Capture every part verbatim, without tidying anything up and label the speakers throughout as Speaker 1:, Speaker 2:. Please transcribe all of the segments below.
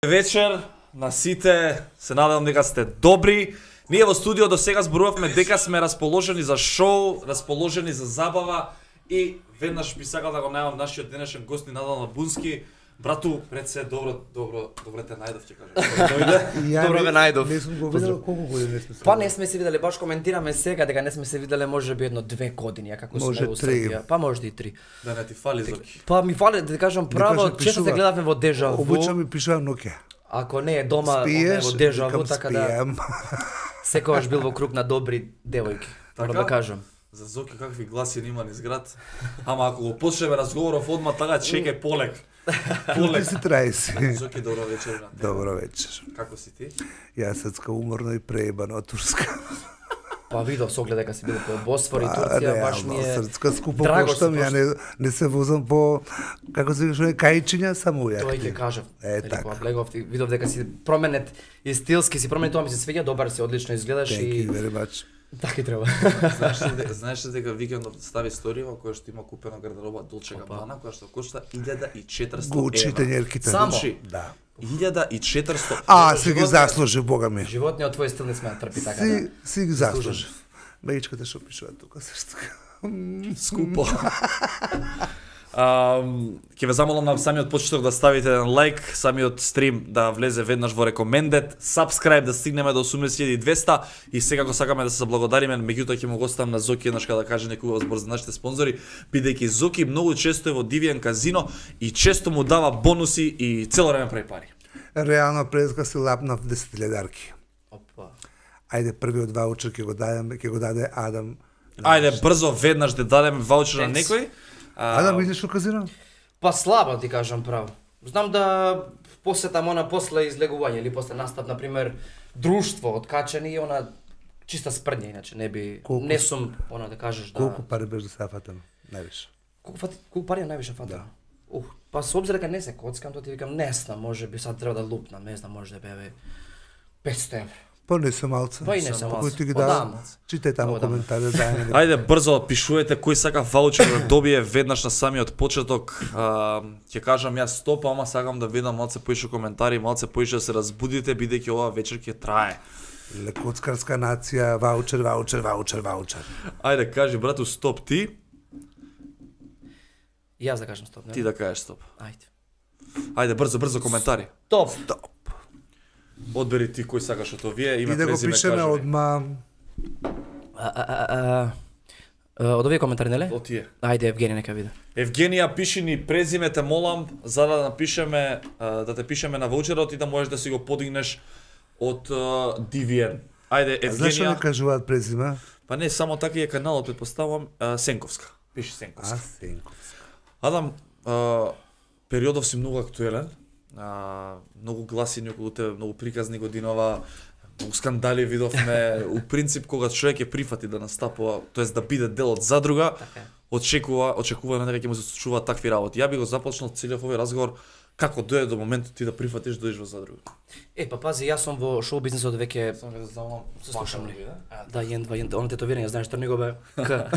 Speaker 1: Вечер на сите, се надевам дека сте добри. Ние во студио до сега зборувавме дека сме расположени за шоу, расположени за забава и веднаш би сакал да го најавам нашиот денешен гост Надал Лабунски. Брату, пред се добро, добро, добре те најдов ќе кажам.
Speaker 2: Добро ме најдов.
Speaker 3: Не сум го видел колку години не сме се.
Speaker 2: Па не сме се виделе, баш коментираме сега дека не сме се виделе можеби едно две години, а како сме во Србија. Па можда и три.
Speaker 1: Да не ти фали Зоки.
Speaker 2: Па ми фали да ти кажам право, често се гледавме во Дежа Ву.
Speaker 3: Обичам ми пишува ноќе.
Speaker 2: Ако не е дома,
Speaker 3: Спиеш,
Speaker 2: во Дежа Ву, така да
Speaker 3: спием.
Speaker 2: секогаш бил во круг на добри девојки. Мора да кажам.
Speaker 1: За Зоки какви гласи има низ град. Ама ако го почнеме разговоров одма така чекај полек.
Speaker 3: Ти си трајси.
Speaker 1: Зоки, добро вечер на тебе.
Speaker 3: Добро вечер.
Speaker 1: Како си ти?
Speaker 3: Јас сецка уморно и преебано од Турска.
Speaker 2: Па видов со оглед дека си бил по Босфор и
Speaker 3: Па,
Speaker 2: Турција, баш ми е
Speaker 3: срцка скупо
Speaker 2: драго
Speaker 3: коштам,
Speaker 2: се
Speaker 3: ја не, не се возам по, како се кажува, кајчиња, само ја.
Speaker 2: Тој ќе кажав.
Speaker 3: Е,
Speaker 2: Нели,
Speaker 3: така.
Speaker 2: кога влегов, ти видов дека си променет и стилски, си променет, тоа ми се свиѓа, добар си, одлично изгледаш
Speaker 3: Thank
Speaker 2: и
Speaker 3: you very much.
Speaker 2: така и треба.
Speaker 1: Знаеш ли, дека- знаеш ли дека викендот стави сторијава која што има купена гардероба Dolce
Speaker 2: Опа.
Speaker 1: Gabbana која што кошта илјада и четиристо
Speaker 3: Го учите
Speaker 1: евра.
Speaker 3: нерките.
Speaker 2: Само?
Speaker 1: Значи,
Speaker 3: Да.
Speaker 1: илјада и четиристо.
Speaker 3: А, си ги
Speaker 2: животниот-
Speaker 3: заслужи, бога ми.
Speaker 2: Животниот твој стил не сме да трпи така
Speaker 3: Си,
Speaker 2: да.
Speaker 3: си ги заслужи. Мејичката што пишува тука срцка.
Speaker 1: Скупо. Um, ќе ве замолам на самиот почеток да ставите еден лайк, самиот стрим да влезе веднаш во recommended, subscribe да стигнеме до осумдесет илјади и двесте и сега го сакаме да се заблагодариме, меѓутоа ќе му го оставам на Зоки еднаш да каже некој збор за нашите спонзори, бидејќи Зоки многу често е во Дивијан казино и често му дава бонуси и цело време прави пари.
Speaker 3: Реално преска си лапнав десет илјадарки.
Speaker 2: Опа.
Speaker 3: Ајде првиот ваучер ќе го дадеме, ќе го даде Адам.
Speaker 1: Ајде брзо веднаш да дадеме ваучер на
Speaker 2: Thanks.
Speaker 1: некој. А,
Speaker 3: Адам идеш во казино?
Speaker 2: Па слабо ти кажам право. Знам да посетам она после излегување или после настап, на пример, друштво откачани и она чиста спрња, иначе не би
Speaker 3: Колку-
Speaker 2: не сум она да кажеш да
Speaker 3: Колку пари беше да се фатам? Највише.
Speaker 2: колку фати колку пари највише фатам. Ух, па со обзир дека не се коцкам, тоа ти викам не знам, можеби сад треба да лупнам, не знам, може да беве петсто евра.
Speaker 3: Па не се малце.
Speaker 2: Па и не се
Speaker 3: Кој
Speaker 2: малце.
Speaker 3: ти ги
Speaker 2: Одам.
Speaker 3: дава? Читај таму
Speaker 2: Одам.
Speaker 3: коментари заедно.
Speaker 1: Ајде брзо пишувате кој сака ваучер да добие веднаш на самиот почеток. А, ќе кажам јас стоп, ама сакам да видам малце поише коментари, малце поише да се разбудите бидејќи оваа вечер ќе трае.
Speaker 3: Лекоцкарска нација, ваучер, ваучер, ваучер, ваучер.
Speaker 1: Ајде кажи брату стоп ти,
Speaker 2: Јас да кажам стоп, не?
Speaker 1: ти да кажеш стоп.
Speaker 2: Ајде.
Speaker 1: Ајде брзо брзо коментари.
Speaker 2: Топ.
Speaker 3: Стоп.
Speaker 1: Одбери ти кој сакаш од овие,
Speaker 3: И
Speaker 1: име
Speaker 3: да го
Speaker 1: презиме
Speaker 3: пишеме
Speaker 1: кажи.
Speaker 3: одма.
Speaker 2: А, а, а, а, а, од овие коментари, нели?
Speaker 1: Од тие.
Speaker 2: Ајде, Евгений, нека види.
Speaker 1: Евгенија, пиши ни презиме, те молам, за да напишеме, а, да те пишеме на ваучерот и да можеш да си го подигнеш од а, ди ви ен. Ајде,
Speaker 3: Зашо не
Speaker 1: Евгенија.
Speaker 3: кажуваат презиме?
Speaker 1: Па не, само така е каналот, предпоставувам, а, Сенковска. Пиши Сенковска.
Speaker 3: А, Сенковска.
Speaker 1: Адам, а, периодов си многу актуелен. А, многу гласини околу тебе, многу приказни годинова, многу скандали видовме. У принцип, кога човек ќе прифати да настапува, тоест да биде дел од задрога,
Speaker 2: Така е.
Speaker 1: очекува, очекува на дека ќе му се случуваат такви работи. Ја би го започнал целиот овој разговор како дојде до моментот ти да прифатиш да одиш во задрога.
Speaker 2: Е, па пази, јас сум во шоу бизнисот веќе
Speaker 1: Само да знам,
Speaker 2: слушам ли? Да, јен, два, јен, оно тетовирање, знаеш, трни го бе. К.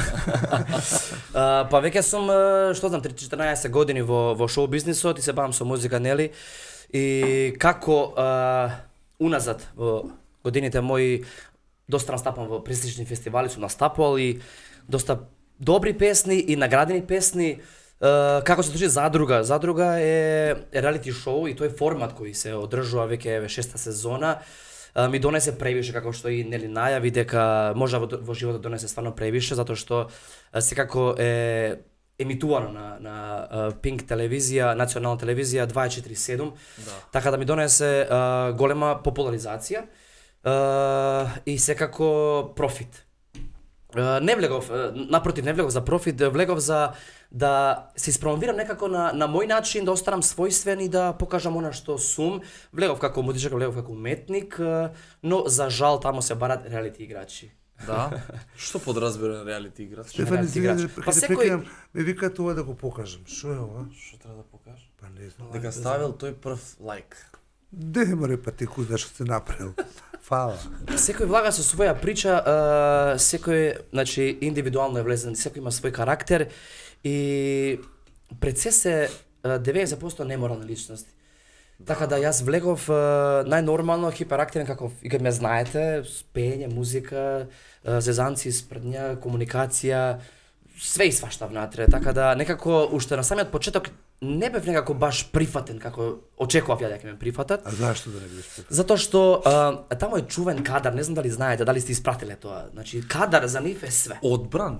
Speaker 2: А, па веќе сум, а, што знам, четирнаесет години во во шоу бизнисот и се бавам со музика, нели? И како а, уназад во годините мои доста настапам во престижни фестивали, сум настапувал и доста добри песни и наградени песни. Uh, како се држи Задруга? Задруга е реалити шоу и тој формат кој се одржува веќе еве шеста сезона. Uh, ми донесе превише, како што и нели најави дека може во, во животот донесе стварно превише, затоа што uh, секако е емитувано на на uh, Pink телевизија, национална телевизија дваесет и четири седум.
Speaker 1: Да.
Speaker 2: Така да ми донесе uh, голема популаризација uh, и секако профит. Uh, не влегов, uh, напротив, не влегов за профит, влегов за да се испромовирам некако на, на мој начин, да останам својствен и да покажам она што сум. Влегов како музичар, влегов како уметник, uh, но за жал тамо се барат реалити играчи.
Speaker 1: Да? Што подразбира реалити играч?
Speaker 3: Стефан,
Speaker 2: реалити
Speaker 3: извини,
Speaker 2: играч.
Speaker 3: да
Speaker 2: Па
Speaker 3: ќе те
Speaker 2: секој-
Speaker 3: прекинам, ме викаат ова да го покажам. Што е ова?
Speaker 1: Што треба да покажеш?
Speaker 3: Па не знам.
Speaker 1: Дека ставил тој прв лайк.
Speaker 3: Де море па ти куда што се направил. Фала.
Speaker 2: Секој влага со своја прича, uh, секој, значи, индивидуално е влезен, секој има свој карактер и пред се се uh, деветдесет проценти неморални личности. Така да јас влегов е, најнормално хиперактивен како и кога ме знаете, пење, музика, е, зезанци, спрдња, комуникација, све и свашта внатре. Така да некако уште на самиот почеток не бев некако баш прифатен како очекував ја дека ме прифатат.
Speaker 3: А зашто да не бидеш прифатен?
Speaker 2: Затоа што а, тамо е чувен кадар, не знам дали знаете, дали сте испратиле тоа. Значи кадар за нив е све.
Speaker 1: Одбран.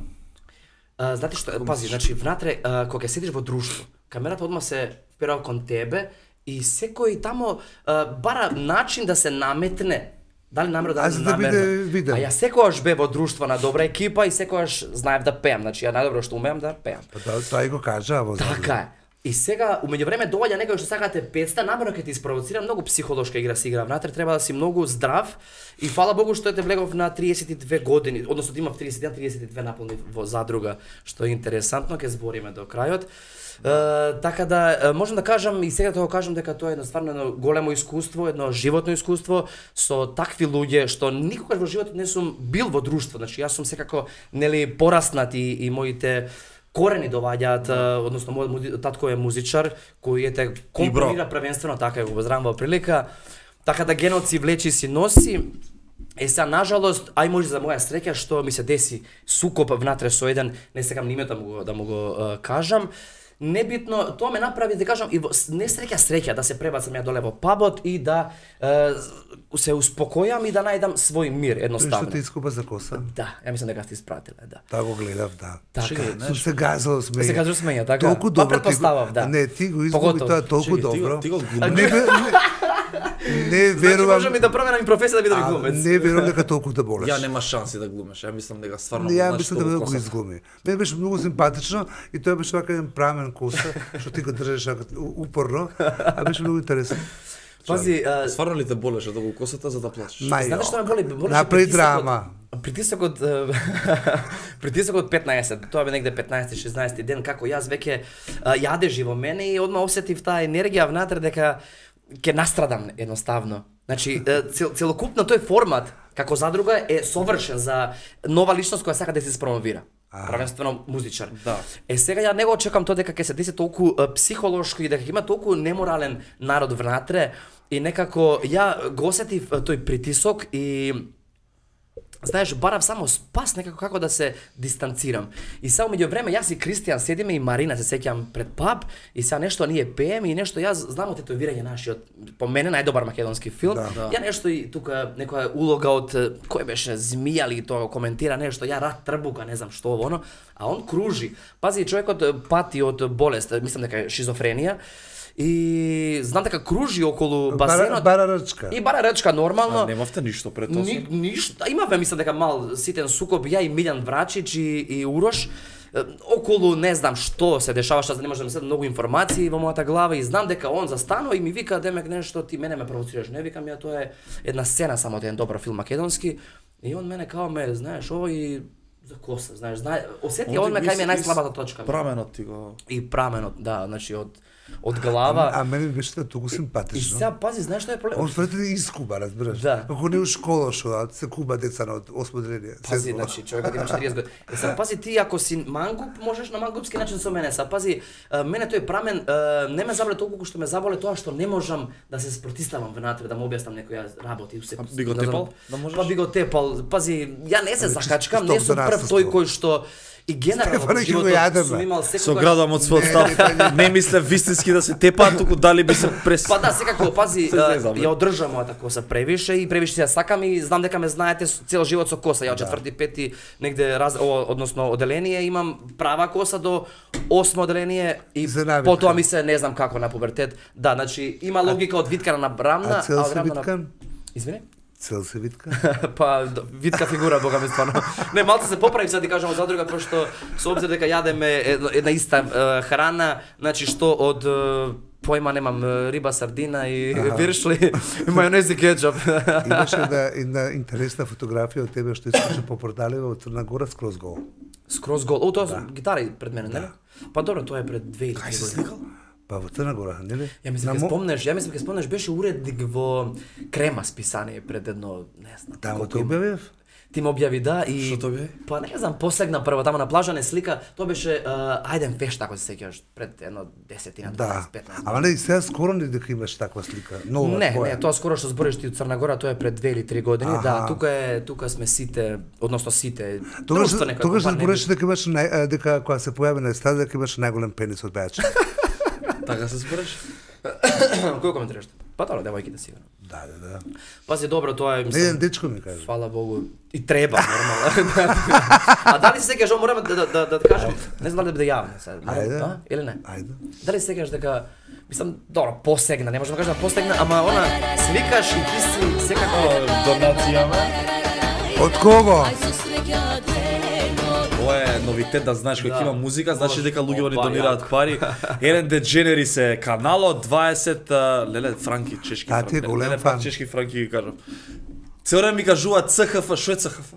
Speaker 2: А, знаете што, пази, значи внатре а, кога ќе седиш во друштво, камерата одма се вперува кон тебе и секој тамо а, бара начин да се наметне. Дали намерно,
Speaker 3: А
Speaker 2: дали
Speaker 3: за да биде
Speaker 2: намерно.
Speaker 3: виден.
Speaker 2: А ја секогаш бев во друштво на добра екипа и секогаш знаев да пеам, значи ја најдобро што умеам да пеам.
Speaker 3: Па тоа тоа и го кажа во
Speaker 2: Така е. И сега, у меѓувреме доаѓа некој што сака да те петста, намерно ќе ти испровоцира, многу психолошка игра се игра внатре, треба да си многу здрав и фала Богу што те влегов на триесет и две години, односно да имав триесет и еден триесет и две наполни во задруга, што е интересантно, ќе збориме до крајот. Uh, така да uh, можам да кажам и сега тоа го кажам дека тоа е едно стварно едно големо искуство, едно животно искуство со такви луѓе што никогаш во животот не сум бил во друштво. Значи јас сум секако нели пораснат и, и моите корени доаѓаат, uh, односно мојот татко е музичар кој ете компонира првенствено, така го поздравам во прилика. Така да генот си влечи си носи. Е сега нажалост, ај може за моја среќа што ми се деси сукоп внатре со еден, не сакам ни името да му го, да му го uh, кажам. Небитно, тоа ме направи да кажам и во несреќа среќа да се пребацам ја доле во пабот и да е, се успокојам и да најдам свој мир едноставно.
Speaker 3: Што те искупа за коса?
Speaker 2: Да, ја мислам дека сте испратиле, да.
Speaker 3: Таа го гледав, да.
Speaker 2: Така.
Speaker 3: Сум се газал смеја.
Speaker 2: Се кажеш смеја, така.
Speaker 3: Толку
Speaker 2: Па
Speaker 3: добро
Speaker 2: претпоставав, да.
Speaker 3: Не, ти го изгуби
Speaker 2: Поготово.
Speaker 3: тоа толку
Speaker 1: Чекай, ти го-
Speaker 3: добро.
Speaker 1: ти го
Speaker 3: Не,
Speaker 1: глумиш.
Speaker 3: бе- не, не
Speaker 2: Значи
Speaker 3: верувам.
Speaker 2: можам и да променам и професија да бидам
Speaker 3: А,
Speaker 2: глумец.
Speaker 3: не верувам дека толку да болеш.
Speaker 1: Ја нема шанси да глумеш. Ја мислам дека стварно
Speaker 3: Не, ја
Speaker 1: знаеш
Speaker 3: мислам
Speaker 1: што
Speaker 3: дека
Speaker 1: го
Speaker 3: го
Speaker 1: косат.
Speaker 3: изгуми. Мене беше многу симпатично и тоа беше вака еден прамен коса, што ти го држиш вака упорно, а беше многу интересно.
Speaker 2: Пази, а,
Speaker 1: Стварно ли те болеше да го косата за да плачеш?
Speaker 3: Мај,
Speaker 2: знаете што ме боли? Болеше
Speaker 3: Направи
Speaker 2: притисокот-
Speaker 3: драма.
Speaker 2: Притисокот е, притисокот петнаесет, тоа бе негде петнаесети шеснаесети ден како јас веќе а, јадежи во мене и одма осетив таа енергија внатре дека ќе настрадам едноставно. Значи е, цел, целокупно тој формат како задруга е совршен за нова личност која сака да се спромовира. Првенствено музичар.
Speaker 1: Да.
Speaker 2: Е сега ја не го очекам тоа дека ќе се деси толку е, психолошко и дека ќе има толку неморален народ внатре и некако ја го осетив е, тој притисок и знаеш, барав само спас некако како да се дистанцирам. И сега меѓу време јас и Кристијан седиме и Марина се сеќам пред паб и сега нешто ние пееме и нешто јас знам од тетовирање нашиот по мене најдобар македонски филм.
Speaker 3: Да.
Speaker 1: Да.
Speaker 2: Ја нешто и тука некоја улога од е, кој беше Змија ли тоа коментира нешто, ја рад трбука, не знам што ово оно, а он кружи. Пази, човекот е, пати од болест, мислам дека е шизофренија. И знам дека кружи околу
Speaker 3: Бара,
Speaker 2: басенот
Speaker 3: бара рачка.
Speaker 2: и бара речка нормално.
Speaker 1: А немавте ништо пред тоа?
Speaker 2: Ни, ништо, имавме мислам дека мал ситен сукоп ја и Милјан Врачич и, и Урош е, околу не знам што се дешава, што не може да ми се многу информации во мојата глава и знам дека он застанува и ми вика демек нешто ти мене ме провоцираш, не викам ја тоа е една сцена само од еден добар филм македонски и он мене као ме знаеш овој за коса, знаеш, знае, осети он ме кај ми е најслабата точка.
Speaker 1: Праменот ти го...
Speaker 2: И праменот, да, значи од од глава.
Speaker 3: А мене беше тоа толку
Speaker 2: И
Speaker 3: симпатично.
Speaker 2: сега пази, знаеш што е проблем?
Speaker 3: Он тврди искуба, разбираш?
Speaker 2: Да.
Speaker 3: Како не у школа што а се куба деца на осмо деление.
Speaker 2: Пази,
Speaker 3: седмо.
Speaker 2: значи, човекот има четириесет години. Е, сега пази ти ако си мангуп, можеш на мангупски начин со мене. Сега пази, а, мене тој прамен а, не ме заболе толку што ме заболе тоа што не можам да се спротиставам внатре, да му објаснам некоја работи. Се,
Speaker 1: А би го
Speaker 2: да знам-
Speaker 1: тепал, да можеш?
Speaker 2: Па би го тепал. Пази, ја не се
Speaker 3: Абе,
Speaker 2: закачкам,
Speaker 3: чисто
Speaker 2: не сум прв
Speaker 3: донаствство.
Speaker 2: тој кој што и генерално
Speaker 3: Стефане,
Speaker 2: во
Speaker 3: ќе го
Speaker 2: животот
Speaker 3: јадеме.
Speaker 2: сум имал
Speaker 1: Со
Speaker 2: секогаш...
Speaker 1: градам од својот став. Не мислев вистински да се тепаат, туку дали би се прес...
Speaker 2: Па да, секако, пази,
Speaker 1: Се
Speaker 2: а,
Speaker 1: зезам, бе.
Speaker 2: ја одржам мојата коса превише и превише ја сакам и знам дека ме знаете с- цел живот со коса. Ја од четврти, пети негде раз, о, односно оделение имам права коса до осмо оделение и
Speaker 3: Се навика.
Speaker 2: потоа ми се не знам како на пубертет. Да, значи има логика од виткана на брамна,
Speaker 3: А цел
Speaker 2: од
Speaker 3: се
Speaker 2: рамна на-
Speaker 3: виткан?
Speaker 2: Извини?
Speaker 3: Цел се витка?
Speaker 2: Па д- витка фигура, бога ми стварно. Не, малку се поправи сега ти кажам од задруга пошто со обзир дека јадеме една, една иста е, храна, значи што од е, појма немам е, риба, сардина и виршли, мајонез и кетчуп.
Speaker 3: Имаше една, една интересна фотографија од тебе што искаше по порталите во Црна Гора скроз гол.
Speaker 2: Скроз гол. О, тоа да. гитара и пред мене, нели? Па добро, тоа е пред две или три
Speaker 1: Кај се
Speaker 2: години.
Speaker 1: сликал?
Speaker 3: Па во Црна Гора, нели?
Speaker 2: Ја мислам
Speaker 3: На
Speaker 2: ќе
Speaker 3: мо-
Speaker 2: спомнеш, ја мислам ќе спомнеш беше уредник во Крема списание пред едно, не знам.
Speaker 3: Таму
Speaker 2: колку
Speaker 3: те
Speaker 2: има.
Speaker 3: објавив?
Speaker 2: Ти ме објави, да, и...
Speaker 1: Што то бе?
Speaker 2: Па не знам, посегна прво тамо на плажа, не слика, тоа беше uh, Ајден Фешт, ако се сеќаваш, пред едно десетина,
Speaker 3: Да.
Speaker 2: дваесет, петнаесет.
Speaker 3: Ама не, и сега скоро не дека имаш таква слика. Нова
Speaker 2: Не,
Speaker 3: твоја.
Speaker 2: не, тоа скоро што збориш ти од Црна Гора, тоа е пред две или три години.
Speaker 3: Аха.
Speaker 2: Да, тука е, тука сме сите, односно сите.
Speaker 3: Тогаш
Speaker 2: друштво некако,
Speaker 3: тогаш
Speaker 2: бар не
Speaker 3: збореше дека имаш нај, дека кога се појави на естрада дека имаш најголем пенис од бејачи.
Speaker 1: Така се збориш?
Speaker 2: Кој коментираш? Па тоа, девојките сигурно.
Speaker 3: Да, да, да.
Speaker 2: Пази, добро, тоа е,
Speaker 3: Еден
Speaker 2: мислам,
Speaker 3: дечко ми каже.
Speaker 2: фала Богу, и треба, нормално. А дали се сеќаш, морам да, да, да, да кажам, не знам дали да биде јавно сега,
Speaker 3: Ајде.
Speaker 2: а? Или не?
Speaker 3: Ајде.
Speaker 2: Дали се сеќаш дека, мислам, добро, посегна, не можам да кажам посегна, ама она, сликаш и ти си секако...
Speaker 1: Донација ме.
Speaker 3: Од кого?
Speaker 1: Ова е новитет, да знаеш кога
Speaker 2: Да.
Speaker 1: има музика, значи дека луѓе ни
Speaker 2: Опа,
Speaker 1: донираат
Speaker 2: јако.
Speaker 1: пари. Еден Дедженери се каналот, дваесет а, леле франки, чешки
Speaker 3: А, ти е
Speaker 1: франки.
Speaker 3: голем
Speaker 1: Не, не,
Speaker 3: фан.
Speaker 1: пак чешки франки ги кажам. Цело време ми кажуваат Ц Х Ф, што е Ц Х Ф?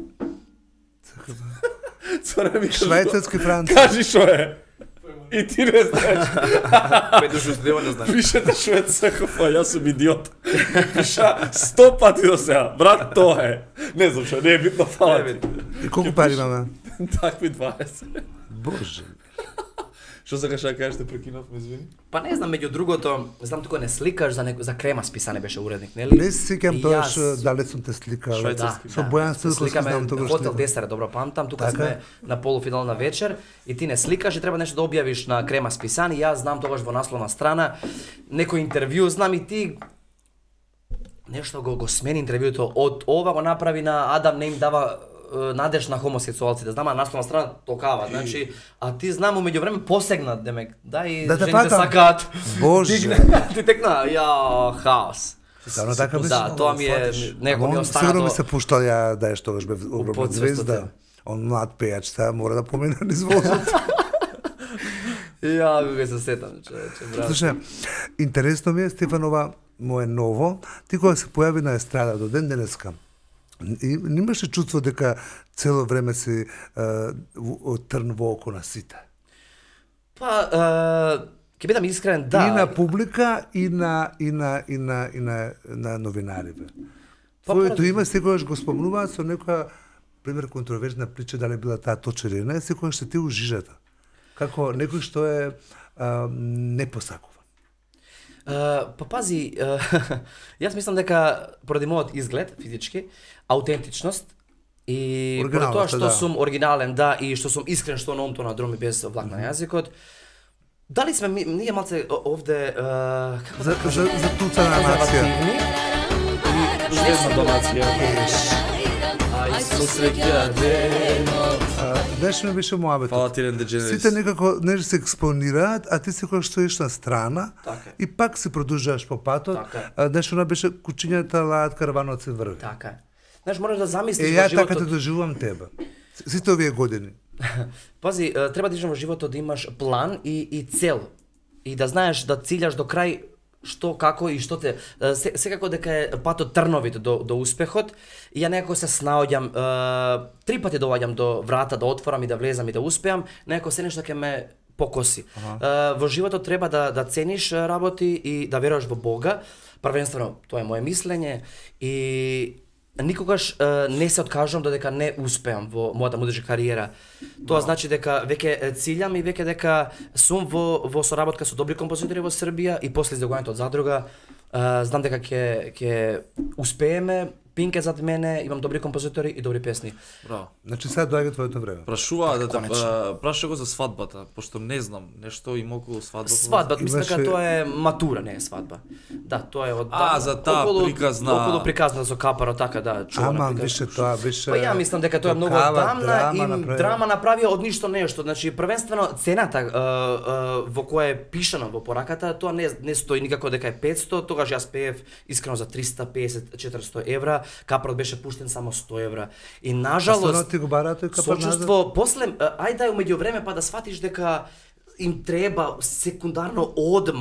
Speaker 1: Цело време ми кажуваат.
Speaker 3: Швајцарски француз.
Speaker 1: Кажи што е. И ти не знаеш.
Speaker 2: Педушо сдева не знаеш.
Speaker 1: Пишете што е Ц Х Ф, јас сум идиот. Пиша сто пати до сега. Брат, тоа е. Не знам што, не е битно, фала ти.
Speaker 3: И колку пари имаме?
Speaker 1: Такви дваесет.
Speaker 3: Боже.
Speaker 1: Што сакаш да кажеш, те прекинав, ме извини?
Speaker 2: Па не знам, меѓу другото, знам тука не сликаш за неко, за крема списане беше уредник, нели?
Speaker 3: Не се сеќам
Speaker 2: И
Speaker 3: тоаш
Speaker 2: јас-
Speaker 3: дали сум те сликал.
Speaker 1: Швајцарски.
Speaker 3: Со Бојан Стојков се
Speaker 2: сликаме
Speaker 3: знам тогаш.
Speaker 2: Хотел
Speaker 3: слика.
Speaker 2: Десера, добро памтам, тука
Speaker 3: Така?
Speaker 2: сме на полуфинална вечер и ти не сликаш и треба нешто да објавиш на крема списани, јас знам тогаш во насловна страна некој интервју, знам и ти нешто го, го смени интервјуто, од ова го направи на Адам, не им дава е, надеж на хомосексуалците, знам, а насловна страна токава, значи, а ти знам, умеѓу време посегна, демек, да и
Speaker 3: Да те
Speaker 2: жените
Speaker 3: фатам.
Speaker 2: сакаат.
Speaker 3: Боже.
Speaker 2: Тигне- ти текна, ја, хаос.
Speaker 3: Ставно така беше.
Speaker 2: Да, тоа ми е, некој ми
Speaker 3: Он
Speaker 2: остана
Speaker 3: сигурно ми
Speaker 2: до...
Speaker 3: се пуштал ја да е што бе огромна
Speaker 2: подсвестот,
Speaker 3: звезда. Он млад пејач, таа мора да помине низ возот.
Speaker 2: Ја, кога се сетам, човече, брат.
Speaker 3: Слушај, интересно ми е, Стефанова, му е ново, ти кога се појави на естрада до ден денеска, и немаше чувство дека цело време си е, во- трн во око на сите.
Speaker 2: Па, е, ќе бидам искрен, да.
Speaker 3: И на публика, и на и на и на и на, на новинарите.
Speaker 2: Па,
Speaker 3: Твоето
Speaker 2: поради-
Speaker 3: име секогаш го спомнуваат со некоја пример контроверзна прича дали била таа точна или не, секогаш се ти ужижата. Како некој што е а, непосакуван.
Speaker 2: Е, па пази, е, јас мислам дека поради мојот изглед физички, аутентичност и поради тоа
Speaker 3: Оригиналност,
Speaker 2: што
Speaker 3: да.
Speaker 2: сум оригинален, да, и што сум искрен што на умто на друми без влак на јазикот. Дали сме ми, ние малце о- овде е, како
Speaker 3: За, за, за туца на нација.
Speaker 2: конзервативни
Speaker 1: Што е донација?
Speaker 2: Ај,
Speaker 1: Со среќа денот.
Speaker 3: Знаеш ми беше мојабетот.
Speaker 1: Фала ти, Рен Дедженерис.
Speaker 3: Сите некако нешто се експонираат, а ти секогаш стоиш на страна
Speaker 2: Така е.
Speaker 3: и пак се продолжуваш по патот.
Speaker 2: Така е.
Speaker 3: А, Знаеш, она беше кучињата лаат, караванот се врви.
Speaker 2: Така е. Знаеш, можеш да
Speaker 3: Е,
Speaker 2: замислиш
Speaker 3: ја
Speaker 2: во
Speaker 3: така те
Speaker 2: животот.
Speaker 3: доживувам тебе. Сите овие години.
Speaker 2: Пази, е, треба да идеш во животот да имаш план и, и цел. И да знаеш да цилјаш до крај што, како и што те... е, се- Секако дека е патот трновит до, до успехот, и ја некако се снаоѓам, е, три пати доаѓам до врата, да отворам и да влезам и да успеам, некако се нешто ќе ме покоси. Е, во животот треба да, да цениш работи и да веруваш во Бога. Првенствено, тоа е моje мислење и никогаш е, не се откажувам додека не успеам во мојата музичка кариера. Тоа значи дека веќе е, цилјам и веќе дека сум во во соработка со добри композитори во Србија и после издегувањето од задруга е, знам дека ќе ќе успееме. Пинке зад мене, имам добри композитори и добри песни.
Speaker 1: Браво.
Speaker 3: Значи сега доаѓа твоето време.
Speaker 1: Прашува да те
Speaker 2: Конечно.
Speaker 1: а, праша го за свадбата, пошто не знам, нешто има околу свадба.
Speaker 2: Свадба, мислам дека
Speaker 3: Имаше-
Speaker 2: тоа е матура, не е свадба. Да, тоа е од
Speaker 1: А, за таа
Speaker 2: околу,
Speaker 1: приказна-
Speaker 2: околу приказна со капаро, така да, чувана
Speaker 3: Ама,
Speaker 2: приказна.
Speaker 3: више тоа, беше...
Speaker 2: Па ја мислам дека тоа е многу
Speaker 3: токава,
Speaker 2: одамна
Speaker 3: драма
Speaker 2: и
Speaker 3: направи.
Speaker 2: драма направија од ништо нешто. Значи првенствено цената е, е, во која е пишано во пораката, тоа не не стои никако дека е петсто, тогаш јас пеев искрено за триста песет четиристо евра, капарот беше пуштен само сто евра. И
Speaker 3: Стварно
Speaker 2: нажалост
Speaker 3: ти го бараат тој капар назад?
Speaker 2: сочувство после ајде дај меѓу време па да сватиш дека им треба секундарно одма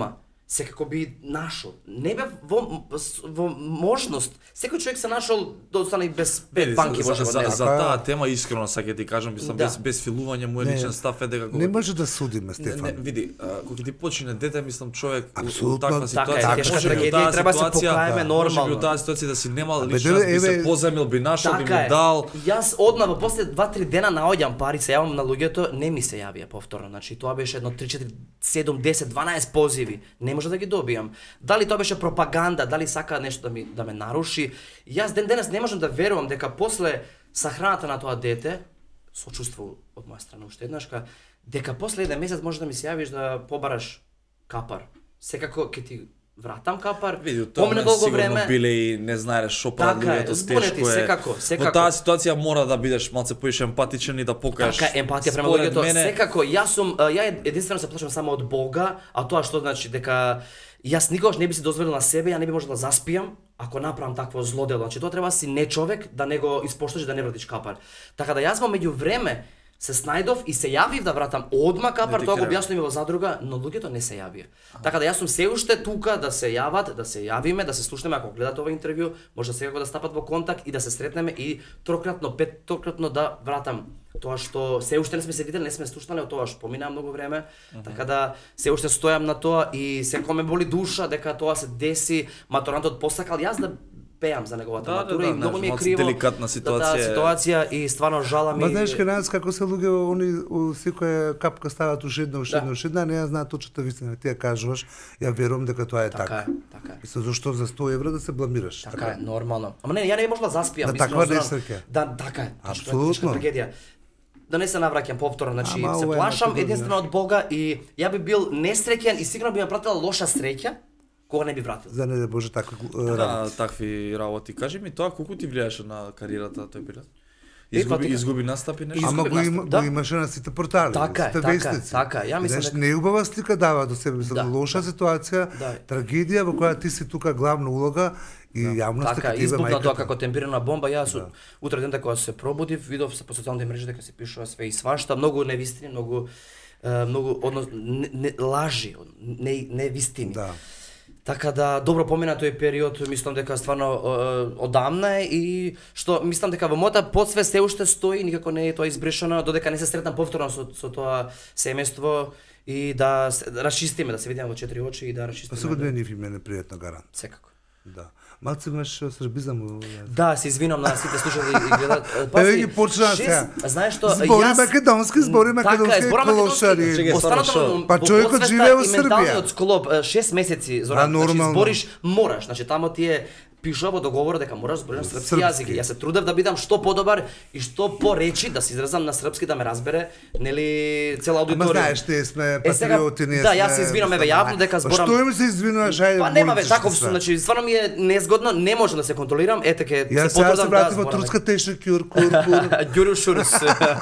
Speaker 2: секако би нашол. Не бе во, во можност. Секој човек се нашол да остане и без пет банки во
Speaker 1: за,
Speaker 2: живот.
Speaker 1: за,
Speaker 2: Не,
Speaker 1: за таа тема искрено саќе ти кажам, мислам
Speaker 2: Да.
Speaker 1: без без филување мој
Speaker 3: Не,
Speaker 1: личен став е дека
Speaker 3: Не може да судиме,
Speaker 1: Не,
Speaker 3: Стефан.
Speaker 1: не, види, а, кога ти почине дете, мислам човек у- у
Speaker 3: Апсолутно,
Speaker 1: таква
Speaker 2: така е,
Speaker 1: ситуација,
Speaker 2: тешка
Speaker 1: може би у
Speaker 2: трагедија
Speaker 1: таа
Speaker 2: и треба се
Speaker 1: ситуација,
Speaker 2: покаеме
Speaker 1: може би
Speaker 2: нормално.
Speaker 1: у таа ситуација да си немал
Speaker 3: Абе,
Speaker 1: личност, би
Speaker 3: еве-
Speaker 1: се поземил, би нашол, би
Speaker 2: Така
Speaker 1: му
Speaker 2: е.
Speaker 1: дал.
Speaker 2: Јас одма во после два-три дена наоѓам пари, се јавам на луѓето, не ми се јавија повторно. Значи тоа беше едно три-четири седум десет дванаесет позиви. Не може да ги добијам. Дали тоа беше пропаганда, дали сака нешто да ми да ме наруши. Јас ден денес не можам да верувам дека после сахраната на тоа дете, сочувство од моја страна уште еднашка, дека после еден месец може да ми се јавиш да побараш капар. Секако ќе ти вратам капар.
Speaker 1: Види, тоа
Speaker 2: помине
Speaker 1: не
Speaker 2: долго
Speaker 1: сигурно
Speaker 2: време.
Speaker 1: биле и не знаеш шо прават
Speaker 2: Така е,
Speaker 1: луѓето,
Speaker 2: збунети,
Speaker 1: тешко е.
Speaker 2: секако, секако.
Speaker 1: Во таа ситуација мора да бидеш малце поише емпатичен и да покажеш.
Speaker 2: Така, емпатија према
Speaker 1: според
Speaker 2: луѓето.
Speaker 1: мене,
Speaker 2: Секако, јас сум, а, ја единствено се плашам само од Бога, а тоа што значи дека јас никогаш не би си дозволил на себе, ја не би можел да заспиам ако направам такво зло дело. Значи тоа треба си не човек да не го испошташ да не вратиш капар. Така да јас во меѓувреме се снајдов и се јавив да вратам одма капар,
Speaker 1: Не ти
Speaker 2: тоа го
Speaker 1: крев.
Speaker 2: објаснив во задруга, но луѓето не се јавија. Така да јас сум се уште тука да се јават, да се јавиме, да се слушнеме ако гледате ова интервју, може секако да стапат во контакт и да се сретнеме и трократно, петтократно да вратам тоа што се уште не сме се видели, не сме слушнале од тоа што поминаа многу време, така да се уште стојам на тоа и секој ме боли душа дека тоа се деси, матурантот посакал јас да пеам за неговата
Speaker 1: Да, да,
Speaker 2: матура
Speaker 1: да,
Speaker 2: и многу
Speaker 1: знаеш,
Speaker 2: ми е
Speaker 1: малце
Speaker 2: криво
Speaker 1: деликатна
Speaker 2: за таа
Speaker 1: ситуација е.
Speaker 2: ситуација и стварно жалам
Speaker 3: Ма
Speaker 2: и
Speaker 3: знаеш кај нас како се луѓе, они у секоја капка стават уште една, уште
Speaker 2: Да.
Speaker 3: една, уште една, не ја знаат точната вистина. Ти ја кажуваш, ја верувам дека тоа е
Speaker 2: така
Speaker 3: така.
Speaker 2: е, така е.
Speaker 3: Мислам, зашто за сто евра да се бламираш?
Speaker 2: Така е, нормално. Ама не, ја не можела да заспиам,
Speaker 3: На
Speaker 2: искрено,
Speaker 3: таква
Speaker 2: Зоран.
Speaker 3: несреќа.
Speaker 2: Да, така е. Точно,
Speaker 3: Апсолутно.
Speaker 2: тешка трагедија. Да не се навраќам повторно, значи
Speaker 3: Ама,
Speaker 2: се
Speaker 3: ова е
Speaker 2: плашам
Speaker 3: мотивирање.
Speaker 2: единствено од Бога и ја би бил несреќен и сигурно би ме пратила лоша среќа кога не би вратил.
Speaker 3: За не да боже такви работи.
Speaker 1: Да, такви работи. Кажи ми тоа колку ти влијаше на кариерата тој период?
Speaker 2: Е, па
Speaker 1: Изгуби,
Speaker 2: така.
Speaker 1: изгуби настапи нешто?
Speaker 3: Ама
Speaker 2: изгуби
Speaker 3: го, има,
Speaker 2: настап, да.
Speaker 3: го имаше на сите портали,
Speaker 2: Така е,
Speaker 3: сите
Speaker 2: така е,
Speaker 3: вестници.
Speaker 2: така е. Ја мислам
Speaker 3: Знаеш,
Speaker 2: дека-
Speaker 3: не е убава слика дава до себе, мислам,
Speaker 2: Да,
Speaker 3: лоша ситуација,
Speaker 2: Да.
Speaker 3: трагедија во која ти си тука главна улога и јавноста
Speaker 2: Така,
Speaker 3: како тебе
Speaker 2: избухна
Speaker 3: мајката.
Speaker 2: тоа како темпирана бомба. Јас да. утре ден кога се пробудив, видов се по социјалните мрежи дека се пишува све и свашта, многу невистини, многу е, многу однос не, не, лажи, не не вистини.
Speaker 3: Да.
Speaker 2: Така да добро помина тој период, мислам дека стварно е, одамна е и што мислам дека во мојата подсвест се уште стои, никако не е тоа избришано, додека не се сретнам повторно со, со тоа семејство и да, се, да расчистиме, да се видиме во четири очи и да
Speaker 3: Па
Speaker 2: расчистиме.
Speaker 3: сега две нив име непријатно гарант.
Speaker 2: Секако.
Speaker 3: Да. Малце имаш србизам. во-
Speaker 2: Да, се извинувам на сите слушатели и гледат.
Speaker 3: Еве ги почна сега.
Speaker 2: Знаеш што,
Speaker 3: Збори
Speaker 2: јас-
Speaker 3: македонски, збори
Speaker 2: Така е,
Speaker 3: македонски,
Speaker 2: збора
Speaker 3: колошари.
Speaker 2: македонски.
Speaker 1: Чекај, стварно,
Speaker 2: Останато
Speaker 1: шо?
Speaker 2: во
Speaker 3: Па човекот
Speaker 2: подсвеста
Speaker 3: живее во
Speaker 2: и
Speaker 3: Србија.
Speaker 2: менталниот склоп, е, шест месеци, Зоран,
Speaker 3: Да,
Speaker 2: значи
Speaker 3: нормално.
Speaker 2: збориш, мораш, значи тамо ти е пишува во договорот дека мораш да збориш на српски
Speaker 3: Српски.
Speaker 2: јазик. Јас се трудев да бидам што подобар и што поречи да се изразам на српски да ме разбере, нели цела
Speaker 3: Ама
Speaker 2: аудиторија.
Speaker 3: знаеш, ние сме
Speaker 2: Е, сега-
Speaker 3: патриоти, ние
Speaker 2: да,
Speaker 3: сме...
Speaker 2: јас се извинувам, еве, јавно дека
Speaker 3: Па
Speaker 2: зборам-
Speaker 3: што им се извинуваш, ајде,
Speaker 2: Па нема бе,
Speaker 3: молите
Speaker 2: таков
Speaker 3: се.
Speaker 2: сум, значи стварно ми е незгодно, не можам да се контролирам, ете ке
Speaker 3: Јас
Speaker 2: се
Speaker 3: сега се
Speaker 2: потрудам
Speaker 3: вратив
Speaker 2: да
Speaker 3: од
Speaker 2: зборам.
Speaker 3: турска теша кјур, кур, кур.
Speaker 2: Ѓуру шурус.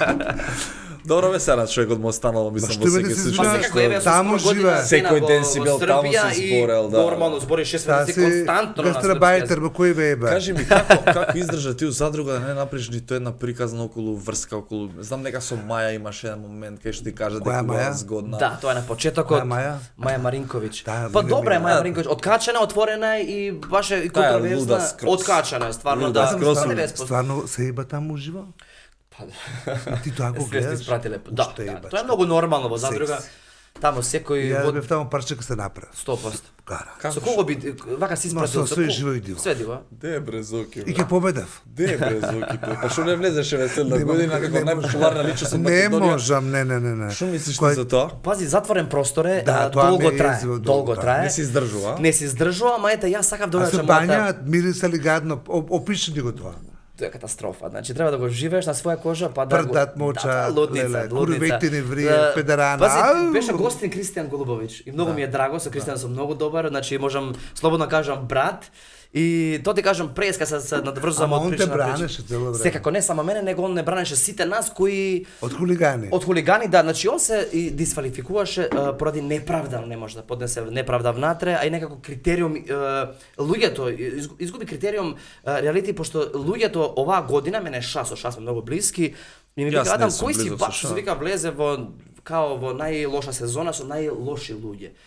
Speaker 1: Добро бе сега човекот му останало, мислам,
Speaker 3: што
Speaker 1: во
Speaker 3: ме не
Speaker 1: секој
Speaker 3: се
Speaker 1: случај.
Speaker 2: Па
Speaker 3: извинуваш,
Speaker 2: секако, еве, јас сум
Speaker 3: таму
Speaker 2: скоро година
Speaker 3: живее.
Speaker 2: сена
Speaker 1: Секој
Speaker 2: во-
Speaker 1: ден си
Speaker 2: во
Speaker 1: бил таму,
Speaker 2: Србија
Speaker 1: си
Speaker 2: и
Speaker 1: зборел, да.
Speaker 2: Нормално, збориш шест
Speaker 3: Таа
Speaker 2: месеци
Speaker 3: си
Speaker 2: константно на српски
Speaker 3: гастарбајтер,
Speaker 2: јазик.
Speaker 3: во кој вебе?
Speaker 1: Кажи ми како како издржа ти у задруга да не направиш ниту една приказна околу врска околу. Знам дека со Маја имаше еден момент кај што ти кажа дека
Speaker 3: Која
Speaker 1: била
Speaker 3: Маја?
Speaker 1: згодна.
Speaker 2: Да, тоа е на почетокот.
Speaker 3: Која Маја?
Speaker 2: Маја Маринковиќ.
Speaker 3: Да,
Speaker 2: Па
Speaker 3: не,
Speaker 2: добра е
Speaker 3: не,
Speaker 2: Маја
Speaker 1: да.
Speaker 2: Маринковиќ, откачена, отворена е и баш е и
Speaker 1: Таа е
Speaker 2: контроверзна.
Speaker 1: луда скроз.
Speaker 2: Откачена е, стварно
Speaker 1: Луда
Speaker 2: да.
Speaker 1: скроз.
Speaker 2: Па не бе споз-
Speaker 3: Стварно се еба таму ужива?
Speaker 2: Па,
Speaker 3: Ти тоа го
Speaker 2: све сте
Speaker 3: гледаш?
Speaker 2: испратиле. Да,
Speaker 3: Уште
Speaker 2: да,
Speaker 3: ебачка.
Speaker 2: тоа е многу нормално во задруга. Тамо секој
Speaker 3: Ја
Speaker 2: во
Speaker 3: бев таму парчека се направи.
Speaker 2: сто проценти.
Speaker 3: Кара.
Speaker 2: Со кого би вака си
Speaker 3: Ма,
Speaker 2: испратил?
Speaker 3: со све живо и диво.
Speaker 2: Све диво.
Speaker 1: Де бре Зоки.
Speaker 3: И ќе победав.
Speaker 1: Де бре Зоки. Па што не влезеше веселна
Speaker 3: Не
Speaker 1: година
Speaker 3: мога,
Speaker 1: како
Speaker 3: не
Speaker 1: најпопуларна личност од
Speaker 3: Не
Speaker 1: Македонија.
Speaker 3: можам, не, не, не, не.
Speaker 1: Што мислиш ти
Speaker 3: Кој-
Speaker 1: за тоа?
Speaker 2: Пази, затворен простор е,
Speaker 3: Да,
Speaker 2: а,
Speaker 3: тоа
Speaker 2: долго
Speaker 3: ме
Speaker 2: трае,
Speaker 3: езива, долго
Speaker 2: долго
Speaker 3: трае.
Speaker 2: трае.
Speaker 1: Не се издржува.
Speaker 2: Не се издржува, ама ете јас сакав да
Speaker 3: А
Speaker 2: кажам
Speaker 3: со бања мирисали гадно, О- опиши ни го тоа.
Speaker 2: Тоа е катастрофа. Значи треба да го живееш на своја кожа, па да го
Speaker 3: Прдат, моча,
Speaker 2: да, да, лудница,
Speaker 3: леле,
Speaker 2: лудница.
Speaker 3: курветини врие,
Speaker 2: Да,
Speaker 3: педерана,
Speaker 2: Пази,
Speaker 3: ау!
Speaker 2: беше гостин Кристијан Голубовиќ и многу ми е драго, со Кристијан сум многу добар, значи можам слободно да кажам брат. И тоа ти кажам преска се, се надврзувам
Speaker 3: Ама
Speaker 2: од
Speaker 3: он те
Speaker 2: причина на причина.
Speaker 3: бранеше цело време.
Speaker 2: Секако не само мене, него он не бранеше сите нас кои
Speaker 3: Од хулигани.
Speaker 2: од хулигани, да, значи он се и дисфалификуваше а, поради неправда, не може да поднесе неправда внатре, а и некако критериум а, луѓето из- изгуби критериум а, реалити пошто луѓето оваа година мене Ша со Ша сме многу блиски и ми
Speaker 1: Јас
Speaker 2: вика
Speaker 1: не
Speaker 2: Адам
Speaker 1: сум
Speaker 2: кој си
Speaker 1: близок со
Speaker 2: баш
Speaker 1: Ша.
Speaker 2: се вика влезе во као во најлоша сезона со најлоши луѓе.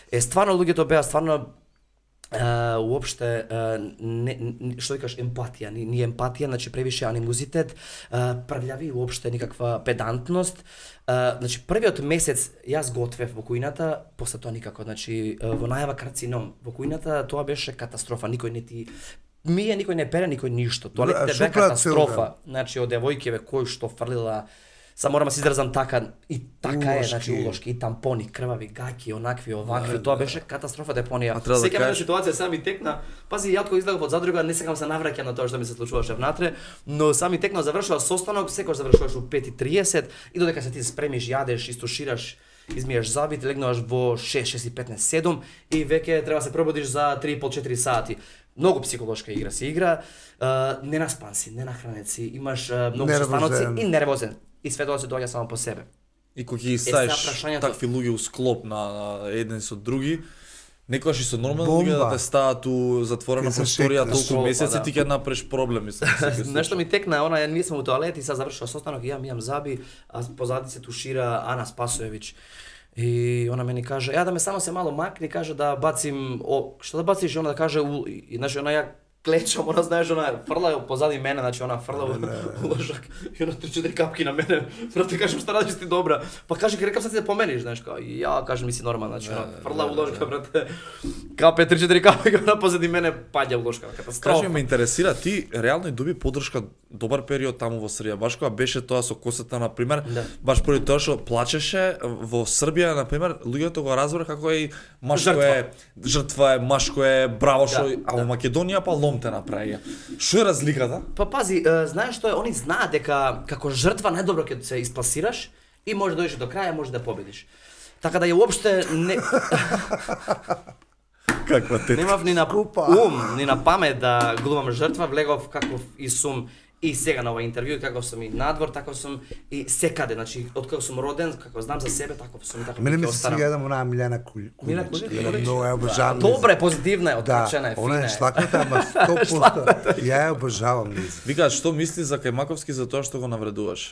Speaker 2: Е, стварно луѓето беа стварно Uh, уопште uh, не, не, што викаш емпатија, ни, ни емпатија, значи превише анимозитет, uh, прљави уопште никаква педантност. Uh, значи првиот месец јас готвев во кујната, после тоа никако, значи uh, во најава карцином во кујната, тоа беше катастрофа, никој не ти мие, никој не пере, никој ништо. Тоалетите беа катастрофа. Значи од девојкеве кој што фрлила. Само морам да се изразам така, и така е, значи улошки, и тампони, крвави, гаќи, онакви, овакви, тоа беше катастрофа депонија. Сеќавам да ситуација сами текна. Пази, ја кога излегов од задруга, не сакам се навраќам на тоа што ми се случуваше внатре, но сами текна завршува состанок, секој завршуваш у пет и триесет и додека се ти спремиш, јадеш, истушираш, измиеш зъбите, легнуваш во шест, шест и петнаесет, седум и веќе треба се пробудиш за три и пол до четири сати. Многу психолошка игра се игра, uh, не наспан си, не нахранет си, имаш uh, многу состаноци и нервозен. И све тоа се доаѓа само по себе.
Speaker 1: И кога ги ставиш такви луѓе у склоп на, на еден со други, некогаш и со нормални луѓе да те стават у затворена просторија толку месеци, ти ќе направиш проблем, мислам.
Speaker 2: Нешто ми текна, она ја ние сме у тоалет и сега завршува состанок и ја мијам заби, а позади се тушира Ана Спасоевиќ. И она мене каже, ја да ме само се мало макни, каже да бацим, о, што да бациш, она да каже, и значи она ја клечам, она знаеш, она фрла позади мене, значи она фрла ложак и она три-четири капки на мене. Брате, кажам што радиш ти добра. Па каже, рекам сад се да помениш, знаеш, као, и ја кажам ми си нормално, значи она фрла ложка, брате. Капе три-четири капки, она позади мене паѓа ложка, катастрофа.
Speaker 1: Кажи, ме интересира, ти реално доби поддршка добар период таму во Србија, баш кога беше тоа со косата, на пример,
Speaker 2: да.
Speaker 1: Баш поради тоа што плачеше во Србија, на пример, луѓето го разбора како е машко е жртва е, машко е, браво што,
Speaker 2: да,
Speaker 1: а во
Speaker 2: да.
Speaker 1: Македонија па лом те направи. Што е разликата?
Speaker 2: Па пази, знаеш што е, они знаат дека како жртва најдобро ќе се испласираш и може да дојдеш до краја, може да победиш. Така да ја уопште не
Speaker 1: Каква тетка.
Speaker 2: Немав ни на ум, ни на памет да глумам жртва, влегов каков и сум и сега на овој интервју, каков сум и надвор, таков сум и секаде, значи од кога сум роден, како знам за себе, таков сум и така.
Speaker 3: Мене ми се свиѓа онаа Милјана Кулич.
Speaker 2: Милјана Кулич.
Speaker 3: Многу ја обожавам.
Speaker 2: Добре, позитивна е, отречена е,
Speaker 3: фина. Она е
Speaker 2: фина е.
Speaker 3: шлакната, ама сто проценти. Ја ја обожавам низ.
Speaker 1: Викаат што мисли за Кајмаковски за тоа што го навредуваш?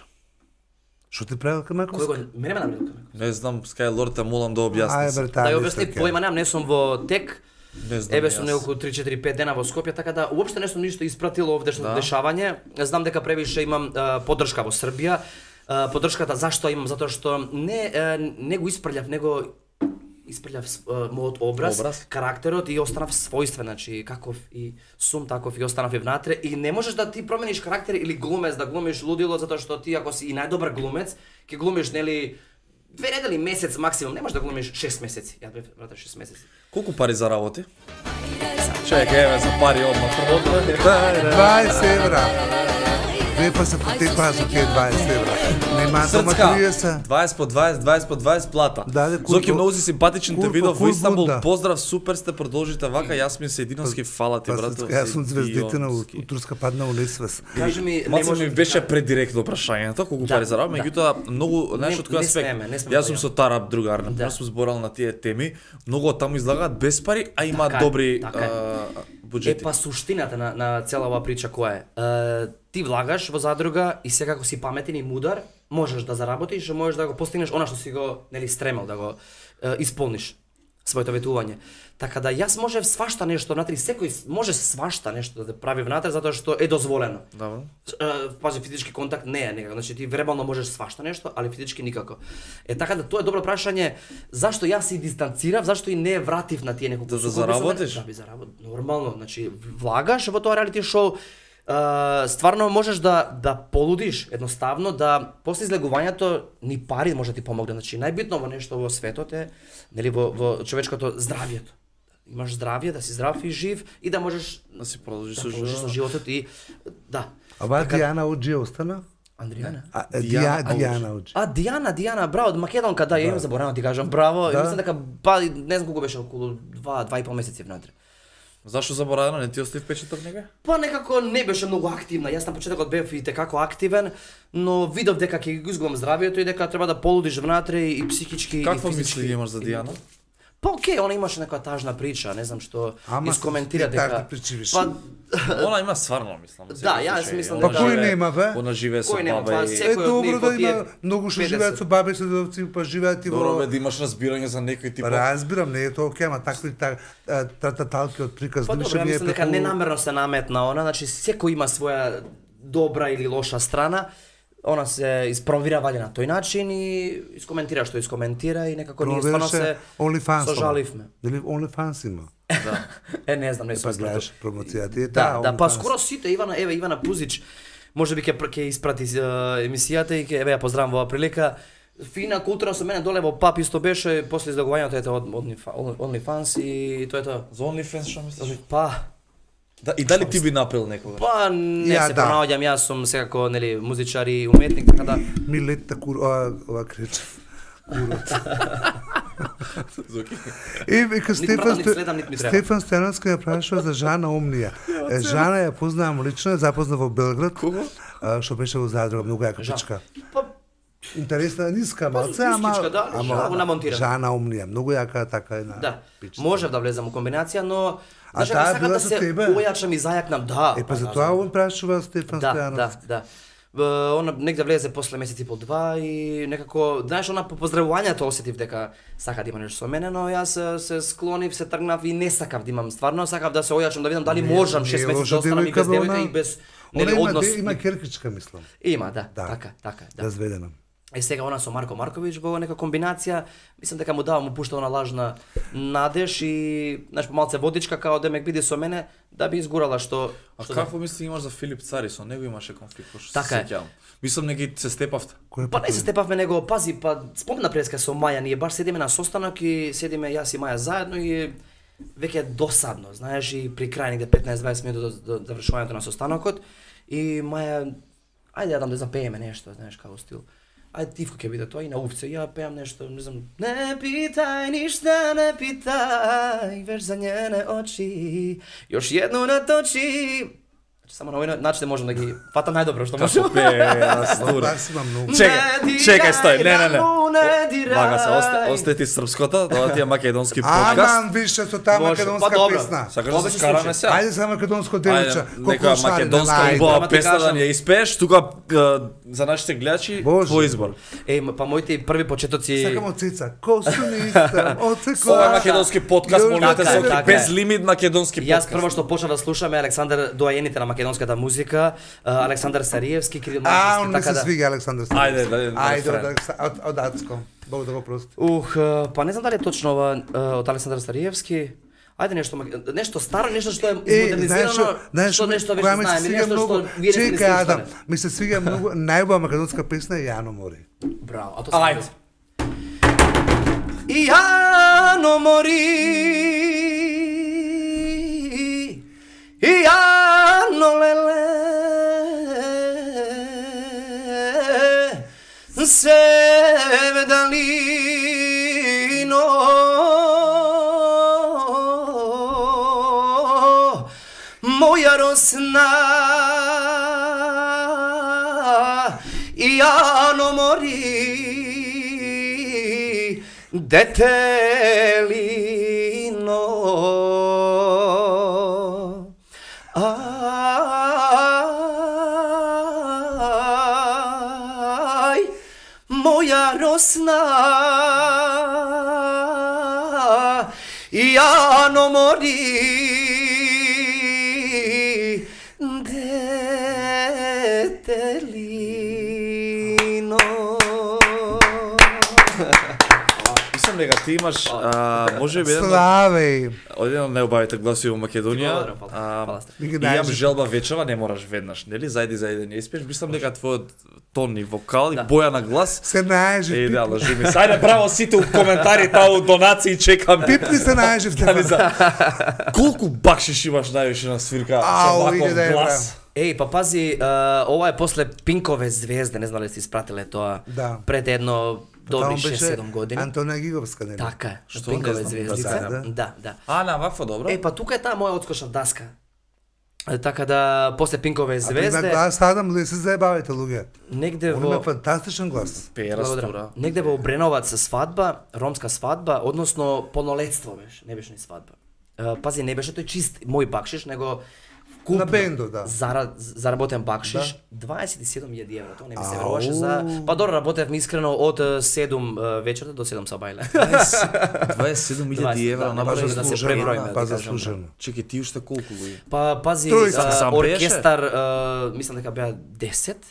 Speaker 3: Што ти правил Кајмаковски?
Speaker 2: Кој го мене ме навредил Кајмаковски?
Speaker 1: Не знам, Скајлор те молам да објасни.
Speaker 3: Ај,
Speaker 2: Да ја објасни, појма немам, не сум во тек.
Speaker 1: Не знам.
Speaker 2: Еве сум неколку три-четири-пет дена во Скопје, така да уопште не сум ништо испратил овде што
Speaker 1: Да.
Speaker 2: дешавање. Знам дека превише имам а, поддршка во Србија. А, поддршката зашто имам? Затоа што не а, не го испрљав, него испрљав а, мојот образ,
Speaker 1: Образ.
Speaker 2: карактерот и останав својствен, значи каков и сум, таков и останав и внатре и не можеш да ти промениш карактер или глумец, да глумиш лудило затоа што ти ако си и најдобар глумец, ќе глумиш нели две недели, месец максимум, не можеш да глумиш шест месеци. Ја бев брате шест месеци.
Speaker 1: Колку пари заработи? Чекај, еве за пари одма.
Speaker 3: дваесет евра. Вие па се потекоа со тие дваесет евра. Нема дома триесет.
Speaker 1: дваесет по дваесет, дваесет по дваесет плата.
Speaker 3: Да, де,
Speaker 1: Зоки,
Speaker 3: курко-
Speaker 1: многу си симпатичен, те
Speaker 3: курко,
Speaker 1: видов во
Speaker 3: курко,
Speaker 1: Истанбул.
Speaker 3: да.
Speaker 1: Поздрав, супер сте, продолжите вака. Јас ми се единовски фала ти,
Speaker 3: Па,
Speaker 1: брате.
Speaker 3: Јас сум
Speaker 1: си
Speaker 3: звездите на
Speaker 1: дионски.
Speaker 3: Турска падна у несвес.
Speaker 2: Кажи ми, не
Speaker 1: Маца
Speaker 2: може
Speaker 1: ми беше предиректно прашањето, колку
Speaker 2: Да,
Speaker 1: пари заработи,
Speaker 2: да.
Speaker 1: меѓутоа многу, знаеш
Speaker 2: Не-
Speaker 1: од кој
Speaker 2: не
Speaker 1: аспект.
Speaker 2: смееме, не смееме
Speaker 1: Јас сум
Speaker 2: тоа.
Speaker 1: со Тараб другар, на
Speaker 2: Да.
Speaker 1: сум зборал на тие теми, многу од таму излагаат без пари, а има
Speaker 2: Така е,
Speaker 1: добри
Speaker 2: така е.
Speaker 1: а,
Speaker 2: Е,
Speaker 1: буџети.
Speaker 2: па суштината на, на цела оваа прича која е? Е, ти влагаш во задруга и сега ако си паметен и мудар, можеш да заработиш, можеш да го постигнеш она што си го нели стремел да го е, исполниш своето ветување. Така да јас можев свашта нешто внатре, секој може свашта нешто да прави внатре затоа што е дозволено.
Speaker 1: Добро.
Speaker 2: Е, пази, физички контакт не е некако, значи ти вербално можеш свашта нешто, али физички никако. Е така да тоа е добро прашање, зашто јас се дистанцирав, зашто и не вратив на тие неколку
Speaker 1: Да, да
Speaker 2: сукоби со мене?
Speaker 1: заработиш?
Speaker 2: Да би заработил. Нормално, значи влагаш во тоа реалити шоу, Uh, стварно можеш да да полудиш едноставно, да после излегувањето ни пари може да ти помогне. Значи најбитно во нешто во светот е нели во во човечкото здравјето. Имаш здравје, да си здрав и жив и да можеш
Speaker 1: Да си продолжиш
Speaker 2: да
Speaker 1: со
Speaker 2: продолжиш со
Speaker 1: животот.
Speaker 2: животот и да.
Speaker 3: А ба Дијана Оджи остана?
Speaker 2: Андријана.
Speaker 3: А,
Speaker 1: Дијана
Speaker 3: Дијана, Дијана Оджи.
Speaker 2: А Дијана, Дијана, браво, од Македонка, да, ја имам заборавам ти кажам, браво.
Speaker 3: Да.
Speaker 2: И мислам дека па не знам колку беше, околу два, два и пол месеци внатре.
Speaker 1: Зашо заборавено, не ти остави впечаток нега?
Speaker 2: Па некако не беше многу активна. Јас на почетокот бев и текако активен, но видов дека ќе го изгубам здравјето и дека треба да полудиш внатре и психички
Speaker 1: Каква
Speaker 2: и физички.
Speaker 1: мисли имаш за Дијана?
Speaker 2: Па окей, она имаше некоја тажна прича, не знам што
Speaker 3: Ама
Speaker 2: искоментира
Speaker 3: ти тажни
Speaker 2: дека
Speaker 3: причи виш.
Speaker 2: Па
Speaker 1: Она има стварно, мислам.
Speaker 2: Да, јас мислам
Speaker 3: Па
Speaker 2: дека
Speaker 3: кој нема бе?
Speaker 1: Она живее со
Speaker 2: Кој нема,
Speaker 1: баба
Speaker 2: па
Speaker 1: и...
Speaker 2: се-
Speaker 3: Е,
Speaker 2: Секој од
Speaker 3: добро
Speaker 2: нив
Speaker 3: да
Speaker 2: од тие
Speaker 3: има многу што
Speaker 2: педесет.
Speaker 3: живеат со баби се дедовци, па живеат и
Speaker 1: Добро,
Speaker 3: во...
Speaker 1: бе, да имаш разбирање за некој тип.
Speaker 3: Па разбирам, не е тоа окей, ама такви та- а, трататалки од приказ
Speaker 2: Па добро, ја мислам дека ненамерно се наметна она, значи секој има своја добра или лоша страна. Она се испромовира валја на тој начин и искоментира што искоментира и некако ние стварно се
Speaker 3: OnlyFans.
Speaker 2: сожаливме.
Speaker 3: Дали OnlyFans има?
Speaker 1: Да.
Speaker 2: Е, не знам, не
Speaker 3: Па
Speaker 2: сум
Speaker 3: гледаш промоцијата. Е,
Speaker 2: Да, да, па
Speaker 3: OnlyFans.
Speaker 2: скоро сите Ивана, еве Ивана Пузич, можеби ќе ќе испрати е, емисијата и ќе еве ја поздравам во оваа прилика. Фина култура со мене доле во ПАП исто беше после излагувањето ете од од OnlyFans и тоа е тоа.
Speaker 1: За OnlyFans што мислиш?
Speaker 2: Па,
Speaker 1: Да, и дали ти би напил некогаш?
Speaker 2: па не
Speaker 3: Ја,
Speaker 2: се
Speaker 3: да.
Speaker 2: понаоѓам, јас сум секако нели музичар и уметник, така да
Speaker 3: Милета кур... ова, ова кречев. Курот.
Speaker 1: Зоки.
Speaker 3: И вика
Speaker 2: Нит
Speaker 3: Стефан,
Speaker 2: братам, нит
Speaker 3: Сте-
Speaker 2: следам, нит ми треба.
Speaker 3: Стефан Стојановски ја прашува за Жана Омнија. Е, Жана ја познавам лично, ја запознав во Белград.
Speaker 1: Кого?
Speaker 3: а, Што беше во Задрог, многу јака
Speaker 2: Жан.
Speaker 3: пичка.
Speaker 2: Па,
Speaker 3: Интересна, ниска малце, ама...
Speaker 2: нискичка, да, Жана го намонтира.
Speaker 3: Жана Омнија, многу јака така една
Speaker 2: да,
Speaker 3: пичка.
Speaker 2: можев да влезам у комбинација, но
Speaker 3: А
Speaker 2: знаеш,
Speaker 3: таа
Speaker 2: ако сакам
Speaker 3: била
Speaker 2: да
Speaker 3: со
Speaker 2: се
Speaker 3: тебе?
Speaker 2: ојачам и зајакнам, да.
Speaker 3: Е, па
Speaker 2: па,
Speaker 3: за
Speaker 2: да,
Speaker 3: тоа он прашува Стефан
Speaker 2: Да,
Speaker 3: Стојановски.
Speaker 2: да, да. Б, Она негде влезе после месец и пол два и некако, знаеш, она по поздравувањето осетив дека сака да има нешто со мене, но јас се, се склонив, се тргнав и не сакав да имам стварно, сакав да се ојачам, да видам дали
Speaker 3: Не,
Speaker 2: можам
Speaker 3: не
Speaker 2: шест
Speaker 3: е
Speaker 2: месеци
Speaker 3: лоша
Speaker 2: да останам и без
Speaker 3: девојка, бе,
Speaker 2: девојка
Speaker 3: она-
Speaker 2: и без
Speaker 3: Она
Speaker 2: нели
Speaker 3: има,
Speaker 2: однос.
Speaker 3: де- има керкичка, мислам,
Speaker 2: Има, да,
Speaker 3: Да.
Speaker 2: така, така, да.
Speaker 3: разведена.
Speaker 2: Е сега она со Марко Марковиќ во нека комбинација, мислам дека му дава му пушта она лажна надеж и знаеш помалце водичка као демек биде со мене да би изгурала што
Speaker 1: А
Speaker 2: што
Speaker 1: какво мисли имаш за Филип Цари? Со него имаше конфликт, кој што се
Speaker 2: Така е.
Speaker 1: сеќавам. Мислам неги се степавте.
Speaker 3: Кој
Speaker 2: Па не се степавме него, пази, па спомна преска со Маја, ние баш седиме на состанок и седиме јас и Маја заедно и веќе е досадно, знаеш, и при крај негде петнаесет-дваесет минути до, до завршувањето на состанокот и Маја, ајде ја дам да запееме нешто, знаеш, како стил. Ајде тивко ќе биде тоа и на увце, ја пеам нешто, не знам. Не питај ништа, не питај, веш за njene очи, још едно наточи. Значи само на овој начин можам да ги фатам најдобро што можам.
Speaker 1: Како пее, Астур.
Speaker 3: Бас има многу.
Speaker 1: Чекај, чекај, стој, не, не, не.
Speaker 2: Не дирај.
Speaker 1: Вага се, осте, осте ти српското, тоа ти е македонски подкаст.
Speaker 3: Аман, више со таа
Speaker 2: Може,
Speaker 3: македонска
Speaker 2: па добро.
Speaker 3: песна.
Speaker 1: Сакаш
Speaker 2: Тоа
Speaker 1: да
Speaker 2: беше
Speaker 1: се скараме
Speaker 2: случај.
Speaker 1: сега?
Speaker 3: Ајде за македонско девојче.
Speaker 1: Ајде, нека македонска
Speaker 3: ајде.
Speaker 1: убава
Speaker 2: Ама ти
Speaker 1: песна да
Speaker 2: кажам.
Speaker 1: ни ја испееш, тука е, за нашите гледачи,
Speaker 3: Боже.
Speaker 1: твој избор.
Speaker 2: Е, ма, па моите први почетоци
Speaker 3: Сакам од Цица. Косуница, од
Speaker 1: Ова е македонски подкаст,
Speaker 3: Јо,
Speaker 1: молите
Speaker 2: така е,
Speaker 1: Зоки,
Speaker 2: така е.
Speaker 1: без лимит македонски
Speaker 2: Јас
Speaker 1: подкаст.
Speaker 2: прво што почнав да слушам е Александар Доајените на македонската музика, а, Александар Сариевски, Кирил
Speaker 3: А,
Speaker 2: Марковски,
Speaker 3: он ми
Speaker 2: така
Speaker 3: се
Speaker 2: да.
Speaker 3: свига Александар
Speaker 1: Ајде,
Speaker 3: Ставовски.
Speaker 1: да, да,
Speaker 3: Ајде,
Speaker 1: рефрен.
Speaker 3: од, Алекса- од, од Ацко. Бог да го прости.
Speaker 2: Ух, а, па не знам дали е точно ова а, од Александар Сариевски. Ајде нешто мак- нешто старо, нешто што е
Speaker 3: Е, знаеш,
Speaker 2: модернизирано,
Speaker 3: што- знаеш,
Speaker 2: што нешто
Speaker 3: која
Speaker 2: веќе
Speaker 3: ми се
Speaker 2: знаеме,
Speaker 3: свига
Speaker 2: нешто
Speaker 3: многу.
Speaker 2: што вие не сте ни
Speaker 3: Чекај, Адам,
Speaker 2: слушале.
Speaker 3: ми се свига многу, најубава македонска песна е Јано Мори.
Speaker 2: Браво, а тоа
Speaker 1: Ајде.
Speaker 2: И Јано мори, и Јано леле, се далино, моја росна, и Јано мори, Detelino. Aj, moja rosna, Jano mori, Detelino.
Speaker 1: Мислам дека ти имаш, а, може би еден од-
Speaker 3: Славеј!
Speaker 1: од еден од најубавите гласи во Македонија.
Speaker 2: Благодарам, фала.
Speaker 1: а,
Speaker 2: Фала сте.
Speaker 3: Ми ги
Speaker 1: И имам
Speaker 3: најдеш.
Speaker 1: желба вечера, не мораш веднаш, нели? Зајди зајде не испеш. Мислам дека твојот тон и вокал и
Speaker 2: Да.
Speaker 1: боја на глас
Speaker 3: Се најежи,
Speaker 1: е
Speaker 3: пипни,
Speaker 1: идеално, жими. Ајде право сите у коментари таа донации чекам.
Speaker 3: пипни се најежи,
Speaker 1: Дали
Speaker 3: Стефан.
Speaker 1: за колку бакшиш имаш највише на свирка со
Speaker 3: Ау,
Speaker 1: ваков
Speaker 3: иде да е,
Speaker 1: глас?
Speaker 2: Еј, па пази, а, ова е после Пинкове звезде, не знам дали сте испратиле тоа.
Speaker 3: Да.
Speaker 2: Пред едно добри
Speaker 3: Таму беше
Speaker 2: шест-седум години.
Speaker 3: Антонија Гиговска, нели?
Speaker 2: Така е,
Speaker 1: Што, не
Speaker 2: Пинкове
Speaker 1: знам,
Speaker 2: звездица.
Speaker 3: да, да.
Speaker 2: Да, да.
Speaker 1: А, на вакво добро?
Speaker 2: Е, па тука е таа моја одскочна даска. Така да после Пинкове
Speaker 3: А ти на
Speaker 2: звезде
Speaker 3: глас Адам ли се заебавате, луѓе?
Speaker 2: негде
Speaker 3: Он има
Speaker 2: во
Speaker 3: фантастичен глас.
Speaker 1: Перастура.
Speaker 2: негде во Обреновац свадба, ромска свадба, односно полнолетство беше, не беше ни свадба. Е, Пази, не беше тој чист мој бакшиш, него купно
Speaker 3: На бендо, да.
Speaker 2: зара, заработен бакшиш, дваесет и седум илјади евра, тоа не ми се веруваше за... Па добро, работев ми искрено од е, седум е, вечерта до седум сабајле.
Speaker 1: дваесет и седум илјади евра
Speaker 2: да,
Speaker 1: на
Speaker 2: може
Speaker 3: Па
Speaker 2: да се
Speaker 3: заслужено,
Speaker 2: преброиме,
Speaker 3: па
Speaker 2: да кажам,
Speaker 3: заслужено.
Speaker 1: Чекај, ти уште колку луѓе?
Speaker 2: Па пази,
Speaker 3: Тројца
Speaker 2: а,
Speaker 1: сам
Speaker 2: оркестар, а, мислам дека беа десет.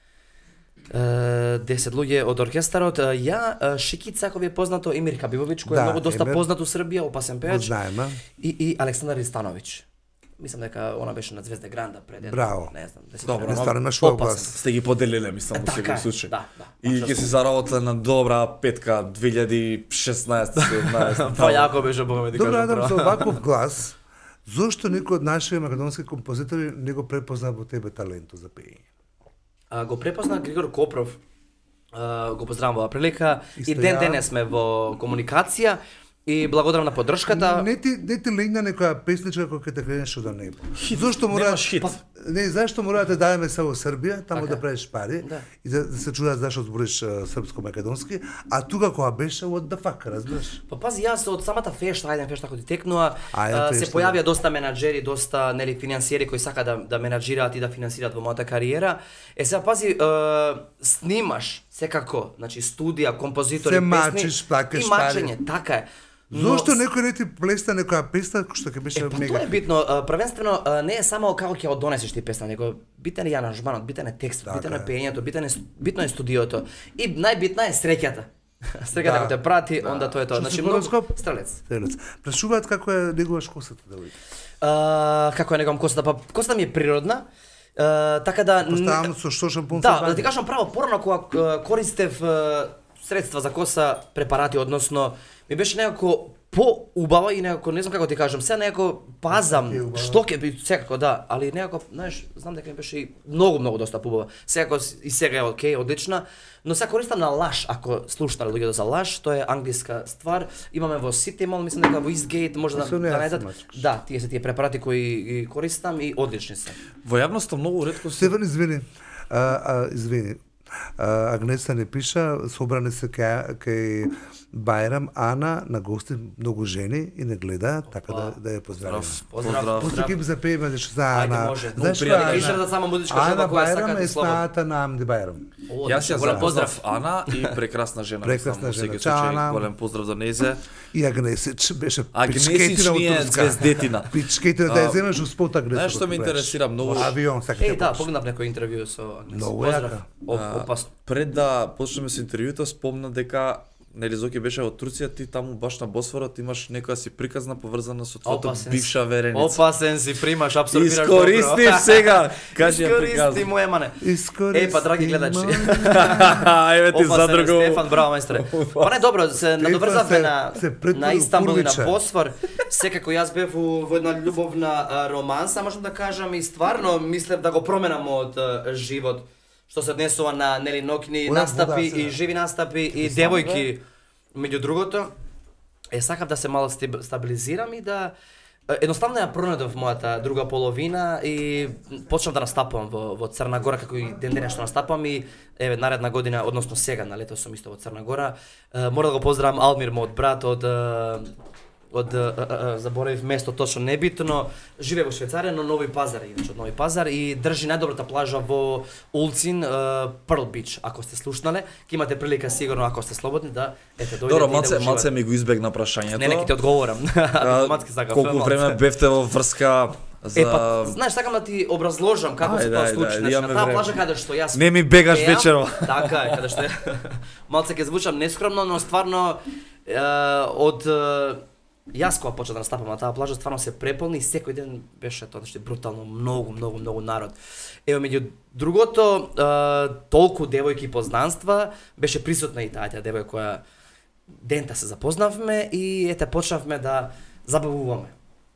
Speaker 2: Е, десет луѓе од оркестарот. А, Ја, а, Шикица, кој ви е познато, Емир Хабибовиќ, кој е
Speaker 3: Да,
Speaker 2: многу доста
Speaker 3: Емир.
Speaker 2: познат у Србија, опасен
Speaker 3: Го
Speaker 2: пејач,
Speaker 3: знаеме.
Speaker 2: и, и Александар Ристановиќ. Мислам дека она беше на Звезда Гранда пред едно,
Speaker 3: Браво.
Speaker 2: не знам, десет
Speaker 1: Добро,
Speaker 2: години.
Speaker 3: Не стварно имаш свој
Speaker 2: Опасен.
Speaker 3: глас.
Speaker 1: Сте ги поделиле, мислам, во
Speaker 2: Така
Speaker 1: секој
Speaker 2: е,
Speaker 1: случај.
Speaker 2: да, да.
Speaker 1: И ќе си заработиле на добра петка две илјади и шеснаесет седнаесет.
Speaker 2: Па јако беше, бога ми ти
Speaker 3: Добро,
Speaker 2: кажам.
Speaker 3: Адам,
Speaker 2: право.
Speaker 3: со оваков глас, зошто никој од нашите македонски композитори не го препозна во тебе таленто за пеење?
Speaker 2: А, го препозна Григор Копров, а, го поздравам во оваа прилика,
Speaker 3: Исто
Speaker 2: и ден
Speaker 3: ја.
Speaker 2: денес сме во комуникација, и благодарам на поддршката.
Speaker 3: Не ти не ти легна некоја песничка која ќе те кренеше до небо. Зошто мора
Speaker 1: Немаш хит.
Speaker 3: Не, зашто мора да те дадеме само Србија, таму
Speaker 2: Така.
Speaker 3: да правиш пари
Speaker 2: Да.
Speaker 3: и да, да се чудат зашто збориш а, српско-македонски, а тука кога беше what the fuck, разбираш?
Speaker 2: Па пази, јас од самата фешта, ајде фешта кој ти текнува,
Speaker 3: Ајде
Speaker 2: а, се
Speaker 3: фешта,
Speaker 2: појавија
Speaker 3: да.
Speaker 2: доста менаџери, доста нели финансиери кои сака да да менаџираат и да финансираат во мојата кариера. Е сега пази, е, снимаш секако, значи студија, композитори,
Speaker 3: Се
Speaker 2: песни
Speaker 3: мачиш, плакаш
Speaker 2: и мачење, така е. Но
Speaker 3: Зошто некој не ти плеста некоја песна што ќе беше
Speaker 2: Е, па
Speaker 3: мега?
Speaker 2: тоа е битно. А, Првенствено а, не е само како ќе ја одонесеш ти песна, него битен е аранжманот, битен е текстот,
Speaker 3: Така
Speaker 2: битен е
Speaker 3: е.
Speaker 2: пеењето, битен е битно е студиото. И најбитна е среќата. Среќата
Speaker 3: Да.
Speaker 2: кога те прати, онда тоа е тоа.
Speaker 3: Што си
Speaker 2: Значи многу
Speaker 3: хороскоп?
Speaker 2: стрелец.
Speaker 3: Стрелец. Прашуваат како е негуваш косата да види.
Speaker 2: А, како е негам косата? Па косата ми е природна. А, така да
Speaker 3: Поставам со што шампун
Speaker 2: Да,
Speaker 3: со
Speaker 2: да ти кажам право, порано кога а, користев а, средства за коса, препарати, односно ми беше некако поубава и некако не знам како ти кажам, сега некако пазам
Speaker 3: Ќе е убава.
Speaker 2: што ќе би секако да, али некако, знаеш, знам дека ми беше и многу многу доста поубава. Секако с- и сега е окей, одлична, но сега користам на Lush, ако слушнале луѓето за Lush, тоа е англиска ствар. Имаме во City Mall, мислам дека во Eastgate може да
Speaker 3: Со
Speaker 2: да
Speaker 3: неа
Speaker 2: најдат.
Speaker 3: се мачкаш.
Speaker 2: Да, тие се тие препарати кои ги користам и одлични се.
Speaker 1: Во јавноста многу ретко се
Speaker 3: Стефан, извини. А, а, извини. А, Агнеса не пиша, собрани се кај, кај Бајрам, Ана, на гости, многу жени и не гледа, така да, да ја поздравиме.
Speaker 2: Поздрав,
Speaker 3: После
Speaker 2: поздрав.
Speaker 3: ќе запееме нешто за
Speaker 2: Ајде,
Speaker 3: Ана.
Speaker 2: може.
Speaker 3: Знаеш
Speaker 1: Многу
Speaker 3: што,
Speaker 1: пријатно.
Speaker 3: Ана?
Speaker 2: Израда само музичка
Speaker 3: Ана
Speaker 2: жена која сака
Speaker 3: Бајрам
Speaker 2: да
Speaker 3: е
Speaker 2: слободно.
Speaker 3: снаата на Амди Бајрам.
Speaker 2: О,
Speaker 1: Јас ја
Speaker 2: голем поздрав.
Speaker 1: запознав Ана и прекрасна жена.
Speaker 3: Прекрасна
Speaker 1: мислам, во
Speaker 3: жена.
Speaker 1: секој
Speaker 3: Чао,
Speaker 1: случај,
Speaker 3: Ана.
Speaker 1: голем поздрав за незе.
Speaker 3: И Агнесич беше
Speaker 1: Агнесич
Speaker 3: пичкетина
Speaker 1: ни е
Speaker 3: од Турска.
Speaker 1: звездетина.
Speaker 3: Пичкетина да ја
Speaker 1: А,
Speaker 3: земеш у спот Агнесич.
Speaker 1: знаеш што ме интересира многу?
Speaker 3: Авион, сакате.
Speaker 2: Еј, да, погнав некој интервју со Агнес.
Speaker 3: Многу
Speaker 2: Поздрав.
Speaker 3: јака.
Speaker 2: О,
Speaker 1: А,
Speaker 2: опасно.
Speaker 1: Пред да почнеме со интервјуто, спомна дека нели Зоки беше во Турција, ти таму баш на Босфорот имаш некоја си приказна поврзана со твојата
Speaker 2: Опасен си.
Speaker 1: бивша вереница.
Speaker 2: Опасен си, примаш, абсорбираш.
Speaker 1: Искористив
Speaker 2: добро.
Speaker 1: сега, кажи ја
Speaker 2: Искористи
Speaker 1: приказна.
Speaker 2: моје мане.
Speaker 3: Искористи.
Speaker 2: Е, па, драги гледачи.
Speaker 1: Еве ти
Speaker 2: Опасен е
Speaker 1: задрго.
Speaker 2: Стефан, браво мајсторе. Па не добро, се надоврзавме
Speaker 3: се-
Speaker 2: на
Speaker 3: се претвори
Speaker 2: на
Speaker 3: у
Speaker 2: Истанбул и на
Speaker 3: Курвича.
Speaker 2: Босфор. Секако јас бев во, во една љубовна а, романса, можам да кажам, и стварно мислев да го променам мојот а, живот што се однесува на нели ноќни
Speaker 3: Лепо,
Speaker 2: настапи
Speaker 3: да,
Speaker 2: и
Speaker 3: сега.
Speaker 2: живи настапи и девојки меѓу другото. Е, сакав да се мало стиб- стабилизирам и да е, едноставно ја пронедов мојата друга половина и почнав да настапувам во, во Црна Гора, како и ден денес што настапувам и еве наредна година, односно сега на лето сум исто во Црна Гора. Е, мора да го поздравам Алмир, мојот брат од е, од е, е, е, заборавив место точно небитно, живее во Швајцарија, но Нови Пазар е иначе од Нови Пазар и држи најдобрата плажа во Улцин, е, Pearl Beach. Ако сте слушнале, ќе имате прилика сигурно ако сте слободни да ете дојдете
Speaker 1: Добро,
Speaker 2: и да
Speaker 1: малце,
Speaker 2: уживате.
Speaker 1: малце ми го избегна прашањето.
Speaker 2: Не, не ќе ти одговорам.
Speaker 1: А,
Speaker 2: Автоматски сакав.
Speaker 1: Колку време бевте во врска за...
Speaker 2: Е, па, знаеш, сакам да ти образложам како се
Speaker 1: Ајде,
Speaker 2: тоа
Speaker 1: ајде,
Speaker 2: случи.
Speaker 1: ајде,
Speaker 2: Значи,
Speaker 1: имаме
Speaker 2: на таа
Speaker 1: време.
Speaker 2: плажа каде што јас
Speaker 1: Не ми бегаш
Speaker 2: пеам,
Speaker 1: вечерва.
Speaker 2: Така е, каде што малце ќе звучам нескромно, но стварно е, од е, јас кога почнав да настапам на таа плажа, стварно се преполни и секој ден беше тоа нешто брутално, многу, многу, многу народ. Ево, меѓу другото, е, толку девојки и познанства, беше присутна и таа таа девојка која дента се запознавме и ете почнавме да забавуваме.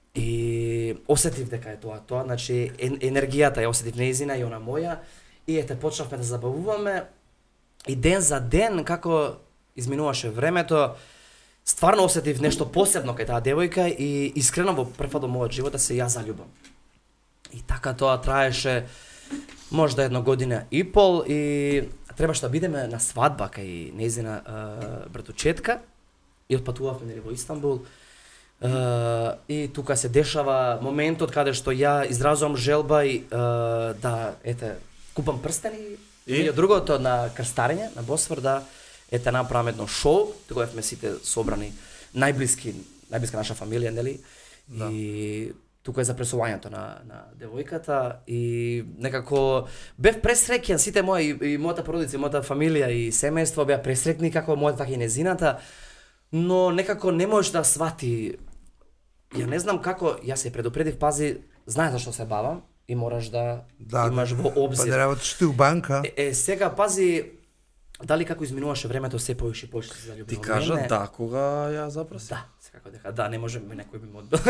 Speaker 2: И осетив дека е тоа тоа, значи ен, енергијата ја осетив неизина и она моја и ете почнавме да забавуваме и ден за ден како изминуваше времето, стварно осетив нешто посебно кај таа девојка и искрено во прв пат во мојот живот да се ја заљубам. И така тоа траеше можда една година и пол и требаше да бидеме на свадба кај нејзина братучетка и отпатувавме нели во Истанбул. Uh, и тука се дешава моментот каде што ја изразувам желба и uh, да ете купам прстени и, и другото на крстарење на Босфор да ете направам едно шоу, тоа бевме сите собрани најблиски најблиска наша фамилија нели да. И тука е за пресувањето на на девојката и некако бев пресреќен, сите мои и, и мојата породица, и мојата фамилија и семејство беа пресреќни како мојата така и незината, но некако не можеш да свати. Ја не знам како, јас се предупредив, пази, знаеш зашто се бавам и мораш да,
Speaker 3: да
Speaker 2: имаш во обзир.
Speaker 3: Па да работиш ти у банка.
Speaker 2: Е, е сега пази, дали како изминуваше времето се поише и поише се залюбил.
Speaker 1: Ти кажа мене. Да, кога ја запроси.
Speaker 2: Да, секако дека да, не може некој би му одбил.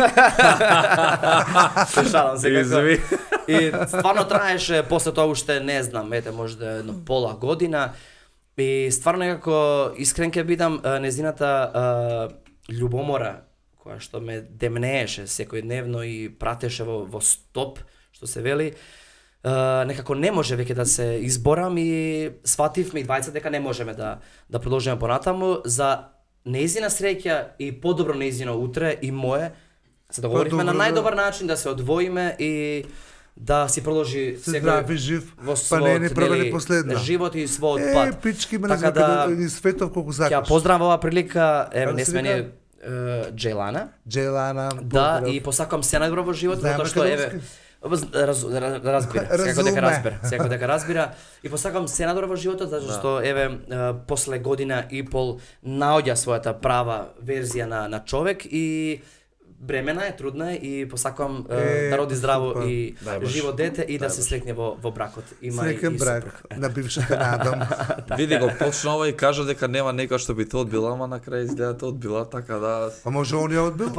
Speaker 2: Се шалам секако. И стварно траеше после тоа уште не знам, ете можда едно пола година и стварно некако искрен ке бидам, незината љубомора која што ме демнееше секојдневно и пратеше во, во стоп, што се вели, uh, некако не може веќе да се изборам и свативме и двајца дека не можеме да да продолжиме понатаму за нејзина среќа и подобро нејзино утре и мое. Се договоривме на најдобар начин да се одвоиме и да си продолжи
Speaker 3: секој жив,
Speaker 2: во
Speaker 3: па не не прва ни последна.
Speaker 2: Живот и својот пат.
Speaker 3: Е, пички ме
Speaker 2: така да
Speaker 3: ни светов колку сакаш.
Speaker 2: Ќе поздравам оваа прилика, еве не сме ни Джейлана.
Speaker 3: Джейлана.
Speaker 2: Да, и посакувам се најдобро во животот, затоа што еве раз, разбира, секој дека разбира, секој дека разбира и посакувам се најдобро во животот затоа што еве после година и пол наоѓа својата права верзија на на човек и бремена е, трудна е и посакувам е, да роди здраво па, и дай, живо дете и дай, да се срекне во во бракот. Има
Speaker 3: Среќен
Speaker 2: и, и
Speaker 3: брак на бившата надам.
Speaker 1: Види го почна ова и кажа дека нема некој што би те одбила, ама на крај изгледа те одбила, така да.
Speaker 3: А може он ја одбил?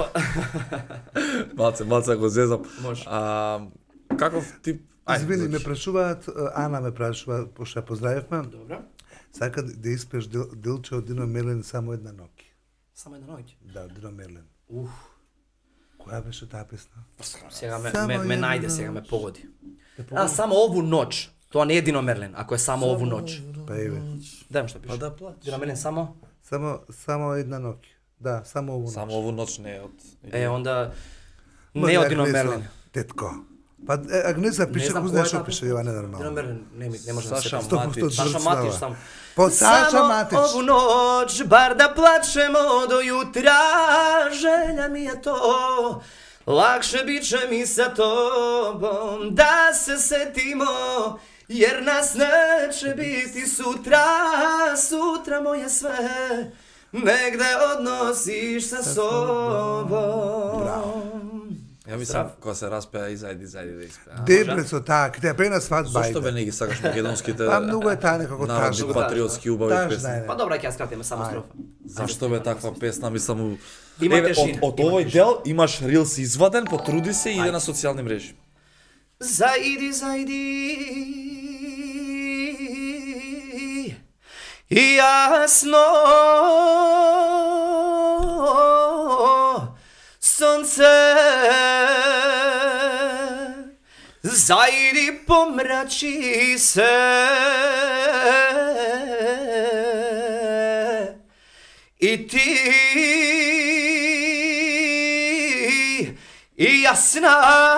Speaker 1: Малце, малце го зезам.
Speaker 2: Може.
Speaker 1: А каков тип?
Speaker 3: Извини, ме прашуваат, Ана ме прашува, пошто ја поздравивме.
Speaker 2: Добро.
Speaker 3: Сака да испееш дил, Дилче од Дино Мерлин само една ноќ.
Speaker 2: Само една ноќ?
Speaker 3: Да, Дино Мерлин.
Speaker 2: Уф.
Speaker 3: Која беше таа песна?
Speaker 2: Сега ме, ме, ме најде, сега ме погоди. А, само ову ноќ. Тоа не е Дино Мерлин, ако е само ову ноќ.
Speaker 3: Па еве.
Speaker 2: Дај што пише.
Speaker 1: Па да плач.
Speaker 2: Дино Мерлин само?
Speaker 3: Само, само една ноќ. Да, само ову ноќ.
Speaker 1: Само ову ноќ не е од...
Speaker 2: Е, онда... Не е од Дино Мерлин.
Speaker 3: Тетко. Па Агнеса пише, кој знае што пише, ева ненормално.
Speaker 2: Дино Мерлин, не, не може да се...
Speaker 1: Саша Матич.
Speaker 2: Саша Матич сам.
Speaker 3: По Саша Матич.
Speaker 2: Само ову ноќ, бар да плачемо до јутра, желја ми е то. Лакше биче ми sa тобом да се сетимо, jer nas neće biti sutra, sutra moje sve, negde odnosiš sa sobom.
Speaker 3: Bravo.
Speaker 1: Ја мислам, кога се распеа, изајди, изајди да испеа.
Speaker 3: Дебре со таа, ќе пе на свадба.
Speaker 1: Зошто бе не ги сакаш македонските?
Speaker 3: Па многу е таа некако
Speaker 1: народни
Speaker 3: тажна.
Speaker 1: патриотски убави
Speaker 3: Тажна
Speaker 1: песни.
Speaker 3: е.
Speaker 2: Па добра, ќе ја скратиме само строфа.
Speaker 1: Зашто бе таква песна, мислам, у-
Speaker 2: Има
Speaker 1: Еве,
Speaker 2: тежина,
Speaker 1: од, од
Speaker 2: има
Speaker 1: овој
Speaker 2: тежина.
Speaker 1: дел имаш рилс изваден, потруди се и иде на социјални мрежи.
Speaker 2: Зајди, зајди, јасно сонце, зајди помрачи се, и ти и јасна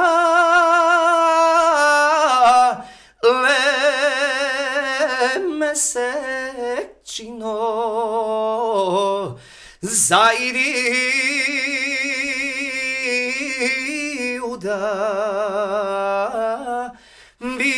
Speaker 2: ле месечино, зајди уда би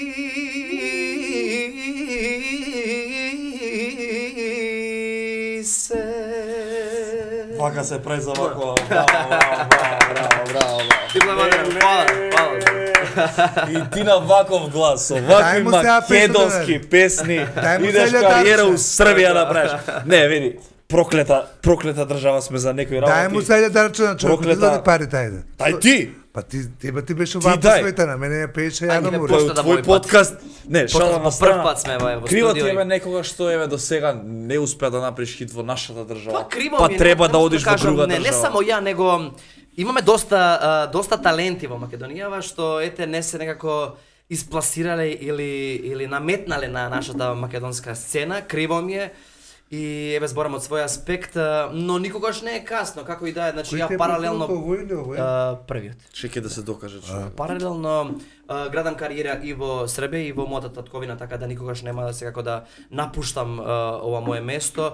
Speaker 2: се.
Speaker 1: Вака се прави за вако. Браво, браво, браво, браво.
Speaker 2: Ти благодарам, фала, фала.
Speaker 1: И ти на ваков глас, со
Speaker 3: Дај
Speaker 1: вакви
Speaker 3: му сега
Speaker 1: македонски песни,
Speaker 3: Дај му
Speaker 1: идеш
Speaker 3: сега
Speaker 1: кариера
Speaker 3: Дарче.
Speaker 1: у Србија да правиш. Не, види, проклета, проклета држава сме за некои
Speaker 3: Дај му
Speaker 1: работи.
Speaker 3: сега Дарче на човек,
Speaker 1: Проклета-
Speaker 3: излади парите, ајде.
Speaker 1: Ај ти!
Speaker 3: Па ти, тебе ти беше
Speaker 1: Ти
Speaker 3: вака
Speaker 1: дај.
Speaker 3: светана, мене ја пеше
Speaker 2: Ајде,
Speaker 3: Јана
Speaker 2: бе,
Speaker 3: Муре.
Speaker 2: пошто
Speaker 1: Тој
Speaker 2: да
Speaker 1: твој
Speaker 2: мој пат.
Speaker 1: подкаст, не,
Speaker 2: Пошто
Speaker 1: шала
Speaker 2: по
Speaker 1: на
Speaker 2: прв
Speaker 1: страна.
Speaker 2: пат сме во во
Speaker 1: Криво ти
Speaker 2: студио.
Speaker 1: е некога што еве до сега не успеа да направиш хит во нашата држава.
Speaker 2: Па криво
Speaker 1: па
Speaker 2: ми е,
Speaker 1: треба
Speaker 2: не,
Speaker 1: да
Speaker 2: како
Speaker 1: одиш
Speaker 2: да
Speaker 1: во
Speaker 2: кажам,
Speaker 1: друга
Speaker 2: не,
Speaker 1: држава.
Speaker 2: не само ја, него имаме доста а, доста таленти во Македонија што ете не се некако испласирале или или наметнале на нашата македонска сцена, криво ми е. И еве зборам од свој аспект, но никогаш не е касно, како и да е, значи ја паралелно а, првиот.
Speaker 1: Чекај да се докаже човек.
Speaker 2: Паралелно а, градам кариера и во Србија и во мојата татковина, така да никогаш нема да се како да напуштам а, ова мое место.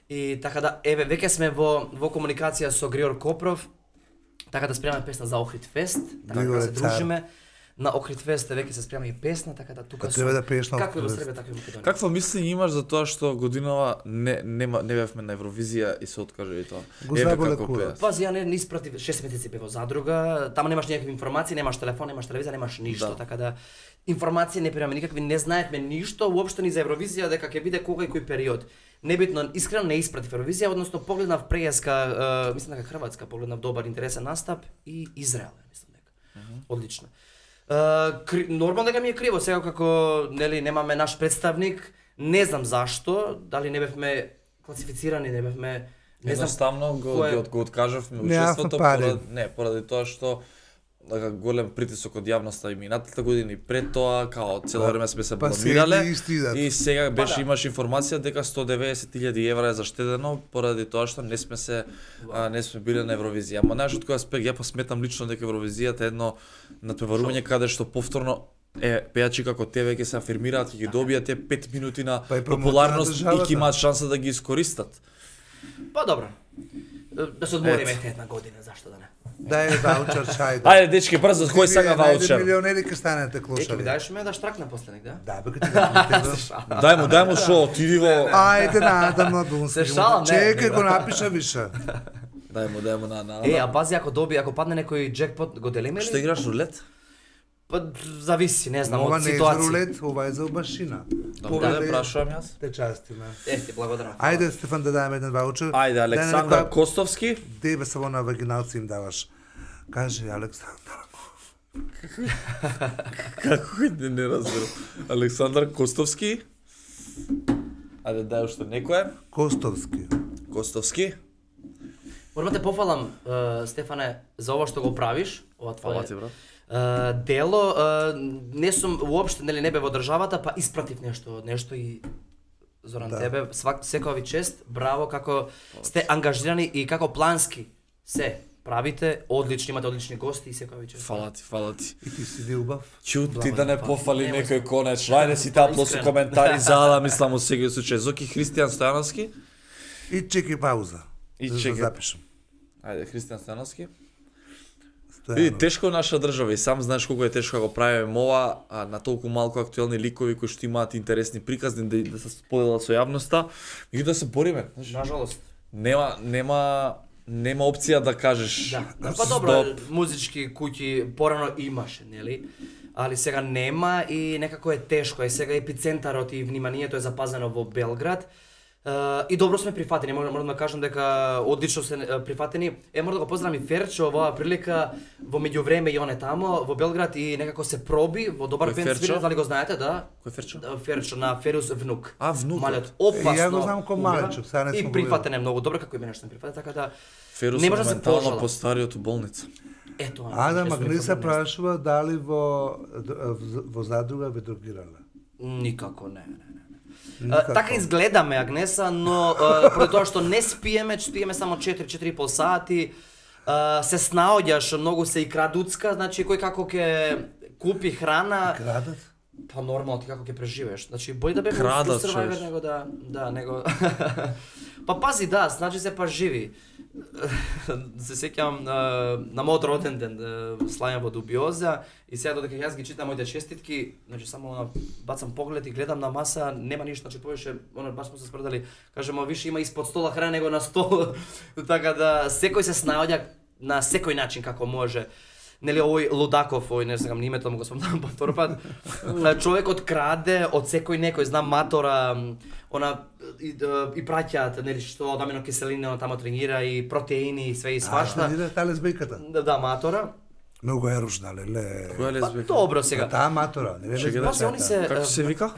Speaker 2: И така да еве веќе сме во во комуникација со Гриор Копров, така да спремаме песна за Охрид Фест, така да се дружиме. На Охрид Фест веќе се спрема и песна, така да тука
Speaker 3: треба да пееш на
Speaker 2: како и во Србија, така и во Македонија.
Speaker 1: Какво мислење имаш за тоа што годинава не нема не бевме на Евровизија и се откаже и тоа?
Speaker 3: Еве како пеа.
Speaker 2: Пази, ја не не испратив шест месеци бев во задруга, таму немаш никакви информации, немаш телефон, немаш телевизија, немаш ништо, да. Така да информации не примаме никакви, не знаевме ништо уопшто ни за Евровизија дека ќе биде кога и кој период. Небитно, искрено не испратив Евровизија, односно погледнав прејаска, мислам дека Хрватска, погледнав добар интересен настап и Израел, мислам дека. Uh -huh. Одлично. Uh, кри, нормално дека ми е криво сега како нели немаме наш представник, не знам зашто, дали не бевме класифицирани, не бевме не
Speaker 1: едноставно го
Speaker 2: кое...
Speaker 1: го, го откажавме учеството поради не поради тоа што дека голем притисок од јавноста и минатата година и пред тоа као цело време сме се бламирале и сега беше па, да. Имаш информација дека сто и деветдесет илјади евра е заштедено поради тоа што не сме се а, не сме биле на Евровизија. Ама знаеш од кој аспект ја посметам лично дека Евровизијата е едно натпреварување каде што повторно е пејачи како тебе ќе се афирмираат и ги добијат те пет минути на па популарност и ќе имаат шанса да ги искористат.
Speaker 2: Па добро. Да се одмориме една година, зашто да не?
Speaker 3: Дај ваучер чај.
Speaker 1: Ајде дечки брзо, кој сега ваучер?
Speaker 3: Милионери ќе станете клошари.
Speaker 2: Еќе ми даеш ме да штракна последник, да?
Speaker 3: Да, бе ќе ти
Speaker 1: дај му, дај му шо, отиди во.
Speaker 3: Ајде надам на Дунски.
Speaker 2: Се шалам, не.
Speaker 3: Чекај го напиша више.
Speaker 1: Дај му, дај му на на.
Speaker 2: Е, а пази ако доби, ако падне некој джекпот, го делиме ли?
Speaker 1: Што играш рулет?
Speaker 2: Па зависи, не знам,
Speaker 3: ова
Speaker 2: од
Speaker 3: не е
Speaker 2: ситуација.
Speaker 3: рулет, ова е за убашина.
Speaker 1: Да, да прашувам јас.
Speaker 3: Те частиме.
Speaker 2: Е, ти благодарам.
Speaker 3: Ајде Стефан да дајме еден ваучер.
Speaker 1: Ајде Александар
Speaker 3: некоја...
Speaker 1: Костовски.
Speaker 3: Тебе само на вагиналци им даваш. Каже Александар.
Speaker 1: Како не, не разберам. Александар Костовски. Ајде дај уште некој.
Speaker 3: Костовски.
Speaker 1: Костовски.
Speaker 2: Морам те пофалам, Стефане, за ова што го правиш, ова твое.
Speaker 1: Фала ти, брат.
Speaker 2: Uh, дело, uh, не сум уопште, нели не бе во државата, па испратив нешто, нешто и Зоран да. Тебе, свак, секоја ви чест, браво како сте ангажирани и како плански се правите, одлични, имате одлични гости и секоја ви чест.
Speaker 1: Фала ти, фала ти.
Speaker 3: И ти си љубав.
Speaker 1: Чу ти да не пофали некој конечно. Ајде си тапло со коментари зала, мислам у секој случај. Зоки Христијан Стојановски.
Speaker 3: И чеки пауза.
Speaker 1: И
Speaker 3: да
Speaker 1: чеки.
Speaker 3: Запишам.
Speaker 1: Ајде Христијан Стојановски. Види, тешко наша држава и сам знаеш колку е тешко да го правиме ова, а на толку малку актуелни ликови кои што имаат интересни приказни да, да се споделат со јавноста, меѓутоа да се бориме.
Speaker 2: Нажалост.
Speaker 1: Нема нема нема опција да кажеш.
Speaker 2: Да. Па добро, музички куќи порано имаше, нели? Али сега нема и некако е тешко. Е сега епицентарот и вниманието е запазено во Белград. Uh, и добро сме прифатени, морам, морам да кажам дека одлично се uh, прифатени. Е, морам да го поздравам и Ферчо, во оваа прилика, во меѓувреме и он е тамо, во Белград и некако се проби, во добар бенд свири, дали го знаете, да?
Speaker 1: Кој Ферчо?
Speaker 2: Да, Ферчо, на Ферус внук.
Speaker 1: А, внук?
Speaker 2: Малиот, опасно.
Speaker 3: Ја го знам ко малечок, сега не сум
Speaker 2: и прифатен е многу добро, како и мене што сме прифатени, така да
Speaker 1: Ферус
Speaker 2: не може да се
Speaker 1: моментално
Speaker 2: пожала.
Speaker 1: по стариот у болница.
Speaker 2: Ето,
Speaker 3: А да Магниса прашува дали во во задруга ве дрогирале.
Speaker 2: Никако не, не.
Speaker 3: Никако.
Speaker 2: Така изгледаме, Агнеса, но uh, поради тоа што не спиеме, спиеме само четири четири и пол сати, uh, се снаоѓаш, многу се и крадуцка, значи кој како ќе купи храна.
Speaker 3: Крадат?
Speaker 2: Па нормално, ти како ќе преживееш. Значи бој да бе
Speaker 1: Крадат,
Speaker 2: Survivor него да, да, него. Па пази, да, значи се па живи. Се сеќавам на мојот роден ден, славам во Дубиоза и сега додека јас ги читам моите честитки, значи само бацам поглед и гледам на маса, нема ништо, значи повеќе, оно баш сме се спредали, кажемо више има испод стола храна него на стол. Така да секој се снаоѓа на секој начин како може. Нели овој Лудаков, овој не знам името му го спомнам повтор пат. Човекот краде од секој некој, знам Матора, она и, и праќаат, нели што од аминокиселини она тамо тренира и протеини и све и свашта.
Speaker 3: А, тренира таа лесбијката.
Speaker 2: Да, да, Матора.
Speaker 3: Многу е рушна, леле.
Speaker 1: Која
Speaker 2: Па
Speaker 1: лесбика?
Speaker 2: добро сега.
Speaker 3: Таа Матора, не ве
Speaker 2: Пази, они се
Speaker 1: Како се вика?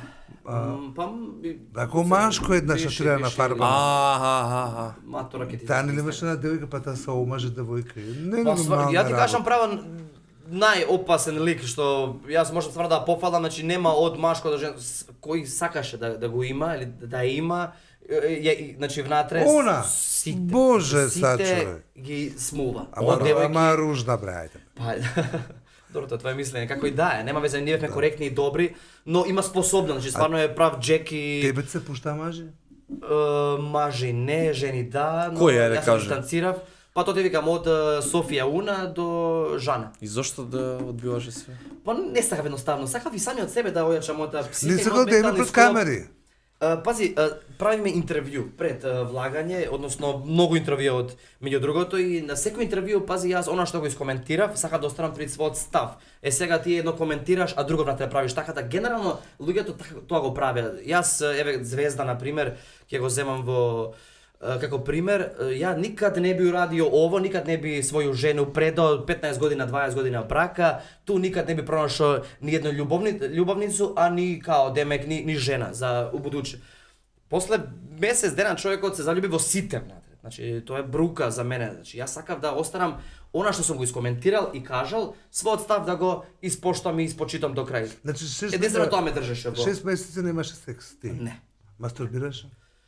Speaker 2: М, Па... би-
Speaker 3: Ако машко една што
Speaker 2: беше-
Speaker 3: треба на
Speaker 2: беше
Speaker 3: фарба.
Speaker 1: Аха, аха.
Speaker 2: Матора ке ти
Speaker 3: Таа не
Speaker 2: се
Speaker 3: имаше на девојка, па таа се омаже девојка. Не,
Speaker 2: Па,
Speaker 3: не,
Speaker 2: свар... ја ти кажам право најопасен лик што јас можам стварно да пофалам, значи нема од машко до жен с- кој сакаше да да го има или да, да има, ја, значи внатре
Speaker 3: Она!
Speaker 2: сите,
Speaker 3: Боже,
Speaker 2: сите
Speaker 3: сачуве.
Speaker 2: ги смува.
Speaker 3: Ама,
Speaker 2: Од девојки-
Speaker 3: ама ружна бре, ајде.
Speaker 2: Па, добро, тоа е твое мислење, како и да е, нема везе, ние бевме коректни и добри, но има способно, значи стварно е прав Джек и
Speaker 3: Тебе се пушта мажи?
Speaker 2: е, мажи не, жени да, но
Speaker 1: Кој е, да
Speaker 2: јас се
Speaker 1: каже?
Speaker 2: дистанцирав. Па тоа ти викам од е, Софија Уна до Жана.
Speaker 1: И зошто да одбиваше све?
Speaker 2: Па не сакав едноставно, сакав и сами од себе да ојачам мојата психика.
Speaker 3: Не
Speaker 2: и
Speaker 3: се
Speaker 2: мојот
Speaker 3: го да има
Speaker 2: ментални
Speaker 3: пред
Speaker 2: склоп.
Speaker 3: камери.
Speaker 2: А, пази, а, правиме интервју пред а, влагање, односно многу интервју од меѓу другото и на секој интервју, пази, јас она што го искоментирав, сакам да останам пред својот став. Е сега ти едно коментираш, а друго внатре правиш така да генерално луѓето така, тоа го правеа. Јас еве Звезда на пример ќе го земам во а, како пример, а, ја никад не би урадио ово, никад не би своју жену предал петнаесет година, дваесет година брака, ту никад не би пронашao ни една љубовни, љубовницу, а ни као демек ни, ни жена за убудуче. После месец дена човекот се залюби во сите внатре. Значи тоа е брука за мене. Значи јас сакав да останам она што сум го искоментирал и кажал, својот став да го испоштувам и испочитам до крај.
Speaker 3: Значи, шест
Speaker 2: Единствено тоа ме држеше во.
Speaker 3: Шест месеци немаше секс, ти.
Speaker 2: Не.
Speaker 3: Мастурбираше?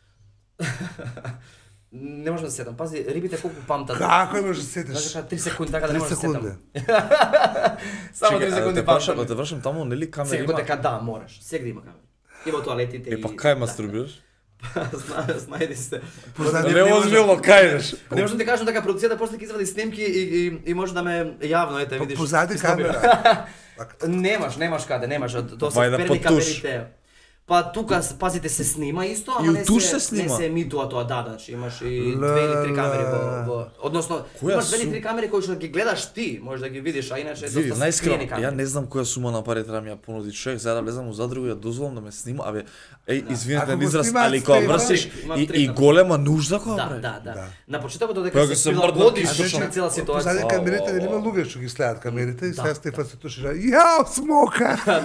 Speaker 2: Не можам да се сетам. Пази, рибите колку памтат.
Speaker 3: Како имаш да сетиш?
Speaker 2: Значи така три секунди така да не
Speaker 3: Три
Speaker 2: можам да се
Speaker 3: секунди.
Speaker 2: сетам. Само три
Speaker 1: Чекај, а да
Speaker 2: секунди
Speaker 1: те прашам, да
Speaker 2: памтам.
Speaker 1: те прашам таму нели камера
Speaker 2: Секој
Speaker 1: има?
Speaker 2: дека да, мораш. Секој има камера. И во тоалетите и
Speaker 1: Е па кај мастурбираш?
Speaker 2: Зна- Знаеди се.
Speaker 3: Позади
Speaker 1: Не озбилно кајдеш.
Speaker 2: Не можам да ти кажам дека продуцијата после ќе извади снимки и, и, и може да ме јавно ете видиш.
Speaker 3: Позади
Speaker 2: ти стави.
Speaker 3: камера.
Speaker 2: Немаш, немаш каде, немаш. Тоа се
Speaker 1: Вајде
Speaker 2: перни
Speaker 1: под туш.
Speaker 2: камерите. Па тука пазите се снима исто,
Speaker 1: И
Speaker 2: ама
Speaker 1: у
Speaker 2: не
Speaker 1: туш
Speaker 2: се,
Speaker 1: се снима?
Speaker 2: не се емитува тоа, да, значи имаш и две или три камери во, во односно
Speaker 1: Која
Speaker 2: имаш две или
Speaker 1: сум-
Speaker 2: три камери кои што ги гледаш ти, можеш да ги видиш, а иначе е
Speaker 1: Види,
Speaker 2: доста
Speaker 1: најскрено,
Speaker 2: скриени камери.
Speaker 1: ја не знам која сума на пари треба ми ја понуди човек, за да влезам у задруга и ја дозволам да ме снима, абе, еј, извинете
Speaker 3: Ако
Speaker 1: на
Speaker 3: го
Speaker 1: израз,
Speaker 3: снимаат
Speaker 1: али кога
Speaker 3: снима,
Speaker 1: врсиш
Speaker 2: има
Speaker 1: и,
Speaker 2: трик
Speaker 1: и
Speaker 2: на
Speaker 1: голема нужда која
Speaker 2: Да,
Speaker 1: прави.
Speaker 2: да, да.
Speaker 3: Да.
Speaker 2: На почетокот
Speaker 1: Кога
Speaker 2: додека
Speaker 1: ќе
Speaker 2: се
Speaker 1: се мрднат
Speaker 2: прилагодиш
Speaker 1: и што-
Speaker 2: на цела
Speaker 3: Позади
Speaker 2: ситуација.
Speaker 3: камерите нели има луѓе што ги следат камерите и сега Стефан се тушира. Јао, смока!
Speaker 2: Да,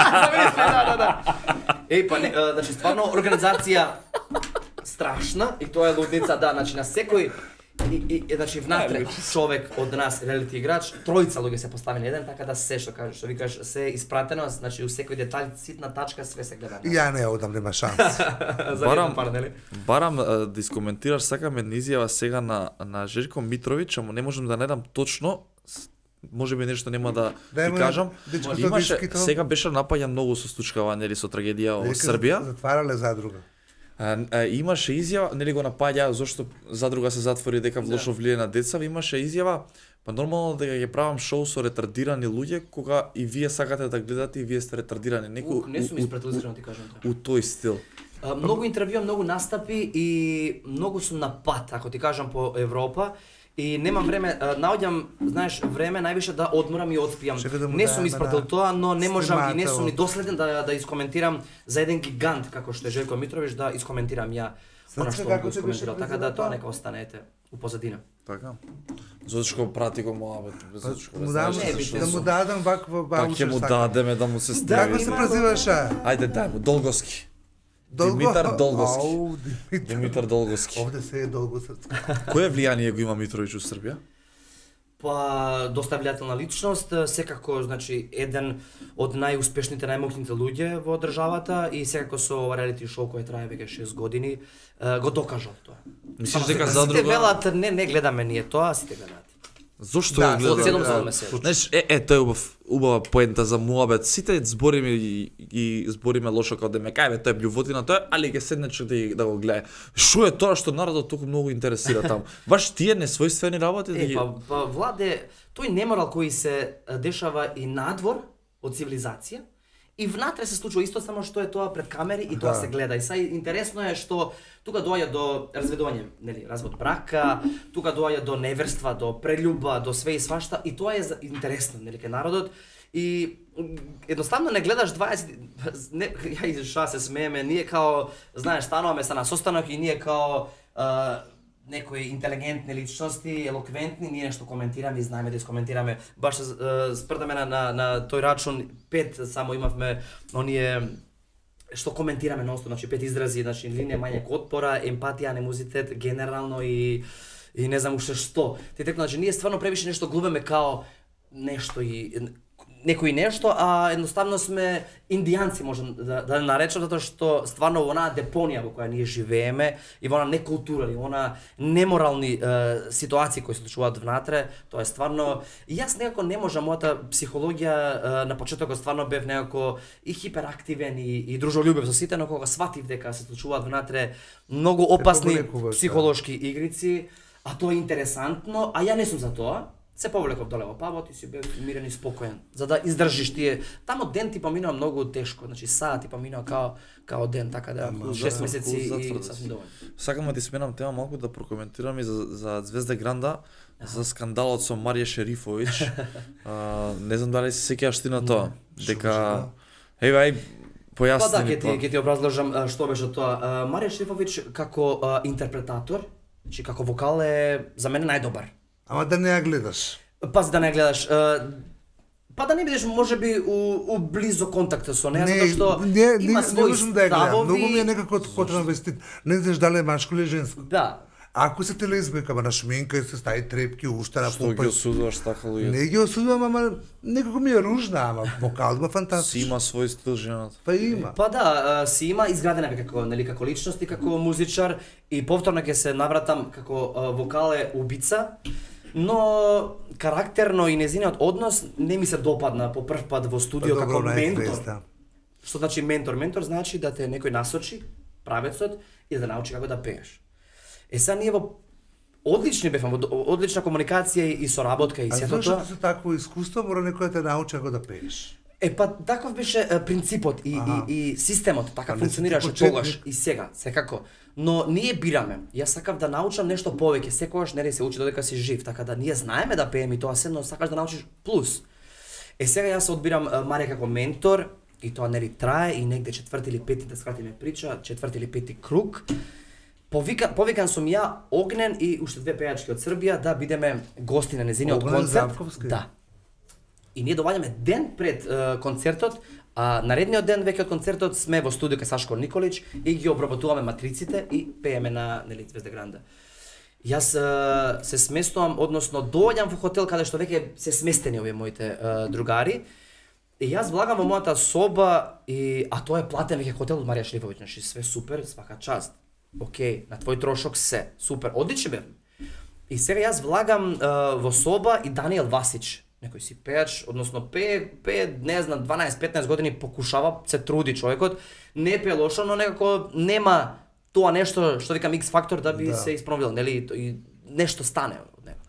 Speaker 2: да, да, да. Еј, па, не, а, значи, стварно, организација страшна и тоа е лудница, да, значи, на секој и, и, и значи, внатре човек од нас, реалити играч, тројца луѓе се поставени еден, така да се, што кажеш, што викаш, се испратено, значи, у секој детаљ, ситна тачка, све се гледа.
Speaker 3: Ја не одам, нема шанс.
Speaker 2: За
Speaker 1: Барам-
Speaker 2: еден пар, нели?
Speaker 1: Барам а, да искоментираш сакам една изјава сега на на Жеljko Митровиќ, ама не можам да најдам точно, с- може би нешто нема да
Speaker 3: Дај
Speaker 1: ти
Speaker 3: му
Speaker 1: кажам.
Speaker 3: дечкото
Speaker 1: Имаше
Speaker 3: вискито.
Speaker 1: сега беше напаѓан многу со стучкавање или со трагедија во
Speaker 3: Дека
Speaker 1: Србија.
Speaker 3: Затварале задруга.
Speaker 1: А, а, имаше изјава, нели го напаѓа зошто задруга се затвори дека лошо влијае на деца, имаше изјава, па нормално дека ќе правам шоу со ретардирани луѓе кога и вие сакате да гледате и вие сте ретардирани. Некој
Speaker 2: Ух, не сум
Speaker 1: у- у-
Speaker 2: испратил, искрено ти кажам тоа.
Speaker 1: у тој стил.
Speaker 2: А, Многу интервјуа, многу настапи и многу сум на пат, ако ти кажам, по Европа. И немам време, а, наоѓам, знаеш, време највише да одморам и одспијам.
Speaker 3: Чека да му
Speaker 2: Не сум
Speaker 3: даеме
Speaker 2: испратил
Speaker 3: на
Speaker 2: тоа, но не можам и не
Speaker 3: стимата
Speaker 2: сум ни
Speaker 3: од-
Speaker 2: доследен да да искоментирам за еден гигант како што е Жеljko Митровиќ, да искоментирам ја она
Speaker 3: Срцка,
Speaker 2: што
Speaker 3: како
Speaker 2: го
Speaker 3: ти беше
Speaker 2: искоментирал, така да
Speaker 3: презентато?
Speaker 2: тоа нека останете у позадина.
Speaker 1: Така. Зошто прати го моабет, зошто
Speaker 3: Му дам,
Speaker 2: Не, бите
Speaker 3: да му
Speaker 2: сум.
Speaker 3: дадам ваква
Speaker 1: Па ќе му дадеме да му се
Speaker 3: Како
Speaker 1: стеви.
Speaker 3: се презиваше?
Speaker 1: Ајде дај му Долговски. Димитар Долговски.
Speaker 3: Ау, Димитар.
Speaker 1: Димитар Долговски.
Speaker 3: Овде се е долго срцка.
Speaker 1: Кое влијание го има Митровиќ у Србија?
Speaker 2: Па доста влијателна личност, секако значи еден од најуспешните, најмокните луѓе во државата и секако со ова реалити шоу кој трае веќе шест години е, го докажал тоа.
Speaker 1: Мислиш дека
Speaker 2: Сите
Speaker 1: задруга
Speaker 2: велат, не не гледаме ние тоа, сите гледаат.
Speaker 1: Зошто
Speaker 3: Да,
Speaker 1: го гледа?
Speaker 2: Од седум
Speaker 3: да,
Speaker 2: седум се.
Speaker 1: Знаеш, е, е, тоа е убав, убава поента за муабет. Сите збориме и, и збориме лошо како демек, ајде, тоа е блювотина, тоа, е, али ќе седне човек да, ги- да го гледа. Шо е тоа што народот толку многу интересира таму? Баш тие несвојствени работи да
Speaker 2: Е,
Speaker 1: ги...
Speaker 2: па, па Владе, тој неморал кој се а, дешава и надвор од цивилизација, и внатре се случува исто, само што е тоа пред камери и тоа
Speaker 3: Да.
Speaker 2: се гледа. И сај интересно е што тука доаѓа до разведување, нели, развод брака, тука доаѓа до неверства, до прељуба, до све и свашта, и тоа е за- интересно, нели, кај народот. И м, едноставно не гледаш дваесет не ја и ша се смееме, ние као знаеш стануваме се на состанок и ние као а, некои интелигентни личности, елоквентни, ние нешто коментираме и знаеме да искоментираме. Баш се е, спрдаме на, на, на тој рачун, пет само имавме оние што коментираме ностоп, значи пет изрази, значи линија мањек отпора, емпатија, анимозитет, генерално и и не знам уште што. Ти текно, значи ние стварно превише нешто глубеме као нешто и некои нешто, а едноставно сме индијанци, можам да да наречам, затоа што стварно во онаа депонија во која ние живееме и во онаа некултура и во онаа неморални е, ситуации кои се случуваат внатре, тоа е стварно и јас некако не можам, мојата психологија е, на почетокот стварно бев некако и хиперактивен и, и дружолюбив со сите, но кога сватив дека се случуваат внатре многу опасни психолошки игрици, а тоа е интересантно, а ја не сум за тоа. Се повлеков доле во пабот и си бев мирен и спокоен, за да издржиш тие. Тамо ден ти поминува многу тешко, значи саат ти поминува као као ден, така да шест месеци и сасвим доволно.
Speaker 1: Сакам да ти сменам тема малку да прокоментирам и за за Звезда Гранда, за скандалот со Марија Шерифовиќ. а, не знам дали се сеќаваш ти на тоа, дека еј ај појасни.
Speaker 2: Па да, ќе ти ќе ти образложам што беше тоа. Марија Шерифовиќ како а, интерпретатор, значи како вокал е за мене најдобар.
Speaker 3: Ама да не ја гледаш.
Speaker 2: Пази да не гледаш. Па да не бидеш можеби у, у близо контакт со неа, затоа што
Speaker 3: не,
Speaker 2: има
Speaker 3: не,
Speaker 2: своји
Speaker 3: не да ја гледам.
Speaker 2: ставови.
Speaker 3: Многу ми е некако контравестит. Не знаеш дали е машко или женско.
Speaker 2: Да.
Speaker 3: Ако се те лесбика, ма на шминка и се стави трепки, ушта на
Speaker 1: Што ги осудуваш така луѓе?
Speaker 3: Не ги осудувам, ама некако ми е ружна, ама вокал има фантастично.
Speaker 1: Си има свој стил жената.
Speaker 3: Па има.
Speaker 2: Па да, си има изградена како нели како личност и како музичар и повторно ќе се навратам како а, вокал е убица. Но карактерно и незиниот однос не ми се допадна по прв пат во студио
Speaker 3: па,
Speaker 2: како
Speaker 3: добро,
Speaker 2: ментор.
Speaker 3: да.
Speaker 2: Што значи ментор? Ментор значи да те некој насочи правецот и да научи како да пееш. Е сега ние во одлични бевме, во одлична комуникација и соработка и
Speaker 3: А
Speaker 2: сето
Speaker 3: зашто
Speaker 2: тоа.
Speaker 3: со такво искуство мора некој да те научи како да пееш.
Speaker 2: Е па таков беше е, принципот и,
Speaker 3: Аха.
Speaker 2: и, и системот, така
Speaker 3: А не си ти
Speaker 2: функционираше
Speaker 3: почетник?
Speaker 2: тогаш и сега, секако. Но ние бираме. Јас сакав да научам нешто повеќе, секогаш нели се учи додека си жив, така да ние знаеме да пееме и тоа се, но сакаш да научиш плюс. Е сега јас одбирам е, Марија како ментор и тоа нели трае и негде четврти или пети, да скратиме прича, четврти или пети круг. Повика, повикан сум ја, Огнен и уште две пејачки од Србија да бидеме гости на незиниот
Speaker 3: Огнен
Speaker 2: концерт.
Speaker 3: Замковски?
Speaker 2: Да. И ние доваѓаме ден пред е, концертот, а наредниот ден веќе од концертот сме во студио кај Сашко Николич и ги обработуваме матриците и пееме на нели Звезда Гранда. Јас е, се сместувам, односно доаѓам во хотел каде што веќе се сместени овие моите е, другари. И јас влагам во мојата соба и а тоа е платен веќе хотел од Марија Шерифовиќ, значи све супер, свака част. Океј, на твој трошок се, супер, одлични бев. И сега јас влагам е, во соба и Даниел Васич, некој си пејач, односно пее, пее, не знам, дванаесет-петнаесет години покушава, се труди човекот, не пее лошо, но некако нема тоа нешто што викам X фактор да би
Speaker 3: Да.
Speaker 2: се исправил, нели, и, и нешто стане од него.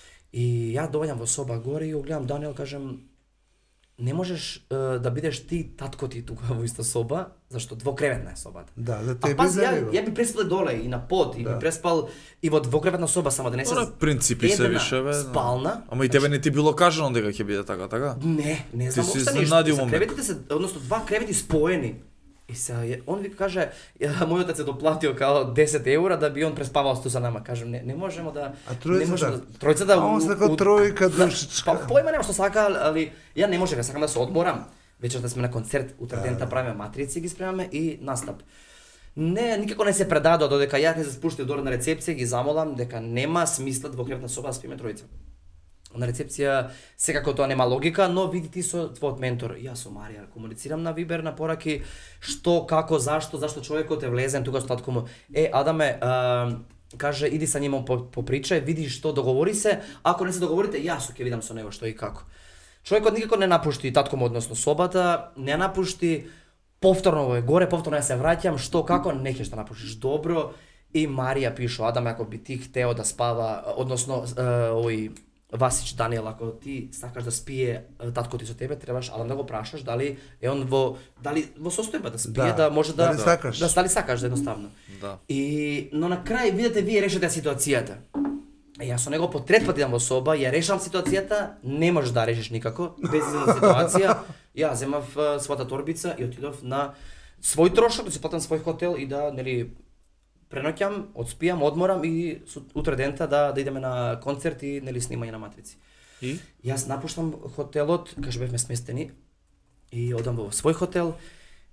Speaker 2: И ја доаѓам во соба горе и го гледам Даниел, кажем, не можеш е, да бидеш ти татко ти тука во иста соба, зашто двокреветна е собата.
Speaker 3: Да, за
Speaker 2: А
Speaker 3: тебе
Speaker 2: пази,
Speaker 3: за
Speaker 2: ја,
Speaker 3: него.
Speaker 2: ја би преспал доле и на под, и
Speaker 3: Да.
Speaker 2: би преспал и во двокреветна соба, само да не се
Speaker 1: Ора принципи се
Speaker 2: една
Speaker 1: више бе.
Speaker 2: спална.
Speaker 1: Ама и тебе не ти било кажано дека ќе биде така, така?
Speaker 2: Не, не знам
Speaker 1: си
Speaker 2: уште
Speaker 1: изненадил
Speaker 2: ништо.
Speaker 1: момент.
Speaker 2: Креветите се, односно два кревети споени. И се, он ви каже, ја, мојот отец е доплатил као десет евра да би он преспавал сту со нама. Кажем, не, не можемо да...
Speaker 3: А тројцата?
Speaker 2: не можемо да, тројцата
Speaker 3: А он
Speaker 2: у-
Speaker 3: сака
Speaker 2: у-
Speaker 3: тројка
Speaker 2: да,
Speaker 3: душичка.
Speaker 2: Па појма нема што сака, али ја не можев, ја сакам да се одморам. Вечерта сме на концерт, утре дента правиме матрици, ги спремаме и настап. Не, никако не се предадоа додека јас не се спуштив доле на рецепција, ги замолам дека нема смисла двокреветна соба да спиме тројца. На рецепција секако тоа нема логика, но види ти со твојот ментор, јас со Марија комуницирам на Вибер на пораки, што, како, зашто, зашто човекот е влезен тука со татко му. Е, Адаме, а, каже иди са ним по, по причај, види што договори се, ако не се договорите, јас ќе видам со него што и како. Човекот никако не напушти татко му, односно собата, не напушти, повторно е горе, повторно ја се враќам, што како, не ќе што напуштиш добро. И Марија пише, Адаме, ако би ти хтео да спава, односно, е, овој Васич Даниел, ако ти сакаш да спие е, татко ти со тебе, требаш Адам да го прашаш дали е он во дали во состојба да спие,
Speaker 3: Да,
Speaker 2: да, може да
Speaker 3: дали сакаш.
Speaker 2: да дали сакаш да едноставно.
Speaker 1: Да.
Speaker 2: И но на крај видете вие решите ситуацијата. Е, јас со него по трет пат идам во соба, ја решам ситуацијата, не можеш да решиш никако, без излезна ситуација. Ја земав е, својата торбица и отидов на свој трошок, да си платам свој хотел и да, нели, преноќам, одспијам, одморам и су- утре дента да да идеме на концерт и нели снимање на матрици.
Speaker 1: И?
Speaker 2: Јас напуштам хотелот, каже бевме сместени и одам во свој хотел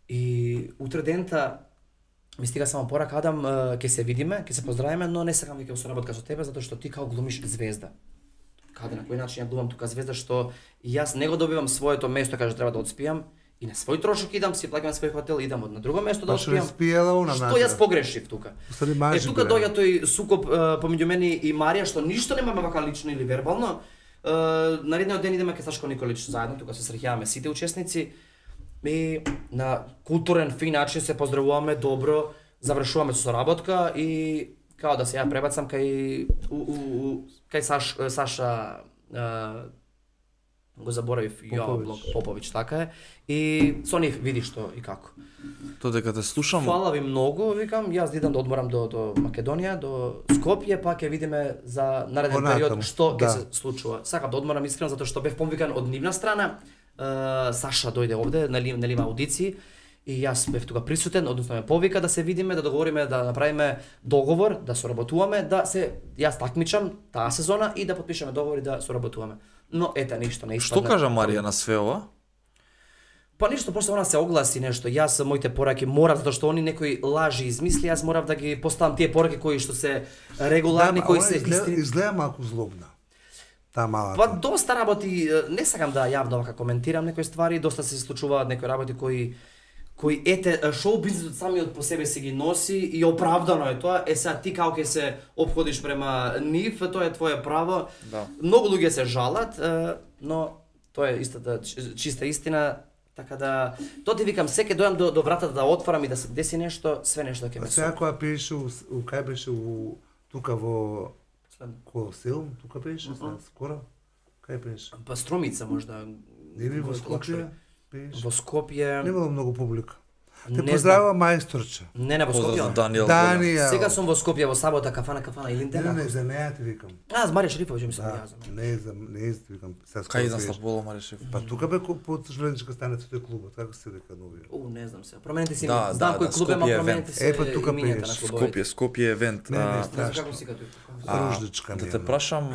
Speaker 2: И утре дента ми стига само порака, Адам, ќе се видиме, ќе се поздравиме, но не сакам веќе соработка со тебе затоа што ти као глумиш звезда. Каде, на кој начин ја глумам тука звезда, што јас не го добивам своето место, каже треба да одспијам, и на свој трошок идам, си плаќам свој хотел, идам од на друго место да одспијам. Што јас погрешив тука? Е, тука доаѓа тој сукоп помеѓу мене и Марија, што ништо немаме вака лично или вербално. Наредниот ден идеме кај Сашко Николич заедно, тука се среќаваме сите учесници. И на културен, фин начин се поздравуваме, добро, завршуваме со соработка и као да се ја пребацам кај у, у, у, кај Саш, Саша а, го заборавив ја блок Попович, така е. И со нив види што и како.
Speaker 1: Тоа дека те слушам.
Speaker 2: Фала ви многу, викам, јас идам да одморам до до Македонија, до Скопје, па ќе видиме за нареден период што ќе да. се случува. Сакам да одморам искрено затоа што бев повикан од нивна страна. Uh, Саша дојде овде, нели, нели има аудиции и јас бев тука присутен, односно ме повика да се видиме, да договориме, да направиме договор, да соработуваме, да се јас такмичам таа сезона и да потпишеме договор и да соработуваме. Но ете ништо не испадна.
Speaker 1: Што кажа Марија на све ова?
Speaker 2: Па ништо, после она се огласи нешто. Јас моите пораки морав, затоа што они некои лажи измисли, јас морав да ги поставам тие пораки кои што се регуларни,
Speaker 3: да,
Speaker 2: кои се
Speaker 3: изгледа, изгледа малку злобна. Таа малата.
Speaker 2: Па доста работи, не сакам да јавно вака коментирам некои ствари, доста се случуваат некои работи кои кои ете шоу бизнисот самиот по себе си ги носи и оправдано е тоа. Е сега ти као ќе се опходиш према нив, тоа е твое право.
Speaker 1: Да.
Speaker 2: Многу луѓе се жалат, но тоа е истата чиста истина. Така да, тоа ти викам, секој дојам до, до вратата да отворам и да се деси нешто, све нешто ќе ме
Speaker 3: се. Сега кога пиеше у, у кај беше у тука во Колосеум, тука беше, uh -huh. скоро. Кај беше?
Speaker 2: Па Струмица можда.
Speaker 3: Не би во Скопје?
Speaker 2: Во Скопје.
Speaker 3: Немало многу публика. Те поздравува мајсторче.
Speaker 2: Не, не во Скопје.
Speaker 1: Даниел.
Speaker 3: Даниел.
Speaker 2: Сега сум во Скопје во сабота кафана кафана или
Speaker 3: не. Не, не, за неја ти викам.
Speaker 2: А, за Марија Шерифовиќ мислам
Speaker 3: да,
Speaker 2: јас.
Speaker 3: Не, за не ти викам.
Speaker 1: Кај еден стаполо Марија Шерифовиќ.
Speaker 3: Па тука бе под железничка станица тој клубот, како се дека нови.
Speaker 2: У, не знам се. Променете си,
Speaker 1: да,
Speaker 2: знам
Speaker 1: да,
Speaker 2: кој
Speaker 1: да,
Speaker 2: клуб ема, променете се.
Speaker 3: Е, па тука
Speaker 2: имињата на клубовите.
Speaker 1: Скопје, Скопје евент.
Speaker 3: Не, не,
Speaker 2: страшно. Како си кај
Speaker 3: Руждичка.
Speaker 1: Да те прашам,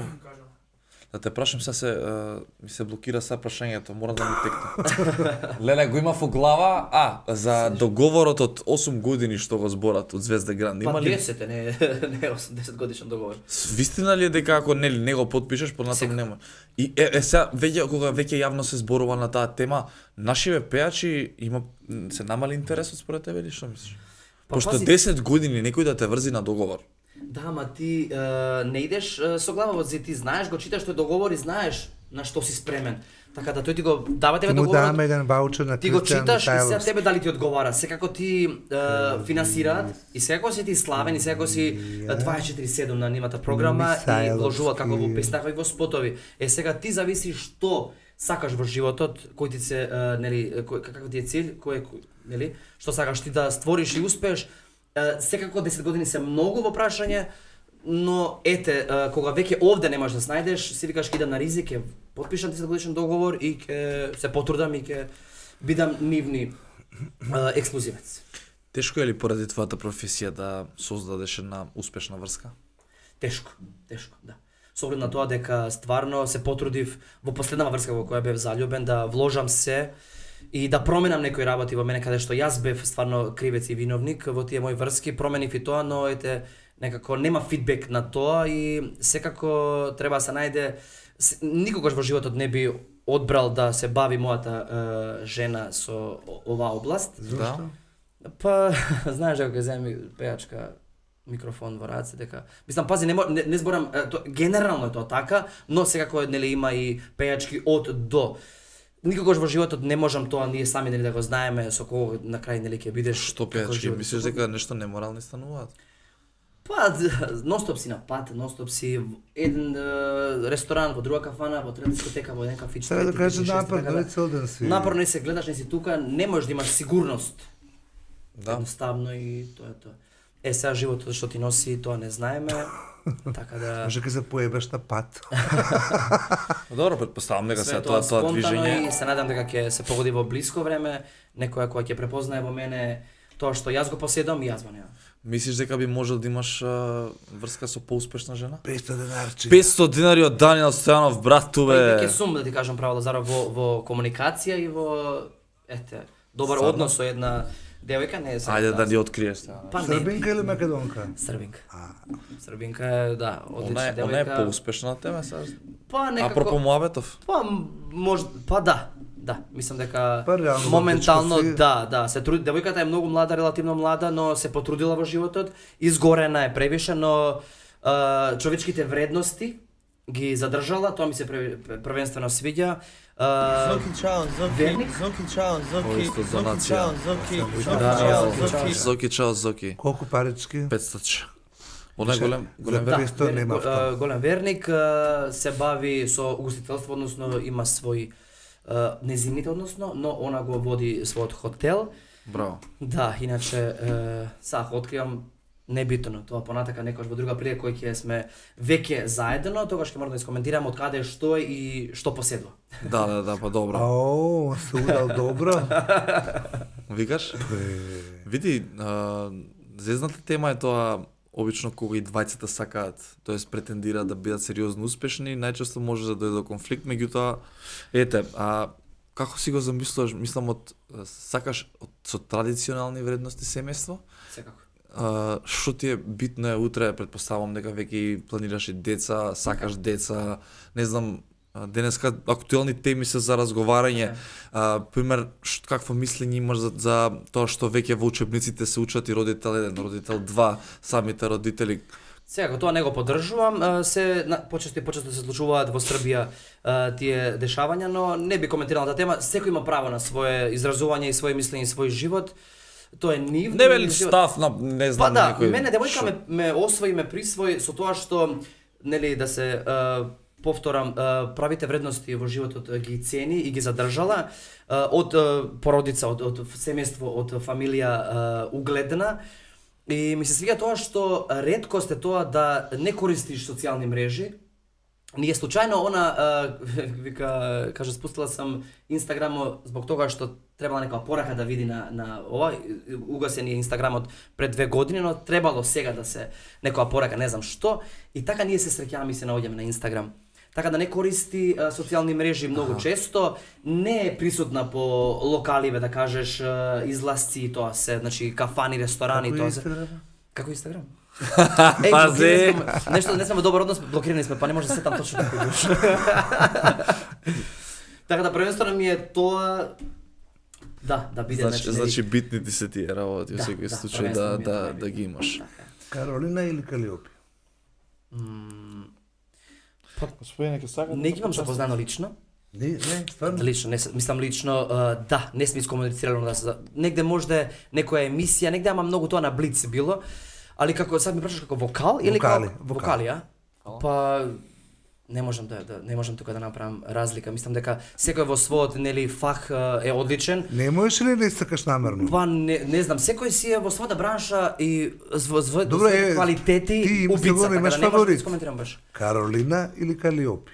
Speaker 1: да те прашам сега се ми се блокира са прашањето, мора да ми текне. Леле го има во глава, а за договорот од осум години што го зборат од Звезда Гранд, има
Speaker 2: па
Speaker 1: ли?
Speaker 2: десет, не не осемдесет годишен договор.
Speaker 1: Вистина ли е дека ако нели не го потпишеш, понатаму нема? И е, е сега веќе кога веќе јавно се зборува на таа тема, нашиве пејачи има се намали интересот според тебе или што мислиш?
Speaker 2: Па,
Speaker 1: пошто
Speaker 2: пази...
Speaker 1: десет години некој да те врзи на договор.
Speaker 2: Да, ама ти е, не идеш е, со глава во зид, ти знаеш, го читаш тој договор и знаеш на што си спремен. Така да тој ти го дава тебе договорот.
Speaker 3: Ти му даваме еден ваучер на
Speaker 2: ти го читаш и сега тебе дали ти одговара. Секако ти е, финансираат и секако си ти славен и секако си дваесет и четири седум на нивната програма и вложува како во песна, како и во спотови. Е сега ти зависи што сакаш во животот, кој ти се е, нели кој каков ти е цел, кој нели што сакаш ти да створиш и успееш. Uh, секако десет години се многу во прашање, но ете, uh, кога веќе овде не можеш да снајдеш, си викаш ќе идам на ризик, ќе потпишам десет годишен договор и ќе се потрудам и ќе бидам нивни uh, ексклузивец.
Speaker 1: Тешко е ли поради твојата професија да создадеш една успешна врска?
Speaker 2: Тешко, тешко, да. Со оглед на тоа дека стварно се потрудив во последнава врска во која бев заљубен да вложам се и да променам некои работи во мене каде што јас бев стварно кривец и виновник во тие мои врски, променив и тоа, но ете некако нема фидбек на тоа и секако треба да се најде. Никогаш во животот не би одбрал да се бави мојата е, жена со оваа област.
Speaker 3: Зошто?
Speaker 2: Па знаеш дека ќе земи пејачка микрофон во раце дека мислам пази не не, не зборам то, генерално е тоа така, но секако нели има и пејачки од до. Никогаш во животот не можам тоа ние сами нели да го знаеме со кого на крај нели ќе бидеш.
Speaker 1: Што пејачки, мислиш дека нешто неморални стануваат?
Speaker 2: Па ностоп си на пат, ностоп си еден е, ресторан, во друга кафана, во трета дискотека, во еден кафич.
Speaker 3: Сега да кажеш напор, да цел ден си.
Speaker 2: Напор не се гледаш, не си тука, не можеш да имаш сигурност.
Speaker 1: Да.
Speaker 2: Едноставно и тоа е тоа. Е сега животот што ти носи, тоа не знаеме. Така да
Speaker 3: може ќе се поебеш на пат.
Speaker 1: Добро, претпоставам дека се тоа тоа движење
Speaker 2: и се надам дека ќе се погоди во блиско време, некоја која ќе препознае во мене тоа што јас го поседам и јас во неа.
Speaker 1: Мислиш дека би можел да имаш а, врска со поуспешна жена?
Speaker 3: петстотини динарчи.
Speaker 1: петстотини динари од Даниел Стојанов, брат, туве.
Speaker 2: Веќе сум да ти кажам право Лазаров во во комуникација и во ете добар
Speaker 1: Стварно?
Speaker 2: однос со една девојка, не е сега.
Speaker 1: Ајде да ни откриеш сега.
Speaker 2: Па не.
Speaker 3: Србинка или македонка?
Speaker 2: Србинка.
Speaker 3: А,
Speaker 2: Србинка е, да,
Speaker 1: Она
Speaker 2: одлична
Speaker 1: е, она е
Speaker 2: девојка.
Speaker 1: поуспешна од тебе сега.
Speaker 2: Па некако...
Speaker 1: Апропо Муабетов.
Speaker 2: Па, м- може, па да, да, мислам дека
Speaker 3: Па, реално,
Speaker 2: моментално
Speaker 3: дечко си-
Speaker 2: да, да, се труди. Девојката е многу млада, релативно млада, но се потрудила во животот, изгорена е превише, но а, човечките вредности ги задржала, тоа ми се прв- првенствено свиѓа. А,
Speaker 4: Zoki Čao, Zoki,
Speaker 2: Верник?
Speaker 4: Zoki Čao,
Speaker 1: Ovo
Speaker 4: Zoki,
Speaker 1: isto za
Speaker 4: Zoki
Speaker 1: naciju.
Speaker 4: Čao, Zoki, Zoki
Speaker 2: Da,
Speaker 4: Čao,
Speaker 2: Zoki
Speaker 4: Zoki.
Speaker 1: Зоки, чао, Зоки.
Speaker 3: колку парички?
Speaker 1: петстотин. Она е
Speaker 3: Че,
Speaker 1: голем, голем
Speaker 3: за
Speaker 1: верник.
Speaker 3: петстотин
Speaker 2: вер-
Speaker 3: нема
Speaker 2: го-
Speaker 3: авто.
Speaker 2: а, голем верник, а, се бави со угостителство, односно има свој а, незините, односно, но она го води својот хотел.
Speaker 1: Браво.
Speaker 2: Да, иначе, е, сак, откривам небитно, тоа понатака некојаш во друга прилика кој ќе сме веќе заедно, тогаш ќе морам да искоментирам од каде што е и што поседува.
Speaker 1: Да, да, да, па добро.
Speaker 3: Ао, се удал добро.
Speaker 1: Викаш? Види, а, зезната тема е тоа, обично кога и двајцата сакаат, тоест претендираат да бидат сериозно успешни, најчесто може да дојде до конфликт, меѓутоа, ете, а како си го замислуваш, мислам од сакаш од со традиционални вредности семејство?
Speaker 2: Секако.
Speaker 1: А, што ти е битно е утре, предпоставам дека веќе и планираш и деца, сакаш деца, не знам, а, денеска актуелни теми се за разговарање. А, пример, ш, какво мислење имаш за, за тоа што веќе во учебниците се учат и родител еден, родител два, самите родители?
Speaker 2: Сега, тоа не го поддржувам, а, се на, почесто и почесто се случуваат во Србија а, тие дешавања, но не би коментирал таа тема. Секој има право на свое изразување и свое мислење и свој живот. Тоа е нивно.
Speaker 1: Не вели
Speaker 2: нивен живот.
Speaker 1: став на, не
Speaker 2: Па
Speaker 1: знам,
Speaker 2: да,
Speaker 1: некој...
Speaker 2: мене девојка
Speaker 1: шо-
Speaker 2: ме, ме освои, ме присвои со тоа што, нели, да се а, повторам, а, правите вредности во животот а, ги цени и ги задржала а, од а, породица, од, од семејство, од фамилија а, угледна. И ми се свиѓа тоа што реткост е тоа да не користиш социјални мрежи. Ние случајно она а, вика, каже, спустила сам Инстаграмо због тога што требала некоја порака да види на на ова, угасен е Инстаграмот пред две години, но требало сега да се некоја порака, не знам што, и така ние се среќаваме и се наоѓаме на Инстаграм. Така да не користи а, социјални мрежи многу често, не е присутна по локаливе, да кажеш, а, излазци и тоа се, значи кафани, ресторани и
Speaker 3: Како е
Speaker 2: тоа се.
Speaker 3: Инстаграм?
Speaker 2: Како Инстаграм?
Speaker 1: Пази!
Speaker 2: блокирани сме, нешто не сме во добар однос, блокирани сме, па не може да се там точно како душ. Така да првенствено ми е тоа да, да биде
Speaker 1: Значи,
Speaker 2: нели-
Speaker 1: значи битни ти се тие работи, во
Speaker 2: Да,
Speaker 1: секој
Speaker 2: да,
Speaker 1: случај да,
Speaker 2: првенствено ми е
Speaker 1: да,
Speaker 2: тоа
Speaker 1: да ги имаш.
Speaker 2: Така е.
Speaker 3: Каролина или Калиопи?
Speaker 2: М,
Speaker 1: Господине, ќе сакате
Speaker 2: Не ги имам запознано лично.
Speaker 3: Не, не, стварно.
Speaker 2: Лично, не, се- мислам лично, а, да, не сме искомуницирали да се негде можда некоја емисија, негде ама многу тоа на Блиц било, али како sad ми прашаш како вокал или
Speaker 3: Вокали,
Speaker 2: како
Speaker 3: вокал.
Speaker 2: вокали, а? Па не можам да, да не можам тука да направам разлика. Мислам дека секој во својот нели фах а, е одличен.
Speaker 3: Не можеш ли да истакаш намерно?
Speaker 2: Па не, не знам, секој си е во својата бранша и во своите
Speaker 3: Добре, е,
Speaker 2: квалитети
Speaker 3: ти им
Speaker 2: убица,
Speaker 3: сигурно
Speaker 2: така
Speaker 3: имаш
Speaker 2: да не можам да
Speaker 3: фаворит.
Speaker 2: искоментирам баш.
Speaker 3: Каролина или Калиопи?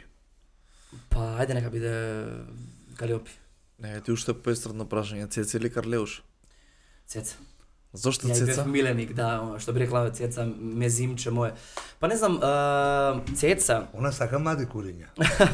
Speaker 2: Па ајде нека биде Калиопи.
Speaker 1: Не, ти уште поестрадно прашање, Цеца или Карлеуш?
Speaker 2: Цеца.
Speaker 1: Зошто
Speaker 2: Ја и бев
Speaker 1: Цеца?
Speaker 2: миленик, да, што би рекла Цеца, мезимче моје. Па не знам, а, Цеца
Speaker 3: Она сака млади куриња.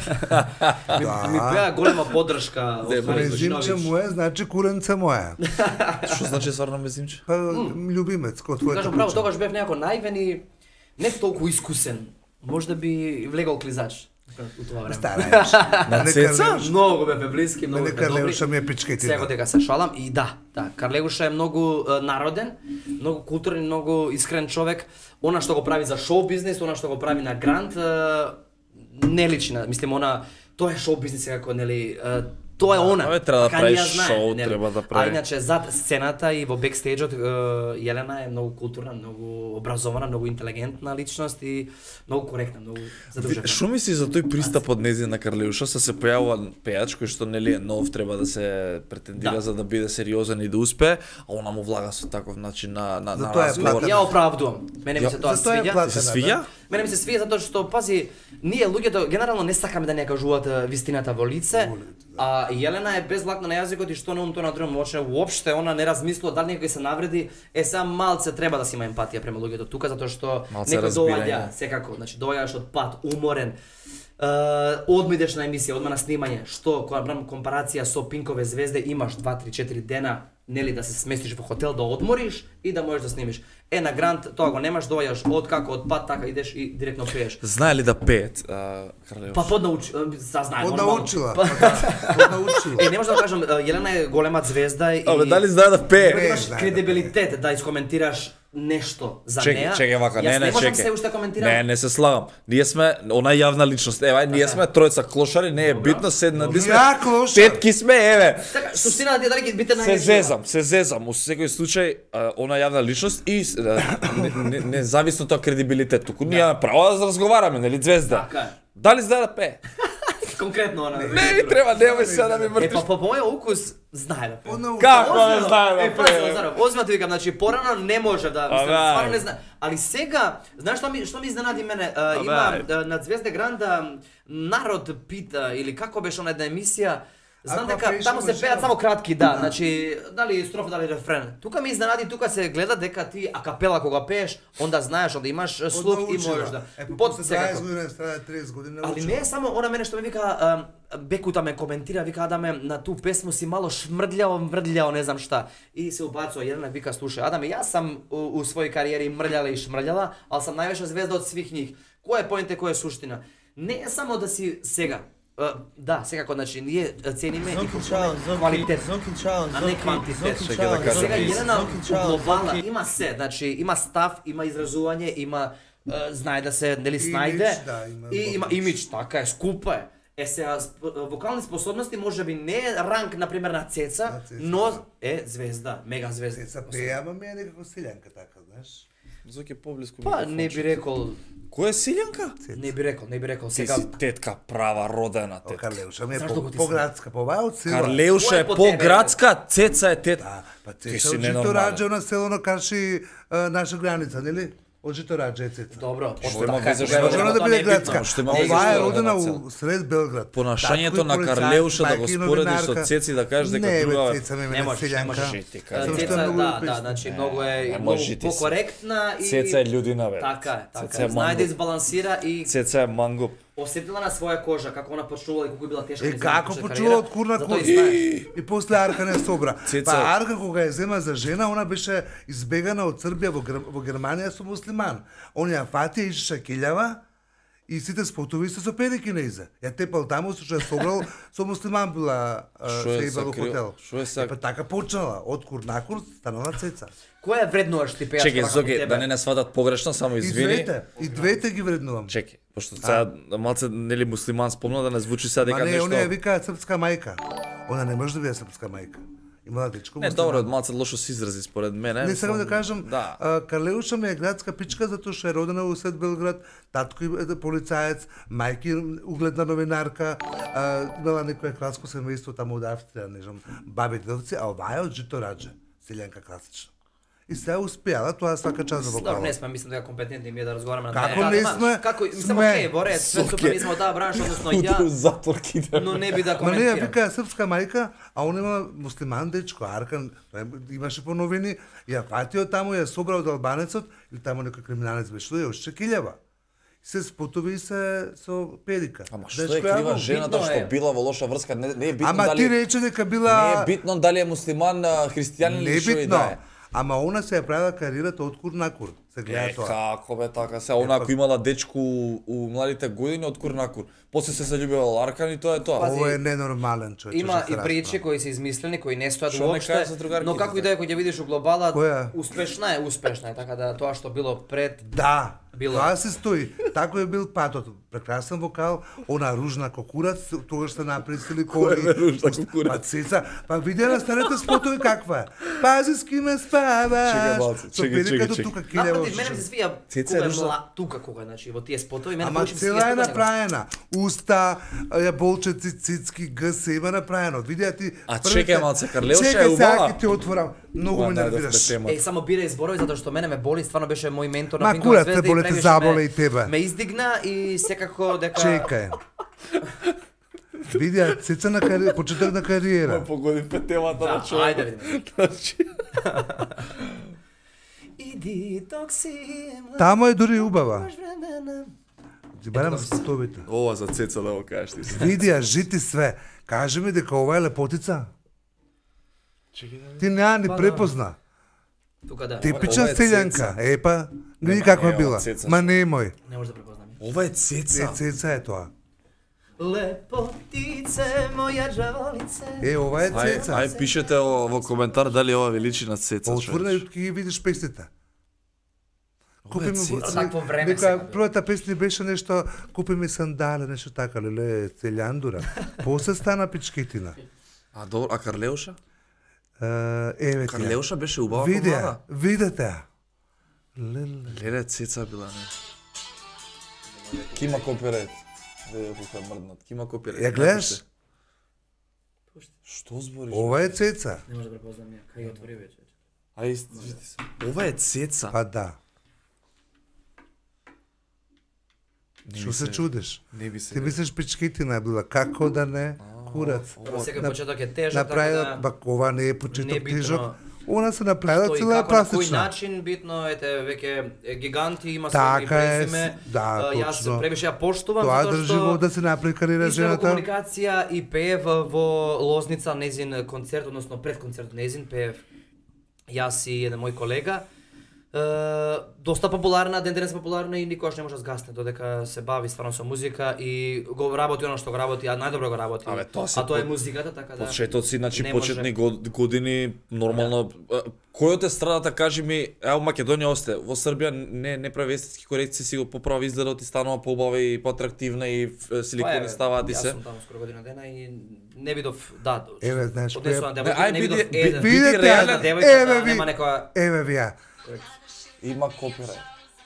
Speaker 2: ми, ми пеа голема поддршка од
Speaker 1: Де,
Speaker 2: Борис
Speaker 3: Мезимче
Speaker 2: Божиновиќ.
Speaker 3: моје значи куренце моја.
Speaker 1: Што значи стварно мезимче?
Speaker 3: Па љубимец кој твоето
Speaker 2: Кажам право,
Speaker 3: куче.
Speaker 2: тогаш бев некако наивен и не толку искусен. Можда би влегол клизач у тоа време.
Speaker 3: Стараеш.
Speaker 1: На Цеца?
Speaker 2: Многу бевме блиски, многу
Speaker 3: Мене
Speaker 2: бевме добри.
Speaker 3: Карлеуша ми е пичка и ти.
Speaker 2: Сега дека се шалам и да, да, Карлеуша е многу е, народен, многу културен, многу искрен човек. Она што го прави за шоу бизнес, она што го прави на грант, е, не личи на, мислим, она тоа е шоу бизнес како нели, е, тоа е она.
Speaker 1: абе, треба да
Speaker 2: така
Speaker 1: правиш
Speaker 2: ни ја знае,
Speaker 1: шоу,
Speaker 2: нели.
Speaker 1: треба да прави.
Speaker 2: А иначе зад сцената и во бекстејџот е, Јелена е многу културна, многу образована, многу интелигентна личност и многу коректна, многу задржана.
Speaker 1: Што мисли за тој пристап од незин на Карлеуша? Се се појавува пејач кој што нели е нов, треба да се претендира
Speaker 2: Да.
Speaker 1: за да биде сериозен и да успее, а она му влага со таков начин на на,
Speaker 3: За
Speaker 1: на
Speaker 3: тоа е
Speaker 1: разговор.
Speaker 3: платен.
Speaker 2: Ја оправдувам. Мене ми
Speaker 1: Ја-
Speaker 2: се тоа
Speaker 3: За тоа е
Speaker 2: свиѓа.
Speaker 3: платена,
Speaker 1: Ти се свиѓа?
Speaker 3: да.
Speaker 2: Мене ми се свија затоа што, пази, ние луѓето генерално не сакаме да не кажуваат е, вистината во лице, а Јелена е безлакна на јазикот и што на умто на другом очне, уопште она не размислува дали некој се навреди, е сам малце треба да си има емпатија према луѓето тука затоа што
Speaker 1: Малце
Speaker 2: некој
Speaker 1: разбирање.
Speaker 2: доаѓа секако, значи доаѓаш од пат, уморен. odmah ideš na emisije, odmah na snimanje, što komparacija so Pinkove zvezde, imaš dva, tri, četiri dena, neli da se smestiš u hotel da odmoriš i da možeš da snimiš. E, na Grand, to ako nemaš dojaš od kako, od pat, tako ideš i direktno piješ.
Speaker 1: Знае ли да пеет, Карлеуш?
Speaker 2: Pa podnauči, sad znajem.
Speaker 3: Podnaučila, pa da, podnaučila.
Speaker 2: E, ne možda da kažem, Jelena je golema zvezda i...
Speaker 1: Абе, дали знае да пее?
Speaker 2: Imaš kredibilitet da iskomentiraš nešto за
Speaker 1: Чекай,
Speaker 2: неа.
Speaker 1: чекай вака, не,
Speaker 2: Јас
Speaker 1: не,
Speaker 2: не можам
Speaker 1: чекай.
Speaker 2: се уште коментирам.
Speaker 1: Не, не се слагам. Ние сме, она е јавна личност. Ева, ние сме тројца клошари, не е битно, седнали сме.
Speaker 3: Ја клошар.
Speaker 1: Петки сме, еве.
Speaker 2: Така, суштината е дали ќе бите
Speaker 1: Се
Speaker 2: највеќе.
Speaker 1: зезам, се зезам. У секој случај, а, она е јавна личност и а, не, не, независно тоа кредибилитет. Туку ние имаме право да разговараме, нели, звезда?
Speaker 2: Така е.
Speaker 1: Дали знае да пее?
Speaker 2: Конкретно она.
Speaker 1: Не ми треба, немој сега да ми
Speaker 2: Е,
Speaker 1: вртиш.
Speaker 2: па по мојот укус знае да пее.
Speaker 3: Поднауčila.
Speaker 1: Како не
Speaker 2: Озбилно.
Speaker 1: знае
Speaker 2: Е,
Speaker 1: да
Speaker 2: пази,
Speaker 1: пее?
Speaker 2: Лазаров, озбилно ти викам, значи порано не може да, мислам,
Speaker 1: Абе,
Speaker 2: стварно не
Speaker 1: ајде.
Speaker 2: знае. Али сега, знаеш што ми што ми изненади мене, а,
Speaker 1: Абе,
Speaker 2: има
Speaker 1: ајде.
Speaker 2: а, на Звезде Гранда народ пита или како беше она една емисија. Знам
Speaker 3: Ако
Speaker 2: дека
Speaker 3: пееш
Speaker 2: таму се
Speaker 3: може
Speaker 2: пеат
Speaker 3: да.
Speaker 2: само кратки, да, значи дали строфа, дали рефрен. Тука ми изненади, тука се гледа дека ти акапела кога пееш, onda знаеш, onda имаш слух и можеш да.
Speaker 3: Е, па
Speaker 2: Под
Speaker 3: после
Speaker 2: секако.
Speaker 3: дваесет години страда тридесет години
Speaker 2: Али не е само она мене што ме вика, а, Бекута ме коментира, вика Адаме, на ту песму си мало шмрљао, мрљао, не знам шта. И се убацува еднак, вика, слушај, Адаме, јас сам у, у своји кариери мрљала и шмрљала, ал сам највеća звезда од свих njih. Која е поинте, која е суштина? Не е само да си сега. А, да, секако, значи, ние цениме и
Speaker 4: Зоки чао, Зоки,
Speaker 2: квалитет,
Speaker 4: Зоки чао,
Speaker 2: а не
Speaker 4: Зоки,
Speaker 2: квантитет.
Speaker 4: Зоки
Speaker 1: Чекай да
Speaker 4: чао,
Speaker 1: кажам.
Speaker 2: Сега
Speaker 4: Зоки,
Speaker 2: Елена
Speaker 4: Зоки
Speaker 2: у
Speaker 4: чао,
Speaker 2: глобала
Speaker 4: Зоки.
Speaker 2: има се, значи има став, има изразување, има е, знае да се нели
Speaker 3: Имидж,
Speaker 2: снајде
Speaker 3: да, има
Speaker 2: и има
Speaker 3: имидж.
Speaker 2: имидж, така е, скупа е. Е сега сп- вокални способности може би не е ранг на пример на Цеца,
Speaker 3: На Цеца,
Speaker 2: но
Speaker 3: да.
Speaker 2: е звезда, мега звезда.
Speaker 3: Се пеја, ама ми е некако селјанка така, знаеш.
Speaker 1: Зоки поблиску.
Speaker 2: Па не би рекол,
Speaker 1: Кој е Силјанка?
Speaker 2: не би рекол, не би рекол
Speaker 1: Ти
Speaker 2: сега.
Speaker 1: си тетка, права, родена
Speaker 3: О,
Speaker 1: тетка.
Speaker 3: Карлеуша ми е
Speaker 2: Зашто
Speaker 3: по,
Speaker 2: го ти
Speaker 3: поградска, па ова е од села.
Speaker 1: Карлеуша
Speaker 2: Кој е
Speaker 1: е
Speaker 2: по тебе?
Speaker 1: поградска, Цеца е тетка.
Speaker 3: Да, па
Speaker 1: Ти
Speaker 3: Цеца
Speaker 1: си
Speaker 3: од
Speaker 1: ненормален.
Speaker 3: Житораџа на село на Карши, а, наша граница, нели? Од Житораџа е Цеца.
Speaker 2: Добро,
Speaker 1: Што има везе што
Speaker 3: Може
Speaker 1: Тоа
Speaker 3: она да
Speaker 1: не
Speaker 3: биде
Speaker 1: е битно,
Speaker 3: градска.
Speaker 1: што има
Speaker 3: А
Speaker 1: везе
Speaker 3: ова е
Speaker 1: што е
Speaker 3: родена
Speaker 1: родена
Speaker 3: у сред Белград.
Speaker 1: Понашањето
Speaker 3: Татко е
Speaker 1: на
Speaker 3: полицајец,
Speaker 1: Карлеуша да го
Speaker 3: мајка и
Speaker 1: споредиш со
Speaker 3: новинарка.
Speaker 1: Цеци да кажеш дека
Speaker 3: Не,
Speaker 1: друга
Speaker 3: бе, Цеца ми
Speaker 2: Не
Speaker 3: е
Speaker 2: можеш, не можеш.
Speaker 1: Ши ти
Speaker 2: Е,
Speaker 1: кажам.
Speaker 3: Зашто е
Speaker 2: Цеца,
Speaker 3: многу
Speaker 2: да, да,
Speaker 3: песна.
Speaker 2: значи
Speaker 1: Не,
Speaker 2: многу е
Speaker 1: не
Speaker 2: многу
Speaker 1: можеш ти си.
Speaker 2: покоректна и
Speaker 1: Цеца е људина, бе.
Speaker 2: Така е, така
Speaker 1: Цеца
Speaker 2: е.
Speaker 1: е
Speaker 2: Знае
Speaker 1: мангуп.
Speaker 2: да избалансира и
Speaker 1: Цеца е мангуп.
Speaker 2: осетила на своја кожа како она почнувала и колку била тешка.
Speaker 3: Е,
Speaker 2: незина
Speaker 3: како
Speaker 2: почна
Speaker 3: почува
Speaker 2: кариера,
Speaker 3: од курна
Speaker 2: затоа и
Speaker 3: кој?
Speaker 2: знае.
Speaker 3: И после Арка не собра.
Speaker 1: Цеца-
Speaker 3: Па Арка кога ја зема за жена, она беше избегана од Србија во, Гр... во Германија со муслиман. Он ја фати и иша килјава и сите спотови се со педики неизе. Ја тепал таму со што ја собрал со муслиман била
Speaker 1: Шо е
Speaker 3: сејба во
Speaker 1: сакрио?
Speaker 3: хотел.
Speaker 1: Шо е сак-
Speaker 3: Е, па така почнала, од кур на кур станала Цеца.
Speaker 2: Која е вреднуваш ти пееш
Speaker 1: Чекај,
Speaker 2: како
Speaker 1: Зоки,
Speaker 2: тебе?
Speaker 1: да не не сватат погрешно, само
Speaker 3: И
Speaker 1: извини.
Speaker 3: двете, и двете ги вреднувам.
Speaker 1: Чекај, пошто сега малце нели муслиман спомна да не звучи сега
Speaker 3: Ма
Speaker 1: дека
Speaker 3: не, оние ја
Speaker 1: нешто.
Speaker 3: викаат српска мајка. Она не може да биде српска мајка. Имала дечко
Speaker 1: Не,
Speaker 3: муслиман.
Speaker 1: добро, малце лошо се изрази според мене.
Speaker 3: Не сакам да
Speaker 1: само-
Speaker 3: кажам,
Speaker 1: Да.
Speaker 3: а, Карлеуша ми е градска пичка затоа што е родена во сред Белград, татко е полицаец, мајки угледна новинарка, а, имала некое кралско семејство таму од Австрија, не знам, баби дедовци, а оваа е од Житораџа, селјанка класична. И сега успеала, тоа свака час за
Speaker 2: Добро,
Speaker 3: вокала.
Speaker 2: не сме, мислам дека компетентни ми е да разговараме на
Speaker 3: Како
Speaker 2: таа
Speaker 3: не
Speaker 2: тема.
Speaker 3: сме?
Speaker 2: Како, мислам,
Speaker 3: Сме.
Speaker 2: окей, во ред, све
Speaker 1: Соке.
Speaker 2: супер, ние сме од таа бранша, односно
Speaker 1: Утре у
Speaker 2: ја,
Speaker 1: затвор киде.
Speaker 2: но не би да
Speaker 3: Ма не ја
Speaker 2: коментирам.
Speaker 3: вика српска мајка, а он има муслиман дечко, Аркан, тој имаше по новини, ја фатио таму, ја собрал од албанецот, или таму некој криминалец беше, ја уште килјава. Се спотови се со педика.
Speaker 1: Ама
Speaker 3: Знаеш
Speaker 1: што е
Speaker 3: која
Speaker 1: крива
Speaker 3: во?
Speaker 1: жената
Speaker 2: битно
Speaker 1: што
Speaker 2: е.
Speaker 1: била во лоша врска, не, не е битно
Speaker 3: Ама
Speaker 1: дали
Speaker 3: ти рече дека
Speaker 1: не
Speaker 3: била
Speaker 1: е битно дали е муслиман, а, христијанин
Speaker 3: не
Speaker 1: или
Speaker 3: е
Speaker 1: што и
Speaker 3: битно.
Speaker 1: да е.
Speaker 3: Ама она се ја правила кариерата од кур на кур. Се гледа
Speaker 1: Е,
Speaker 3: тоа.
Speaker 1: како бе така се, она ако имала дечку у младите години од кур на кур. После се заљубила Аркан и тоа е тоа.
Speaker 2: Пази,
Speaker 3: Ова е ненормален човек.
Speaker 2: Има и причи кои се измислени, кои не стојат
Speaker 1: Што не кажа
Speaker 2: уопште,
Speaker 1: за другарките,
Speaker 2: но како и да
Speaker 1: така?
Speaker 2: е, кој ќе видиш у глобала,
Speaker 3: Која?
Speaker 2: успешна е, успешна е, така да тоа што било пред
Speaker 3: Да,
Speaker 2: Било.
Speaker 3: тоа се стои. Тако е бил патот. Прекрасен вокал, она ружна кокурац, тогаш се направи силикони.
Speaker 1: Која бе ружна кокурац?
Speaker 3: Па Цеца, па видеа на старите спотови каква е. Пази с киме спаваш.
Speaker 1: Чекај малце,
Speaker 3: Со
Speaker 1: чекај,
Speaker 3: педиката
Speaker 1: чекај,
Speaker 3: тука
Speaker 1: чекај.
Speaker 3: килјава.
Speaker 2: Напротив, мене ми се свија
Speaker 1: Цеца
Speaker 2: кога
Speaker 1: е
Speaker 2: е
Speaker 1: ружна.
Speaker 2: мла, тука кога, значи, во тие спотови, мене
Speaker 3: Ама
Speaker 2: повеќе ми се
Speaker 3: цела
Speaker 2: свија
Speaker 3: е
Speaker 2: тука него.
Speaker 3: направена. Уста, јаболчеци, цицки, гс, се има направено. Видеа ти...
Speaker 1: А
Speaker 3: првите-
Speaker 1: чекај малце, Карлеуша е
Speaker 3: Чекај, сега
Speaker 1: убава.
Speaker 3: ќе ти отворам. Многу
Speaker 1: Ова
Speaker 3: ме
Speaker 1: најдовте
Speaker 3: нервираш.
Speaker 1: тема.
Speaker 2: Е, само бирај зборови затоа што мене ме боли, стварно беше мој ментор на
Speaker 3: Ма,
Speaker 2: Пинкова
Speaker 3: кура, те
Speaker 2: звезда и
Speaker 3: боли, те
Speaker 2: превиш
Speaker 3: заболе
Speaker 2: ме-
Speaker 3: и тебе.
Speaker 2: Ме издигна и секако дека
Speaker 3: Чекај. Видеа, Цеца на кариера, почеток на кариера.
Speaker 1: Погоди пе темата
Speaker 2: Да,
Speaker 1: на човек.
Speaker 2: ајде видиме.
Speaker 1: Значи,
Speaker 2: Иди токси.
Speaker 3: Тамо е дури убава. Ти барам спотовите.
Speaker 1: Ова за Цеца да го кажеш ти.
Speaker 3: Види ја жити све. Кажи ми дека ова е лепотица.
Speaker 1: Чекай да.
Speaker 3: Ти неа ни
Speaker 2: Па, да.
Speaker 3: препозна.
Speaker 2: Тука да.
Speaker 3: Типична
Speaker 1: ова е
Speaker 3: селјанка.
Speaker 1: Цеца.
Speaker 3: Епа, види
Speaker 1: Нема,
Speaker 3: како е
Speaker 1: е,
Speaker 3: била.
Speaker 1: ова Цеца.
Speaker 3: Ма немој.
Speaker 2: Не може да препознам.
Speaker 1: Ова е
Speaker 3: Е,
Speaker 1: Цеца.
Speaker 3: Цеца е тоа.
Speaker 2: Лепотице, моја жаволице.
Speaker 3: Е, ова е
Speaker 1: Ај,
Speaker 3: Цеца.
Speaker 1: ај пишете о- во коментар дали ова ви личи на Цеца.
Speaker 3: Отвори на
Speaker 1: човече.
Speaker 3: YouTube ќе ги видиш песните.
Speaker 1: Ова е
Speaker 3: Купи ми
Speaker 1: Цеца.
Speaker 2: Такво време сега
Speaker 3: дека
Speaker 2: било.
Speaker 3: првата песна беше нешто, купи ми сандале, нешто така, леле, целјандура. После стана пичкетина.
Speaker 1: А добро, а Карлеуша?
Speaker 3: Е, еве ти. ја.
Speaker 1: Карлеуша беше убава
Speaker 3: Види ја,
Speaker 1: помлада.
Speaker 3: видете ја. Леле.
Speaker 1: Леле, Цеца била, не. Кима копирайт. Веќе колку е мрднат. Кима копирайт.
Speaker 3: Ја гледаш?
Speaker 1: Што збориш?
Speaker 3: Ова е Цеца.
Speaker 2: Не може да препознам ја. Кај ја отвори вече.
Speaker 1: Ај, види се. Ова е Цеца.
Speaker 3: Па да.
Speaker 1: Не
Speaker 3: Што
Speaker 1: ми
Speaker 3: се чудиш?
Speaker 1: Не би се.
Speaker 3: Ти мислиш пичкетина е била, како да не? Курац.
Speaker 2: Прво сега
Speaker 3: На-
Speaker 2: почеток е тежок, така
Speaker 3: Направила,
Speaker 2: да...
Speaker 3: бак ова не е
Speaker 2: Не
Speaker 3: почеток
Speaker 2: битно.
Speaker 3: тежок. Она се направила
Speaker 2: Што и
Speaker 3: цела
Speaker 2: како, на кој
Speaker 3: пластична.
Speaker 2: начин, битно, ете, веќе е гиганти, има
Speaker 3: Така
Speaker 2: свој
Speaker 3: е,
Speaker 2: презиме.
Speaker 3: да,
Speaker 2: А, Јас
Speaker 3: точно.
Speaker 2: превише ја поштувам,
Speaker 3: Тоа
Speaker 2: затоа
Speaker 3: држи
Speaker 2: што...
Speaker 3: во да се направи кариера
Speaker 2: Искрена
Speaker 3: жената.
Speaker 2: комуникација и пеев во Лозница, незин концерт, односно пред концерт незин, пеев јас и еден мој колега. Е, доста популарна, ден денес популарна и никош не може да згасне, додека се бави стварно со музика и го работи оно што го работи, а најдобро го работи.
Speaker 1: Абе, тоа се
Speaker 2: а тоа е
Speaker 1: по-
Speaker 2: музиката, така да.
Speaker 1: Почетоци, значи
Speaker 2: не може.
Speaker 1: почетни год- години нормално. Кој од е страдата, кажи ми, ево Македонија осте, во Србија не не прави естетски корекции, си го поправи изгледот и станува поубава и поатрактивна и е, силикони ставаат и
Speaker 2: Јас
Speaker 1: се.
Speaker 2: сум таму скоро година дена и не видов, да,
Speaker 3: Еве, знаеш,
Speaker 2: однесувам
Speaker 3: која-
Speaker 2: девојка,
Speaker 1: ај,
Speaker 2: не
Speaker 1: биди-
Speaker 2: видов
Speaker 1: би-
Speaker 2: еден.
Speaker 1: биди
Speaker 3: Видете,
Speaker 1: реален.
Speaker 2: Една девојка,
Speaker 3: еве
Speaker 2: да,
Speaker 3: ви,
Speaker 2: нема некоја...
Speaker 3: еве ви ја.
Speaker 1: Има копирајт.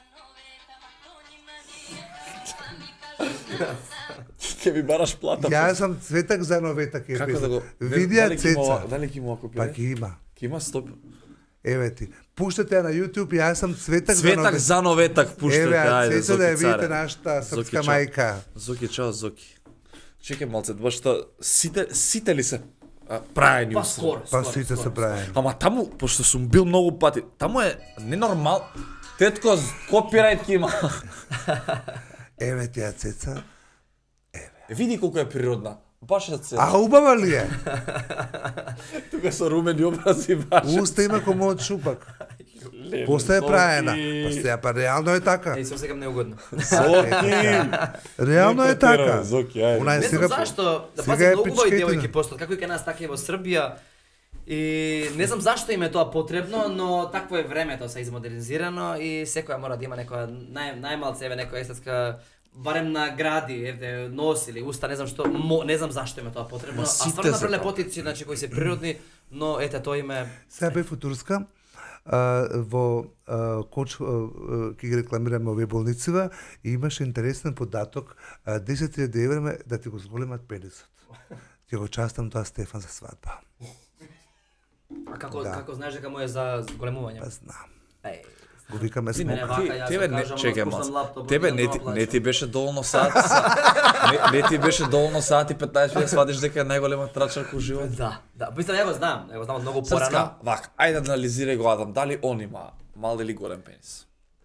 Speaker 1: Ке ми бараш плата.
Speaker 3: Јас сум Цветак за новетак е
Speaker 1: Како да го
Speaker 3: Видија
Speaker 1: дали ќе има ова-
Speaker 3: Цеца.
Speaker 1: Дали ќе има
Speaker 3: Па
Speaker 1: копирајт?
Speaker 3: ќе има.
Speaker 1: Ќе има стоп.
Speaker 3: Еве ти. Пуштате ја на YouTube, јас сум Цветак за
Speaker 1: Цветак
Speaker 3: новетак.
Speaker 1: за новетак пуштате,
Speaker 3: Еве, а
Speaker 1: ајде,
Speaker 3: Цеца да ја
Speaker 1: Зоки
Speaker 3: видите
Speaker 1: царе.
Speaker 3: нашата
Speaker 1: Зоки,
Speaker 3: српска
Speaker 1: чао.
Speaker 3: мајка.
Speaker 1: Зоки, чао, Зоки. Чекај малце, баш што сите сите ли се а, праени
Speaker 2: Па
Speaker 1: уси?
Speaker 2: скоро,
Speaker 3: Па
Speaker 2: скоро,
Speaker 3: сите се
Speaker 2: скоро.
Speaker 3: правени.
Speaker 1: Ама таму, пошто сум бил многу пати, таму е ненормал. Тетко, копирајт ќе има.
Speaker 3: Еве ти ја Цеца.
Speaker 1: Види колку е природна. Баш е се.
Speaker 3: А убава ли е?
Speaker 1: Тука со румени образи баш.
Speaker 3: Уста има комо од шупак. После е праена. Па сега, па реално е така.
Speaker 2: Еј, се сега неугодно.
Speaker 1: Зоки.
Speaker 3: Реално е така.
Speaker 1: Зоки, ајде.
Speaker 3: Она е
Speaker 2: Не знам
Speaker 3: сега
Speaker 2: зашто, да
Speaker 3: сега
Speaker 2: пази
Speaker 3: е
Speaker 2: многу убави
Speaker 3: пичкетина.
Speaker 2: девојки постат, како и кај нас, така и во Србија. И не знам зашто им е тоа потребно, но такво е времето, се измодернизирано и секоја мора да има некоја нај најмалце еве некоја естетска барем награди, еве нос или уста, не знам што, мо, не знам зашто им е тоа потребно.
Speaker 1: Ма
Speaker 2: А
Speaker 1: сите
Speaker 2: стварно
Speaker 1: се
Speaker 2: направиле
Speaker 1: тоа.
Speaker 2: потици, значи кои се природни, но ете тоа им е
Speaker 3: Сега бев во Турска, а, во а, коч, а, а, ке ги рекламираме овие болницива и имаше интересен податок, а, десет илјади евра ме да ти го зголемат пенисот. Ќе го частам тоа Стефан за свадба.
Speaker 2: А како
Speaker 3: Да.
Speaker 2: како знаеш дека му е за големување?
Speaker 3: Па знам.
Speaker 2: Еј,
Speaker 3: Го викаме
Speaker 2: Ти мене
Speaker 3: смока.
Speaker 2: вака,
Speaker 1: Ти,
Speaker 2: јас
Speaker 1: тебе
Speaker 2: да
Speaker 1: не,
Speaker 2: кажам,
Speaker 1: чекај
Speaker 2: ама
Speaker 1: малце.
Speaker 2: спуштам лаптоп,
Speaker 1: Тебе
Speaker 2: отидам
Speaker 1: не
Speaker 2: дома
Speaker 1: ти,
Speaker 2: плачам.
Speaker 1: не ти беше доволно сат, са, не, не ти беше доволно сат и петнаесет минути да свадиш дека е најголема трачарка у живот.
Speaker 2: Да, да, мислам ја го знам, ја го знам од многу порано.
Speaker 1: Срцка, вак, ајде да анализирај го Адам, дали он има мал или голем пенис?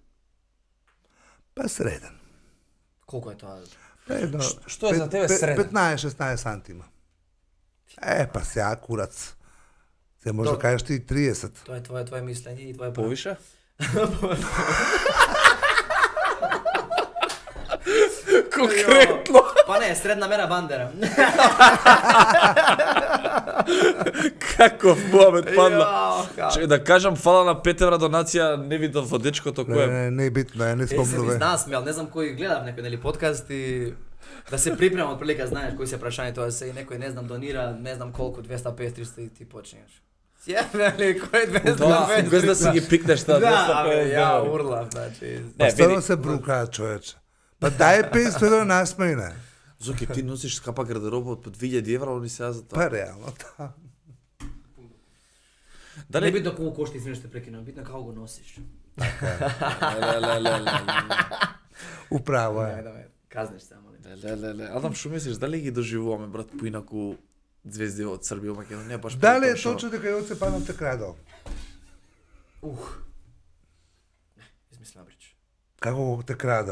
Speaker 3: Па среден.
Speaker 2: Колку е тоа?
Speaker 3: Па едно,
Speaker 1: што е за тебе среден?
Speaker 3: петнаесет-шеснаесет сантима. Е, па сега курац. Се може да
Speaker 2: Добро.
Speaker 3: кажеш ти триесет.
Speaker 2: Тоа е твое твое мислење и твое
Speaker 1: Повише? Конкретно.
Speaker 2: Па не, средна мера бандера.
Speaker 1: Каков муабет падна.
Speaker 2: Јао, ка-
Speaker 1: Чекај да кажам фала на пет евра донација, не видов во дечкото
Speaker 3: Не,
Speaker 1: кој е.
Speaker 3: не, не е битно, е не
Speaker 2: Е, се ми
Speaker 3: спомнуве.
Speaker 2: насмеал, не знам кој гледав некој нели подкаст и да се припремам од прилика, знаеш кои се прашања тоа се и некој не знам донира, не знам колку двеста петдесет триста и ти почнеш. Ја ли кој двеста
Speaker 1: Тоа,
Speaker 2: петдесет
Speaker 1: без да си ги пикнеш таа
Speaker 2: Да, бе, ја
Speaker 1: двеста петдесет.
Speaker 2: урлав, значи.
Speaker 3: Па
Speaker 1: Не,
Speaker 3: стварно
Speaker 1: види,
Speaker 3: се брукаат човече. Па дај петстотин евра насмејне.
Speaker 1: Зоки, ти носиш скапа гардероба од по две илјади евра, они сега за тоа.
Speaker 3: Па реално, да.
Speaker 2: Не
Speaker 1: Дали
Speaker 2: битно колку кошти, извини што те прекинам, битно како го носиш.
Speaker 1: ле ле ле ле.
Speaker 3: Управо
Speaker 2: Ајде
Speaker 3: е.
Speaker 2: да ме казнеш само.
Speaker 1: Ле ле ле. Адам, што мислиш, дали ги доживуваме брат поинаку звезди од Србија, Македонија, баш
Speaker 3: Дали е
Speaker 1: поради тоа што-
Speaker 3: точно дека ја се падам те крадал?
Speaker 2: Ух. Не, измислена прича.
Speaker 3: Како го те крадал?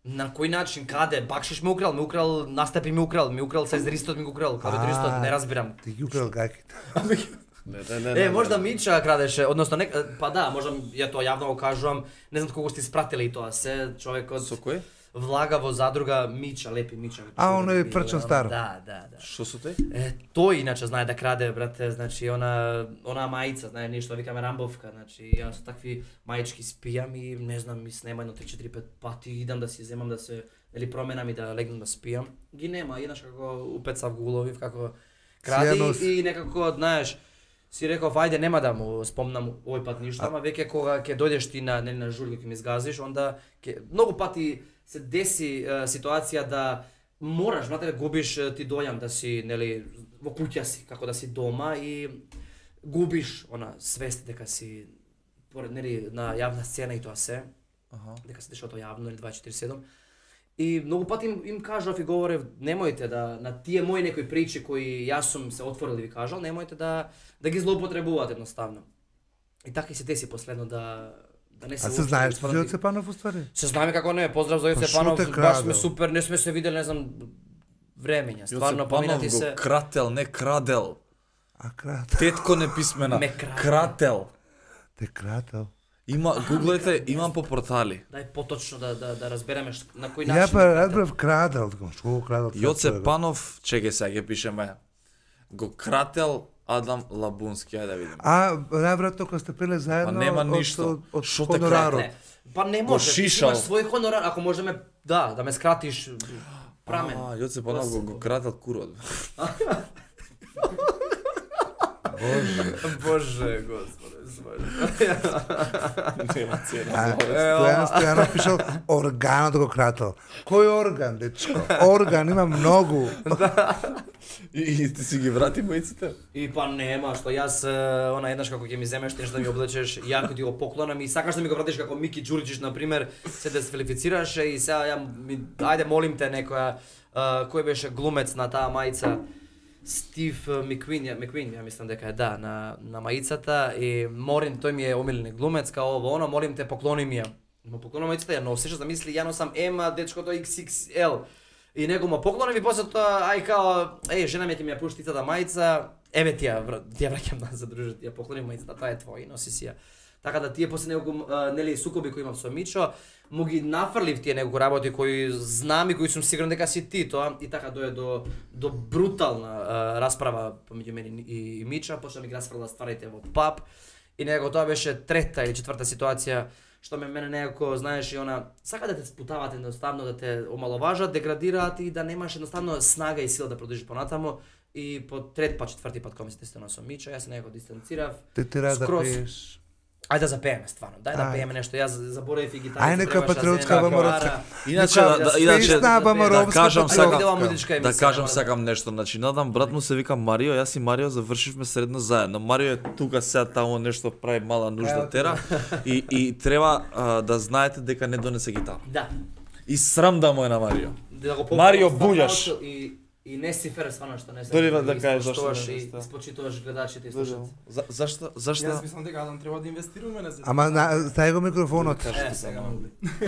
Speaker 2: На кој начин, каде, бакшиш ме украл, ме украл, настапи ме украл, ме украл сестристот ме украл, клавиатуристот, не разбирам.
Speaker 3: Ти ги украл гаките.
Speaker 1: Не, не, не,
Speaker 2: Е, можда Мича крадеше, односно не, па да, можам ја тоа јавно го кажувам, не знам колку сте испратили тоа се, човекот
Speaker 1: Со кој?
Speaker 2: влага во задруга Мича, лепи Мича.
Speaker 3: А, оно е прчен стар.
Speaker 2: Да, да, да.
Speaker 1: Што со тој?
Speaker 2: Е, тој иначе знае да краде, брате, значи она она мајца, знае нешто викаме рамбовка, значи јас со такви мајчки спијам и не знам, ми снема едно три четири пет пати идам да си земам да се или променам и да легнам да спијам. Ги нема, еднаш како упецав го уловив како кради и некако, знаеш, си реков ајде нема да му спомнам овој пат ништо, ама веќе кога ќе дојдеш ти на нели на журка ќе ми згазиш, онда ќе многу пати се деси е, ситуација да мораш, брате, да губиш е, ти дојам да си, нели, во куќа си, како да си дома и губиш она свест дека си поред, нели, на јавна сцена и тоа се.
Speaker 1: Аха.
Speaker 2: Дека се дешава тоа јавно или дваесет и четири седум. И многу пати им, им кажав и говорев, немојте да на тие мои некои причи кои јас сум се отворил и ви кажал, немојте да да ги злоупотребувате едноставно. И така и се деси последно да да не се
Speaker 3: А се знаеш за Јоце Панов уствари?
Speaker 2: Се знаеме како не, поздрав за
Speaker 3: Па
Speaker 2: Јоце
Speaker 3: шо
Speaker 2: Панов,
Speaker 3: те
Speaker 2: баш
Speaker 3: крадел?
Speaker 2: сме супер, не сме се видели, не знам, времења, стварно поминати
Speaker 1: го
Speaker 2: се.
Speaker 1: крател, не крадел.
Speaker 3: А крат.
Speaker 1: Тетко неписмена.
Speaker 2: Ме крател.
Speaker 1: Крател.
Speaker 3: Те крател.
Speaker 1: Има, гуглајте, имам по портали.
Speaker 2: Дај поточно да да да разбереме ш- на кој
Speaker 3: Ја
Speaker 2: начин.
Speaker 3: па
Speaker 2: е крател.
Speaker 3: разбрав крадел, така, што го крадел?
Speaker 1: Јоце Панов, чеке сега ќе пишеме. Го крател Адам Лабунски, ајде да видиме.
Speaker 3: А, најверојатно кога сте пеле заедно
Speaker 1: Па нема
Speaker 3: од-
Speaker 1: ништо.
Speaker 3: од, од
Speaker 1: Шо те
Speaker 3: хонорарот.
Speaker 2: Не, па не може, ти
Speaker 1: шишал.
Speaker 2: имаш свој хонорар, ако може да ме, да, да ме скратиш прамен.
Speaker 1: А, Јоце Панов го, го крател курот.
Speaker 2: Боже, господе, свое.
Speaker 1: Нема цена.
Speaker 3: А, Стојан Стојанов пишал органот го крател. Кој орган, дечко? Орган има многу.
Speaker 1: И, и ти си ги врати моиците?
Speaker 2: И па нема, што јас е, она еднаш како ќе ми земеш нешто да ми облечеш, ја ќе ти го поклонам и сакаш да ми го вратиш како Мики Ѓурџич на пример, се дисквалифицираше и сега ја ми ајде молим те некоја а, кој беше глумец на таа мајца Стив Маквин, ја Маквин, ја мислам дека е да, на на мајцата и Морин, тој ми е омилен глумец, као ово, оно, молим те поклони ми ја. Му поклонам мајцата, ја носиш, да мисли ја носам М, дечкото икс икс ел. И него му поклонам и после тоа, ај као, еј, жена ми ќе ми ја пушти тата мајца, еве ти ја, вр- ти ја враќам назад, друже, ти ја поклоним мајцата, тоа е твој, носи си ја. Така да тие после неколку а, нели сукоби кои имав со Мичо, му ги нафрлив тие неколку работи кои знам и кои сум сигурен дека си ти тоа и така дое до до брутална а, расправа помеѓу мене и, и Мича, почна ми ги расфрла стварите во паб и некако тоа беше трета или четврта ситуација што ме мене некако, знаеш, и она сака да те спутават едноставно, да те омаловажат, деградираат и да немаш едноставно снага и сила да продолжиш понатаму. И по трет пат, четврти пат кога ми се тестирано со Мичо, јас се некако дистанцирав.
Speaker 3: Те тера да
Speaker 2: Скроз.
Speaker 3: пееш.
Speaker 2: Ајде да запееме стварно. Дај да
Speaker 3: Ајде.
Speaker 2: пееме нешто. Јас заборавив и гитара.
Speaker 3: Ај, нека патриотска бамаровска.
Speaker 1: Иначе, да, да, иначе,
Speaker 3: Песна
Speaker 1: да
Speaker 3: бамаровска
Speaker 1: кажам
Speaker 3: патриотска.
Speaker 1: сега,
Speaker 2: Видела музичка
Speaker 1: да
Speaker 2: емисија,
Speaker 1: кажам
Speaker 2: нема да-
Speaker 1: сакам нешто. Значи, надам брат му се вика Марио, јас и Марио завршивме средно заедно. Марио е тука сега таму нешто прави мала нужда тера и и треба а, да знаете дека не донесе гитара.
Speaker 2: Да.
Speaker 1: И срам да му е на Марио.
Speaker 2: Да го
Speaker 1: Марио
Speaker 2: поправам
Speaker 1: Буљаш.
Speaker 2: стварно и и не си фер стварно што не се.
Speaker 1: Дори да кажеш зашто
Speaker 2: зашто
Speaker 1: не
Speaker 2: и
Speaker 1: ста.
Speaker 2: испочитуваш гледачите и слушаат.
Speaker 1: За, зашто зашто
Speaker 5: Јас мислам дека Адам треба да инвестираме на
Speaker 3: Ама на, стај го микрофонот.
Speaker 2: Е, сега могу.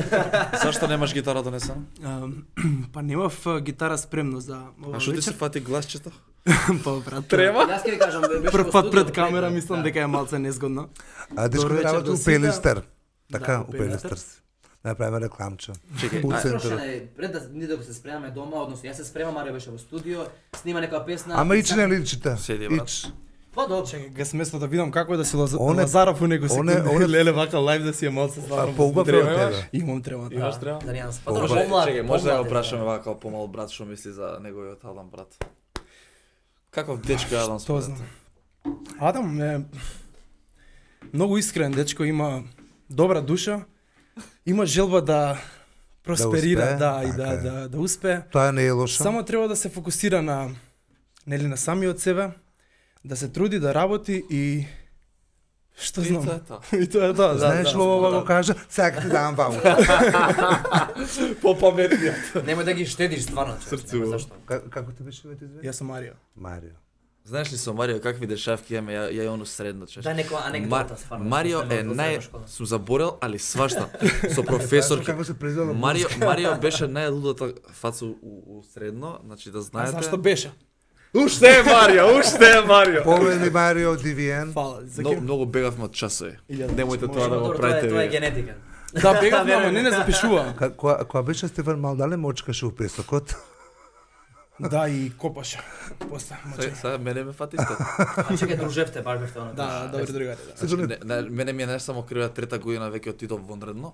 Speaker 1: зашто немаш гитара донесена?
Speaker 5: Ам, па немав а, гитара спремно за ова
Speaker 1: А што ти
Speaker 5: вечер.
Speaker 1: се фати гласчето?
Speaker 5: Па брат.
Speaker 2: Јас ќе ви кажам, беше
Speaker 5: Прв
Speaker 2: во
Speaker 5: пат
Speaker 2: студио
Speaker 5: пред камера
Speaker 2: пред,
Speaker 5: мислам
Speaker 2: да.
Speaker 5: дека е малце незгодно.
Speaker 3: А дечко
Speaker 5: Добро вечер
Speaker 3: работи
Speaker 5: до
Speaker 3: у
Speaker 5: сите.
Speaker 3: Пелистер. Така,
Speaker 5: Да,
Speaker 3: у
Speaker 5: у
Speaker 3: Пелистер.
Speaker 5: Пелистер.
Speaker 3: Направиме рекламче.
Speaker 1: Чекај,
Speaker 3: У
Speaker 1: ај,
Speaker 3: центарот.
Speaker 2: Прошена е, пред да ние докато се спремаме дома, односно јас се спремам, Марио беше во студио, снима некоја песна.
Speaker 3: Ама ич не личите.
Speaker 1: Седи, брат.
Speaker 3: Ич.
Speaker 2: Па добро.
Speaker 5: Чекај, га сместо да видам како е да си лаз...
Speaker 3: Он е-
Speaker 5: Лазаров у него
Speaker 3: он е-
Speaker 5: секунди.
Speaker 3: он е-
Speaker 5: Леле вака лайв да си е малце стварно.
Speaker 3: А, поубав е од
Speaker 5: Треба
Speaker 3: тебе.
Speaker 5: имаш? Имам треба.
Speaker 1: Имаш
Speaker 5: Да.
Speaker 1: треба?
Speaker 2: Да нямам. Па
Speaker 3: Добро.
Speaker 2: добро, помлад.
Speaker 1: Чекај, може да
Speaker 2: помлад
Speaker 1: го
Speaker 2: е,
Speaker 1: прашаме вака како помал брат што мисли за неговиот Адам брат. Каков дечко е Адам
Speaker 5: Што
Speaker 1: според?
Speaker 5: знам. Адам е многу искрен дечко, има добра душа, има желба да просперира,
Speaker 3: успее,
Speaker 5: да, и
Speaker 3: така
Speaker 5: да,
Speaker 3: е.
Speaker 5: да, да успее.
Speaker 3: Тоа не е лошо.
Speaker 5: Само треба да се фокусира на нели на самиот себе, да се труди да работи и што
Speaker 1: И
Speaker 5: знам.
Speaker 1: тоа е тоа.
Speaker 5: И тоа е тоа, да.
Speaker 3: Знаеш
Speaker 5: да.
Speaker 3: ова го кажа, сега ќе ти давам ваму.
Speaker 1: Попаметниот.
Speaker 2: Немој да ги штедиш стварно, човек.
Speaker 1: Срцува.
Speaker 2: Нема зашто.
Speaker 3: Ка- Како ти беше името извини?
Speaker 5: Јас сум Марио.
Speaker 3: Марио.
Speaker 1: Знаеш ли со Марио какви дешавки имаме, ја, ја и оно средно чеш.
Speaker 2: Дај некоја анегдота, стварно.
Speaker 1: Марио е нај... Сум заборел, али свашта. Со професорки.
Speaker 3: Како се презела
Speaker 1: Марио, Марио беше најлудата фаца у, у средно, значи да
Speaker 5: А
Speaker 1: знаете.
Speaker 5: зашто беше?
Speaker 1: Уште е Марио, уште е Марио.
Speaker 3: Повели Марио Дивиен.
Speaker 5: Фала, за
Speaker 1: Но,
Speaker 5: ке...
Speaker 1: многу бегавме од часови.
Speaker 5: Илјада,
Speaker 1: Немојте
Speaker 5: може.
Speaker 1: тоа да го
Speaker 2: Тоа е,
Speaker 1: правите
Speaker 2: тоа е
Speaker 1: вие.
Speaker 2: генетика.
Speaker 5: Да, бегав, ама не не запишувам.
Speaker 3: Ка- Кога кога беше Стефан Малдале мочкаше у песокот.
Speaker 5: Да, и копаше. После, моче.
Speaker 1: Сега, сега мене ме фатисте.
Speaker 2: А чекај, дружевте, баш бевте оно.
Speaker 5: Да, добри другари, да.
Speaker 1: Значи, не, не, мене ми е не само кривија трета година веќе отидов вонредно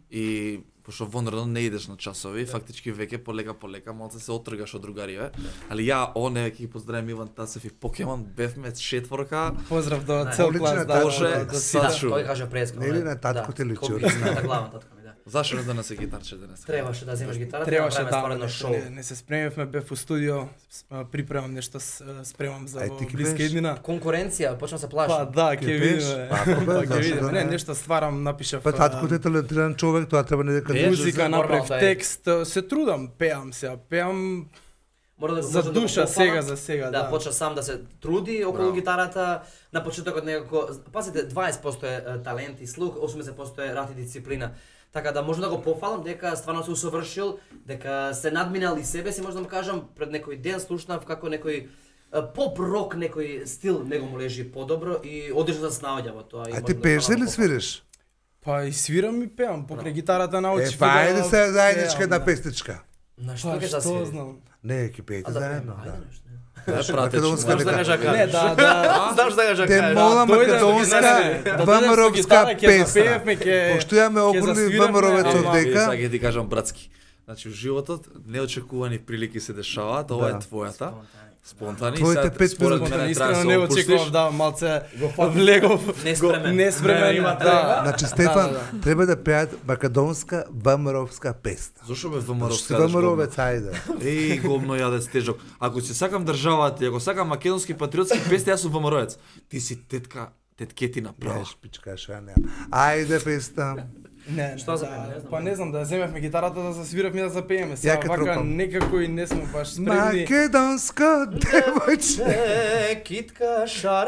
Speaker 1: и пошто вонредно не идеш на часови, фактички веќе полека полека малце се отргаш од другариве. Али ја оне ќе ги поздравам Иван Тасев и Покемон, бевме четворка.
Speaker 5: Поздрав до
Speaker 2: Да.
Speaker 5: цел
Speaker 3: Одлична
Speaker 5: клас, да,
Speaker 1: Боже,
Speaker 5: да, да,
Speaker 1: са-
Speaker 5: да.
Speaker 2: Да,
Speaker 1: Сачу.
Speaker 2: тој кажа презко.
Speaker 3: Нели на татко те личи,
Speaker 2: Кој
Speaker 3: од-
Speaker 2: на глава татко ми, да.
Speaker 1: Зашо не донесе гитарче денес?
Speaker 2: Требаше да земеш гитарата,
Speaker 5: Требаше
Speaker 2: да
Speaker 5: да,
Speaker 2: направиме
Speaker 5: не,
Speaker 2: споредно шоу.
Speaker 5: не, не се спремивме, бев у студио, с- а, припремам нешто, с- а, спремам за
Speaker 3: Ај,
Speaker 5: во
Speaker 3: ти ки
Speaker 5: блиска
Speaker 3: беш?
Speaker 5: иднина.
Speaker 2: Конкуренција, почна се
Speaker 5: Па
Speaker 2: плашам.
Speaker 5: да,
Speaker 3: Ке
Speaker 5: ќе
Speaker 3: беш?
Speaker 5: видиме.
Speaker 3: Па, бе,
Speaker 5: Па ќе
Speaker 3: зашто
Speaker 5: видиме.
Speaker 3: да
Speaker 5: Не,
Speaker 3: не?
Speaker 5: нешто стварам, напишав.
Speaker 3: Па
Speaker 5: а,
Speaker 3: таткото е талентиран човек, тоа треба не дека
Speaker 2: Е,
Speaker 5: музика,
Speaker 2: Нормално
Speaker 5: направив
Speaker 2: тоа е.
Speaker 5: текст, се трудам, пеам се, пеам
Speaker 2: Мора да го
Speaker 5: за
Speaker 2: може да го
Speaker 5: душа,
Speaker 2: пофала.
Speaker 5: сега за сега,
Speaker 2: Да,
Speaker 5: да.
Speaker 2: почна сам да се труди околу
Speaker 1: Браво.
Speaker 2: гитарата. На почетокот некако, пазите, дваесет проценти е е, талент и слух, осемдесет проценти е рад и дисциплина. Така да можам да го пофалам дека стварно се усовршил, дека се надминал и себе си, можам да кажам, пред некој ден слушнав како некој е, поп рок некој стил него му лежи подобро и одлично да се наоѓа во тоа. и
Speaker 3: А
Speaker 2: можам
Speaker 3: ти
Speaker 2: да
Speaker 3: пееш
Speaker 2: стварно
Speaker 3: или
Speaker 2: го
Speaker 3: свириш?
Speaker 5: Па и свирам и пеам, покрај гитарата
Speaker 3: Е,
Speaker 5: научив.
Speaker 3: па
Speaker 5: да
Speaker 3: ајде се заедничка
Speaker 5: пеам,
Speaker 3: една
Speaker 5: да.
Speaker 3: песничка.
Speaker 2: пофалам. На што
Speaker 5: Па
Speaker 2: ќе
Speaker 5: што
Speaker 2: засвири?
Speaker 5: знам.
Speaker 3: Не, ќе пеете
Speaker 2: А да
Speaker 3: заедно,
Speaker 2: пееме,
Speaker 3: да.
Speaker 2: ајде нешто.
Speaker 1: Да,
Speaker 3: Македонска
Speaker 2: Можеш да
Speaker 3: нека.
Speaker 2: кажа
Speaker 5: Не, да, да.
Speaker 2: Знаш да кажа
Speaker 3: Те
Speaker 2: кажа.
Speaker 3: мола
Speaker 5: Дојдеш со
Speaker 3: македонска
Speaker 5: гитара, да дојдеш со
Speaker 3: ВМРО-вска
Speaker 5: гитара, ќе
Speaker 3: песна.
Speaker 5: запеевме, ќе-
Speaker 3: Пошто имаме
Speaker 5: ќе
Speaker 3: околни
Speaker 5: засвираме,
Speaker 3: ВМРО-вец од
Speaker 5: ама-
Speaker 1: Е, сега
Speaker 3: дека.
Speaker 1: ќе ти кажам братски. Значи, во животот неочекувани прилики се дешаваат, ова
Speaker 3: Да.
Speaker 1: е твојата. Спонтани.
Speaker 3: Твоите
Speaker 1: Сега,
Speaker 3: пет
Speaker 1: според
Speaker 3: минути.
Speaker 1: мене треба да
Speaker 5: Искрено
Speaker 1: се
Speaker 5: не
Speaker 1: опуштиш.
Speaker 5: очекував, да, малце влегов.
Speaker 2: Неспремен.
Speaker 5: Неспремен,
Speaker 2: Има
Speaker 5: да.
Speaker 3: Значи Стефан
Speaker 5: Да, да,
Speaker 3: треба да пеат македонска ВМРО-вска песна.
Speaker 1: Зошто бе
Speaker 3: Што
Speaker 1: ВМРО
Speaker 3: си ВМРО-вец, ајде.
Speaker 1: Еј, гомно јадец тежок. Ако си сакам државата, и ако сакам македонски патриотски песни, јас сум ВМРО-вец. Ти си тетка, теткетина права.
Speaker 3: Јаш пичка, што ја немам. Ајде песна.
Speaker 5: Не, не,
Speaker 2: Што за
Speaker 5: да,
Speaker 2: мене, не знам.
Speaker 5: Па не знам, да земевме гитарата да засвиравме и да запееме. Сега
Speaker 3: Ја ке
Speaker 5: вака
Speaker 3: трупам.
Speaker 5: некако и не сме баш спремни.
Speaker 3: Македонска девојче.
Speaker 2: Е, китка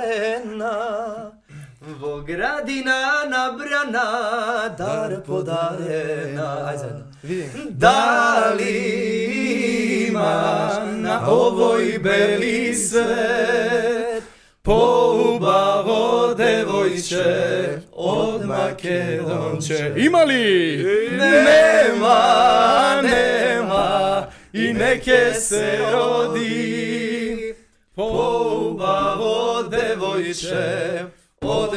Speaker 2: шарена во градина набрана, дар подарена. Ај заедно.
Speaker 5: Види.
Speaker 2: Дали има на овој бели свет поубаво девојче од Македонче?
Speaker 5: Има ли?
Speaker 2: Нема, нема и не ќе се роди поубаво девојче од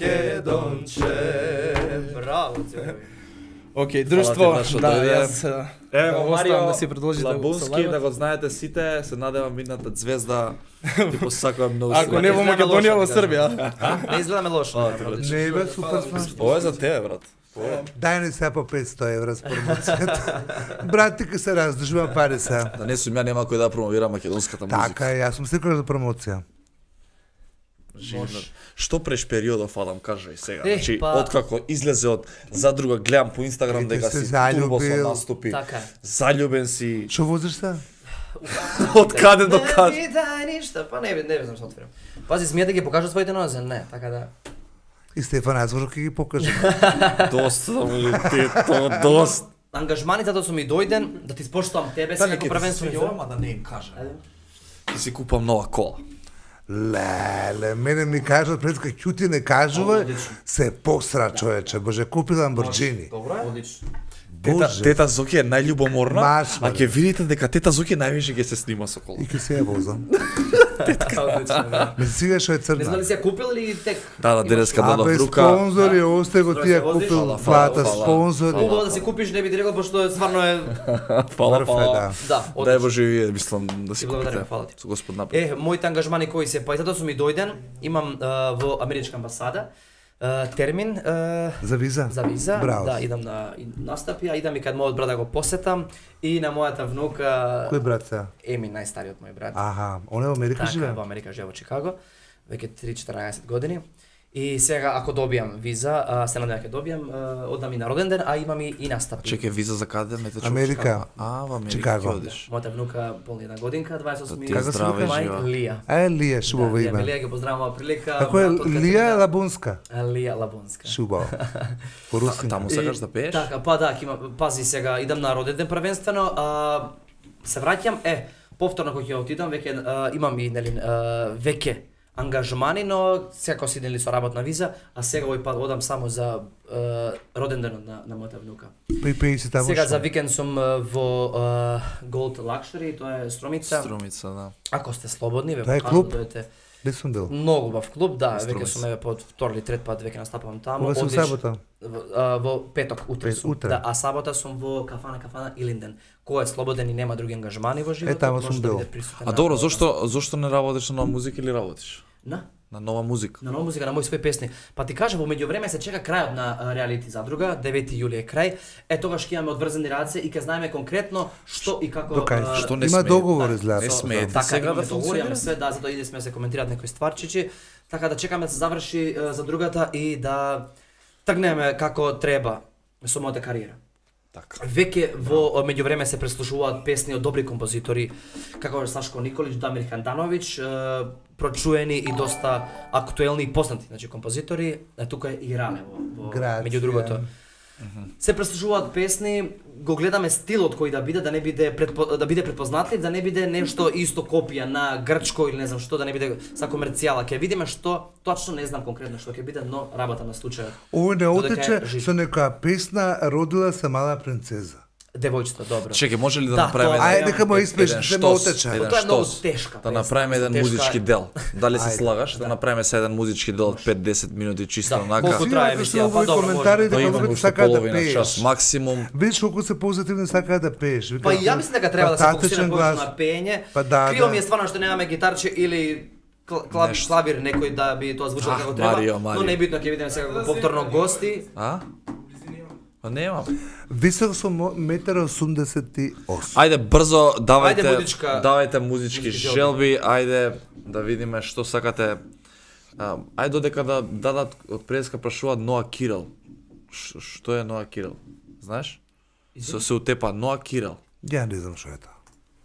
Speaker 2: Македонче. Браво, цјој.
Speaker 5: Океј,
Speaker 1: Фала
Speaker 5: друштво,
Speaker 1: ти, Машо,
Speaker 5: да,
Speaker 1: дојде.
Speaker 5: јас а,
Speaker 1: Ево,
Speaker 5: оставам
Speaker 1: Марио
Speaker 5: да си продолжите
Speaker 1: Лабунски,
Speaker 5: со лайвот.
Speaker 1: да го знаете сите, се надевам видната звезда, ти посакувам многу
Speaker 5: Ако
Speaker 1: среќа.
Speaker 5: не во
Speaker 2: Изгледаме
Speaker 5: Македонија, во
Speaker 2: лошо, да
Speaker 5: Србија.
Speaker 2: Не изгледаме лошо.
Speaker 1: А,
Speaker 2: не,
Speaker 1: добре.
Speaker 2: одлично.
Speaker 3: Не бе, супер сме.
Speaker 1: Ова е за тебе, брат.
Speaker 3: Дај ни сега по петсто евра с промоцијата. Брат, ти ка се раздржувам пари сега.
Speaker 1: Да не сум ја, нема кој да промовира македонската музика.
Speaker 3: Така е, јас сум секој за промоција.
Speaker 1: Живно. Што преш периодов, Адам, кажај сега.
Speaker 2: Е,
Speaker 1: Значи,
Speaker 2: па-
Speaker 1: откако излезе од задруга, гледам по Инстаграм
Speaker 3: Ете
Speaker 1: дека
Speaker 3: се
Speaker 1: си турбо со
Speaker 3: заљубил.
Speaker 1: наступи.
Speaker 2: Така е.
Speaker 1: Заљубен си.
Speaker 3: Што возиш сега?
Speaker 1: Од каде до
Speaker 2: Не
Speaker 1: каде?
Speaker 2: ми дај ништа, па не, не знам што отворам. Пази, смијате ги покажа своите нозе, не, така да.
Speaker 3: И Стефан Азворо ќе ги покаже.
Speaker 1: Доста му ти то доста.
Speaker 2: Ангажманите да сум и дојден, да ти споштувам тебе сега како првенствено.
Speaker 1: ама да не им кажам. Ти си купам нова кола.
Speaker 3: Леле, мене ми кажат пред кога Ќути не кажува,
Speaker 2: Одлично.
Speaker 3: се посра човече. Боже, купи Ламборджини.
Speaker 2: Добро е? Одлично.
Speaker 1: Тета,
Speaker 3: Боже.
Speaker 1: тета Зоки е најљубоморна,
Speaker 3: Маш,
Speaker 1: а
Speaker 3: бе.
Speaker 1: ќе видите дека тета Зоки највише ќе се снима со кола.
Speaker 3: И ке се ја возам.
Speaker 2: Одлично.
Speaker 3: Ме сега што е
Speaker 2: Не знам
Speaker 3: црна.
Speaker 2: ли си ја купил или тек?
Speaker 1: Да, да, денеска дадов
Speaker 3: Абе,
Speaker 1: рука.
Speaker 3: спонзори, осте го
Speaker 2: Здраво
Speaker 3: ти ја
Speaker 2: се возиш?
Speaker 3: купил
Speaker 1: Фала, фала,
Speaker 3: плата,
Speaker 1: фала.
Speaker 3: спонзори.
Speaker 2: Убаво да си купиш, не би ти рекол, пошто е стварно е...
Speaker 1: Фала,
Speaker 3: Мрф е,
Speaker 1: фала.
Speaker 3: да.
Speaker 2: Да,
Speaker 1: Дај
Speaker 2: одлично.
Speaker 1: Боже вие, мислам да си
Speaker 2: Ти благодарам,
Speaker 1: купите.
Speaker 2: фала ти.
Speaker 1: Со Господ напред.
Speaker 2: Е, моите ангажмани кои се, па и затоа сум и дојден, имам а, во Америчка амбасада а, термин а,
Speaker 3: За виза?
Speaker 2: за виза,
Speaker 3: Браво.
Speaker 2: да, идам на и настапи, а идам и кад мојот брат да го посетам и на мојата внука
Speaker 3: Кој брат сега?
Speaker 2: Еми, најстариот мој брат.
Speaker 3: Аха, он е во Америка
Speaker 2: Така,
Speaker 3: живее?
Speaker 2: во Америка живее во Чикаго, веќе три четрнаесет години. I сега ако добијам виза, а, се надевам ќе добијам, а, одам и на роден ден, а имам и, и настапи.
Speaker 1: Чекај, виза за каде ме те чуш?
Speaker 3: Америка.
Speaker 1: А, во Америка
Speaker 3: Чикаго.
Speaker 1: ќе одиш.
Speaker 2: Мојата внука полни една годинка, дваесет и осми
Speaker 1: Ти е здраве,
Speaker 2: мај,
Speaker 1: жива.
Speaker 2: Лија.
Speaker 3: Е, Лија, шубаво
Speaker 2: Да, Лија
Speaker 3: име.
Speaker 2: Лија, ги поздравам ова прилика.
Speaker 3: Како е
Speaker 2: брат од
Speaker 3: Лија
Speaker 2: Катерина.
Speaker 3: Лабунска?
Speaker 2: Лија Лабунска.
Speaker 3: Шубаво. По
Speaker 1: А,
Speaker 3: русинка.
Speaker 1: таму сакаш да пееш?
Speaker 2: Така, па да, ќе има, пази сега, идам на роден ден првенствено, а, се враќам, е, повторно кога ќе отидам, веќе а, имам и, нели, а, веќе ангажмани, но секако си нели со работна виза, а сега овој пат одам само за а, роден денот на, на мојата внука.
Speaker 3: Пеј пеј си таму
Speaker 2: Сега
Speaker 3: што?
Speaker 2: за викенд сум а, во а, Gold Luxury, тоа е Струмица.
Speaker 1: Струмица, да.
Speaker 2: Ако сте слободни, ве
Speaker 3: Тоа е
Speaker 2: покажам
Speaker 3: клуб?
Speaker 2: да дојдете.
Speaker 3: Де сум бил?
Speaker 2: Многу убав клуб, да, веќе
Speaker 1: Струмица.
Speaker 2: сум еве под втор или трет пат веќе настапувам таму.
Speaker 3: Кога сум
Speaker 2: Одлич-
Speaker 3: сабота?
Speaker 2: Во, а, во петок утре
Speaker 3: Пет-
Speaker 2: сум.
Speaker 3: утре.
Speaker 2: Да, а сабота сум во кафана кафана Илинден. Кој е слободен и нема други ангажмани во животот,
Speaker 3: таму
Speaker 2: може
Speaker 3: сум
Speaker 2: да
Speaker 3: бил.
Speaker 2: биде присутен
Speaker 1: А
Speaker 2: на
Speaker 1: добро,
Speaker 2: оваа
Speaker 1: зошто зошто не работиш на нова музика или работиш?
Speaker 2: На,
Speaker 1: На нова музика.
Speaker 2: на нова музика, на мои свои песни. Па ти кажа, во меѓувреме се чека крајот на а, реалити задруга, девети јули е крај. Е тогаш ќе имаме одврзани раце и ќе знаеме конкретно што и како
Speaker 3: До кај?
Speaker 2: а,
Speaker 1: Што не
Speaker 3: Има
Speaker 1: смее?
Speaker 3: договор
Speaker 2: Да,
Speaker 3: изгледа.
Speaker 1: Не
Speaker 2: со-
Speaker 1: смее
Speaker 2: Така,
Speaker 1: сега
Speaker 2: имаме
Speaker 1: да
Speaker 2: договор,
Speaker 1: функционира?
Speaker 2: имаме све, да, затоа иде сме се коментираат некои стварчици, така да чекаме да се заврши а, за другата и да тргнеме како треба со мојата кариера.
Speaker 1: Така.
Speaker 2: Веќе во меѓувреме се преслушуваат песни од добри композитори, како Сашко Николич, Дамир Хандановиќ, е, прочуени и доста актуелни и познати, значи композитори, е тука е и Рале во, во
Speaker 3: Грација.
Speaker 2: меѓу другото. Се преслушуваат песни, го гледаме стилот кој да биде, да не биде предпо, да биде предпознатлив, да не биде нешто исто копија на грчко или не знам што, да не биде са комерцијала. Ќе видиме што, точно не знам конкретно што ќе биде, но работа на случајот.
Speaker 3: Овој не
Speaker 2: Додека
Speaker 3: отече
Speaker 2: е жив.
Speaker 3: со некоја песна родила се мала принцеза.
Speaker 2: Девојчето, добро.
Speaker 1: Чекај, може ли да
Speaker 2: Да,
Speaker 1: направиме
Speaker 2: тоа е.
Speaker 3: Ајде дека му
Speaker 1: еден
Speaker 3: испеш, не
Speaker 1: штос,
Speaker 3: ме отече.
Speaker 1: еден
Speaker 2: Тоа е многу
Speaker 1: штос,
Speaker 2: тешка
Speaker 1: да
Speaker 2: песна,
Speaker 1: направиме еден
Speaker 2: тешка
Speaker 1: музички
Speaker 2: е.
Speaker 1: дел. Дали се
Speaker 3: Ајде,
Speaker 1: слагаш да направиме се еден музички дел од пет до десет минути чисто
Speaker 2: Да,
Speaker 1: онака?
Speaker 2: колку трае
Speaker 3: Сите
Speaker 2: емисија,
Speaker 3: се
Speaker 2: па
Speaker 3: овој
Speaker 2: добро,
Speaker 3: коментари
Speaker 2: може.
Speaker 1: Тоа
Speaker 3: дека
Speaker 1: имаме
Speaker 3: луѓето
Speaker 1: уште
Speaker 3: сакаат да
Speaker 1: половина час
Speaker 3: пееш.
Speaker 1: максимум.
Speaker 3: Видиш колку се позитивни сакаат да пееш.
Speaker 2: Па и ја мислам дека треба да се фокусира повеќе на пеење.
Speaker 3: Па да,
Speaker 2: Криво
Speaker 3: да.
Speaker 2: ми е стварно што немаме гитарче или кл- клав,
Speaker 1: Нешто.
Speaker 2: клавир некој да би тоа звучало
Speaker 1: Ах,
Speaker 2: како треба.
Speaker 1: Марио, Марио.
Speaker 2: Но не е битно, ќе видиме сега како повторно гости.
Speaker 1: А? Па нема.
Speaker 3: Висок сум метар осумдесет и осум.
Speaker 1: Ајде брзо, давајте,
Speaker 2: Ајде музичка-
Speaker 1: давајте музички
Speaker 2: музички
Speaker 1: желби, ајде да видиме што сакате. А, ајде додека да дадат од преска прашуваат Ноа Кирил. Ш- Што е Ноа Кирил? Знаеш? Со се утепа Ноа Кирил.
Speaker 3: Ја не знам што е тоа.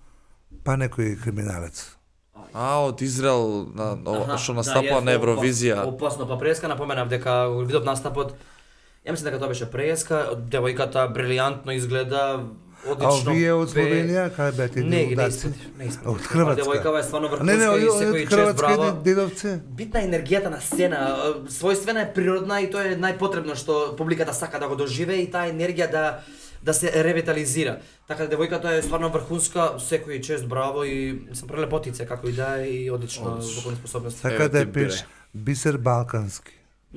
Speaker 3: Па некој криминалец.
Speaker 1: А, од Израел, на, о,
Speaker 2: Аха,
Speaker 1: што
Speaker 2: да,
Speaker 1: настапува
Speaker 2: јас
Speaker 1: на
Speaker 2: во-
Speaker 1: Евровизија.
Speaker 2: во- Опасно па преска напоменав дека го видов настапот. Ја мислам дека тоа беше преска, девојката брилијантно изгледа,
Speaker 3: А
Speaker 2: одлично.
Speaker 3: овие од
Speaker 2: пее.
Speaker 3: Словенија, кај беате
Speaker 2: Не, ги не
Speaker 3: удаци?
Speaker 2: испратив, не испратив.
Speaker 3: Од Хрватска.
Speaker 2: Девојкава е стварно
Speaker 3: А Не, не,
Speaker 2: врхунска и
Speaker 3: од
Speaker 2: секој чест
Speaker 3: Хрватска
Speaker 2: браво.
Speaker 3: и дедовци.
Speaker 2: Битна е енергијата на сцена, е, својствена е природна и тоа е најпотребно што публиката сака да го доживее и таа енергија да да се ревитализира. Така да девојката е стварно врхунска, секој чест браво и сам прелепотице како и да е и одлично вокални способности.
Speaker 3: Сака
Speaker 1: Еве
Speaker 3: да
Speaker 1: ти
Speaker 3: ја пееш
Speaker 1: бире.
Speaker 3: Бисер Балкански.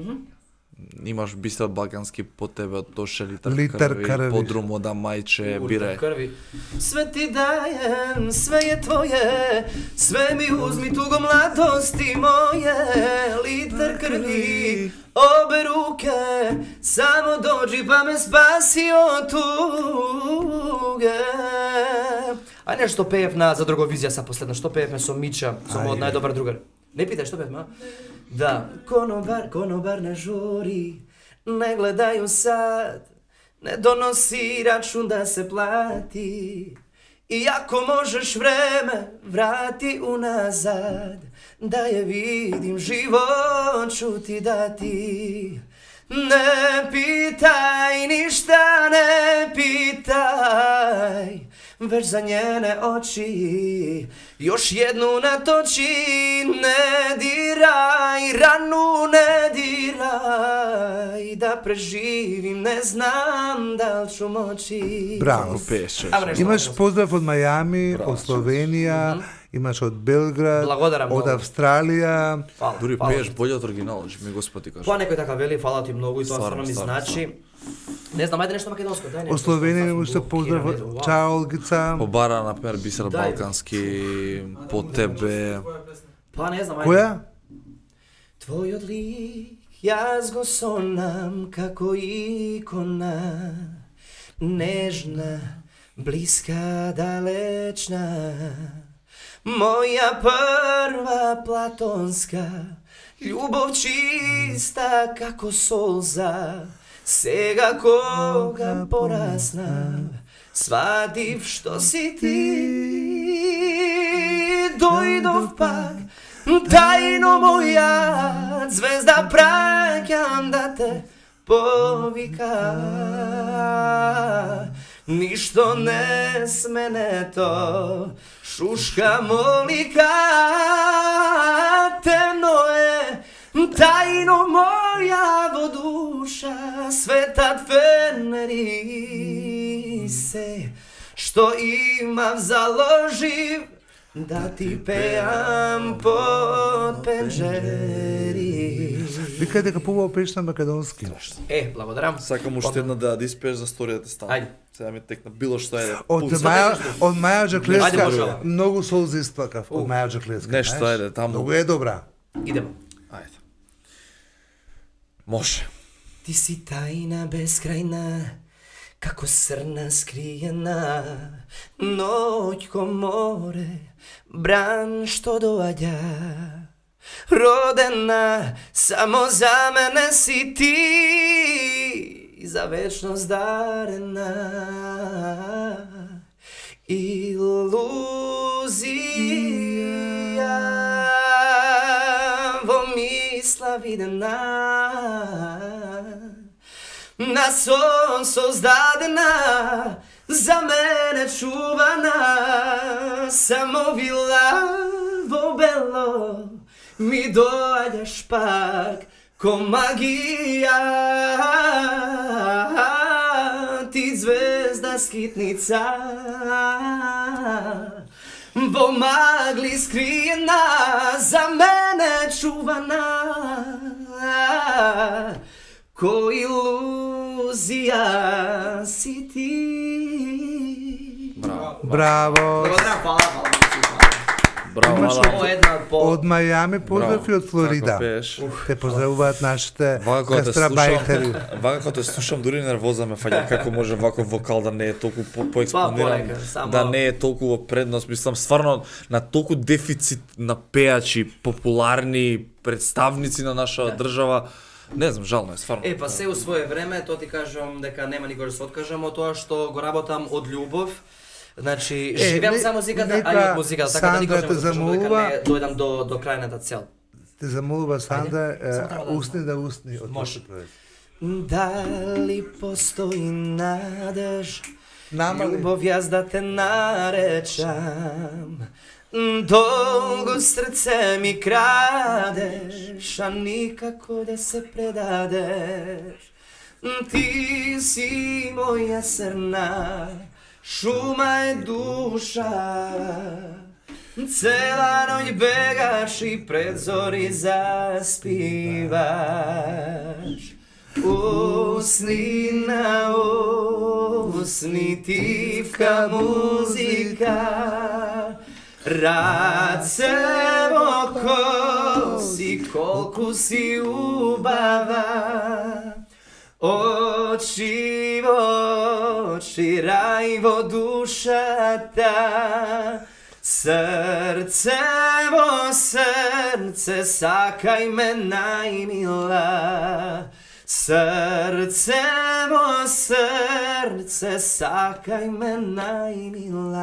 Speaker 1: Имаш бистер балкански по тебе од тоше литар,
Speaker 3: Литар
Speaker 1: крви,
Speaker 3: крви.
Speaker 1: подрумо да мајче бире.
Speaker 2: Крви. Све ти даjem, све е твоje, све ми узми туго младости моje, liter krvi, obe ruke, samo dođi pa me spasi od tuge. А нешто пеев на за друговизија са последно, што пеевме со Мича, со мојот
Speaker 3: Ајде.
Speaker 2: најдобар другар. Не питај што пеевме, а? Да, конобар, конобар не жури, не гледај сад, не доноси рачун да се плати. И ако можеш време, врати уназад, да ја видим живот ću ti dati. Не питај ништа, не питај, веќе за njene очи, još jednu natoči, ne diraj, ranu ne diraj, da preživim, ne znam da li ću moći.
Speaker 3: Браво.
Speaker 1: Го пееш,
Speaker 2: Ама нешто
Speaker 3: Имаш
Speaker 2: важно.
Speaker 3: поздрав од Мајами,
Speaker 1: Браво,
Speaker 3: од Словенија, имаш од Белград,
Speaker 2: Благодарам
Speaker 3: од
Speaker 2: многу.
Speaker 3: Австралија.
Speaker 2: Фала,
Speaker 1: Дури
Speaker 2: фала.
Speaker 1: пееш боље од оригиналот, што ми Господи кажа.
Speaker 2: Па некој така вели, фала ти многу и тоа
Speaker 1: Стварно,
Speaker 2: стварно ми
Speaker 1: стварно,
Speaker 2: значи. Не знам, ајде нешто македонско, дај нешто.
Speaker 3: Од Словенија
Speaker 2: што
Speaker 3: имаш
Speaker 2: сасвим
Speaker 3: поздрав
Speaker 2: блокирано,
Speaker 3: од
Speaker 2: вау.
Speaker 3: Чаолгица.
Speaker 1: Побара, например, бисер
Speaker 2: Дај.
Speaker 1: балкански, по тебе.
Speaker 2: Па не знам, ајде.
Speaker 3: Која?
Speaker 2: Твојот лик, јас го сонам како икона, нежна, блиска, далечна. Моја прва платонска Љубов чиста како солза, сега кога пораснав, сватив што си ти. Дојдов пак, тајно моја звезда праќам да те повика. Ништо не сменето, шушка молика, темно е, тајно моја во душа, светат фенери се, што имав заложив, да ти пеам под пенџери.
Speaker 3: Вика дека побаво пееш на македонски.
Speaker 2: Е, благодарам.
Speaker 1: Сакам уште една да диспееш за сторијата да стане.
Speaker 2: Ајде.
Speaker 1: Сега ми текна било што е.
Speaker 3: Од
Speaker 1: Пулс.
Speaker 3: Маја, од Маја
Speaker 2: Ајде,
Speaker 3: Джаклевска,
Speaker 2: може.
Speaker 3: многу солзи исплакав од Маја Джаклевска.
Speaker 1: Нешто,
Speaker 3: знаеш?
Speaker 1: ајде, таму.
Speaker 3: Многу е добра.
Speaker 2: Идемо.
Speaker 1: Ајде. Може.
Speaker 2: Ти си тајна безкрајна, како срна скриена, ноќ ко море, бран што доаѓа. Родена, само за мене си ти, за вечност дарена. Илузија во мисла видена, на сон создадена, за мене чувана, само вила во бело, ми доаѓаш пак ко магија. Ти звезда скитница, во магли скриена, за мене чувана, ко илузија си ти.
Speaker 1: Браво.
Speaker 3: Браво.
Speaker 2: Благодарам, фала, фала.
Speaker 1: Браво,
Speaker 3: Имаш
Speaker 1: мала.
Speaker 2: Ovo je jedna po...
Speaker 3: Од Мајами поздрав и од Флорида.
Speaker 1: Како пееш.
Speaker 3: Те поздравуваат нашите
Speaker 1: Вака кога те
Speaker 3: гастарбајтери.
Speaker 1: слушам, вака кога те слушам, дури нервоза ме фаќа како може ваков вокал да не е толку по поекспониран,
Speaker 2: полека, само-
Speaker 1: да не е толку во предност, мислам стварно на толку дефицит на пеачи, популарни представници на нашата држава. Не знам, жално е стварно.
Speaker 2: Е, па се у свое време, то ти кажам дека нема никој да се откажам од тоа што го работам од љубов. Значи,
Speaker 3: Е,
Speaker 2: живеам
Speaker 3: не-
Speaker 2: за музиката,
Speaker 3: нека
Speaker 2: а и од музиката, така да
Speaker 3: Сандра
Speaker 2: никој не
Speaker 3: те
Speaker 2: го закажам дека
Speaker 3: замолува.
Speaker 2: не дојдам до до крајната цел.
Speaker 3: Те замолува Сандра, е,
Speaker 2: Само треба да
Speaker 3: устни да устни од
Speaker 2: Може.
Speaker 3: този проект.
Speaker 2: Дали постои надеж,
Speaker 3: Намали.
Speaker 2: љубов јас да те наречам. Долго срце ми крадеш, а никако да се предадеш. Ти си моја срна, шума е душа. Цела ноќ бегаш и пред зори заспиваш. Усни на усни тивка музика, раце во коси, колку си убава. Очи во очи, рај во душата, срце во срце, сакај ме најмила. Срце во срце, сакај ме најмила.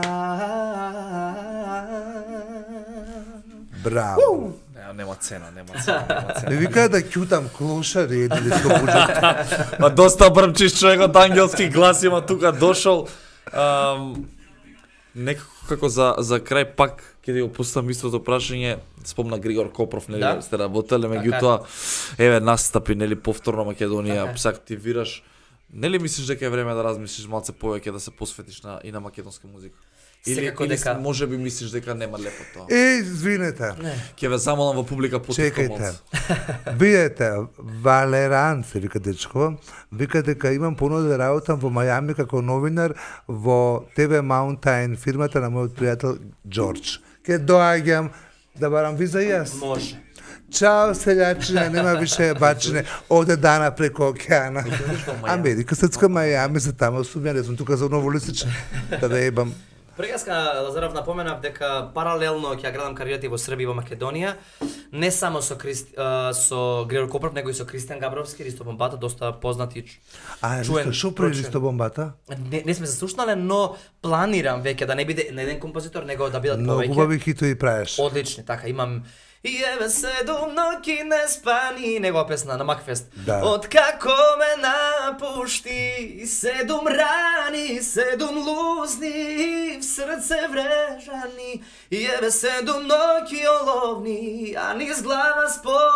Speaker 3: Браво.
Speaker 1: Не, нема цена, нема цена, нема цена.
Speaker 3: Не вика да ќутам клошари или што буџат.
Speaker 1: Ма доста брмчиш човекот, ангелски глас има тука дошол. Ам, некако како за за крај пак ќе ти го пустам истото прашање. Спомна Григор Копров, нели
Speaker 2: Да.
Speaker 1: сте работеле,
Speaker 2: Така е.
Speaker 1: меѓутоа еве настапи, нели повторно Македонија,
Speaker 2: Така е.
Speaker 1: се активираш. Нели мислиш дека е време да размислиш малце повеќе да се посветиш на и на македонска музика? Или,
Speaker 2: Секако
Speaker 1: или
Speaker 2: дека-
Speaker 1: може би мислиш дека нема лепо тоа?
Speaker 3: Е, извинете.
Speaker 1: Ќе ве замолам во публика потивко
Speaker 3: Чекајте.
Speaker 1: малце.
Speaker 3: Видете, Валеран се вика дечко, вика дека имам понуда да работам во Мајами како новинар во Ти Ви Mountain, фирмата на мојот пријател Џорџ. Ке доаѓам да барам виза и јас.
Speaker 2: Може.
Speaker 3: Чао, селјачине, нема више бачине, оде дана преко океана. Америка, срцка Мајами, за тамо сум, ја не сум тука за новолисичен, да ве ебам.
Speaker 2: Прегаска Лазаров напоменав дека паралелно ќе градам кариерата и во Србија и во Македонија, не само со Крист, а, со Григор Копров, него и со Кристијан Габровски, Ристо Бомбата, доста познати ч-
Speaker 3: А,
Speaker 2: чуен,
Speaker 3: Ристо, шо прави
Speaker 2: прочуен.
Speaker 3: Ристо Бомбата?
Speaker 2: Не, не сме се слушнале, но планирам веќе да не биде на еден композитор, него да бидат
Speaker 3: Многу
Speaker 2: повеќе.
Speaker 3: убави хитови правиш.
Speaker 2: Одлични, така, имам И еве седум ноќи не спани, негова песна на Макфест.
Speaker 3: Да.
Speaker 2: Откако ме напушти, седум рани, седум лузни, в срце врежани. И еве седум ноќи оловни, а низ глава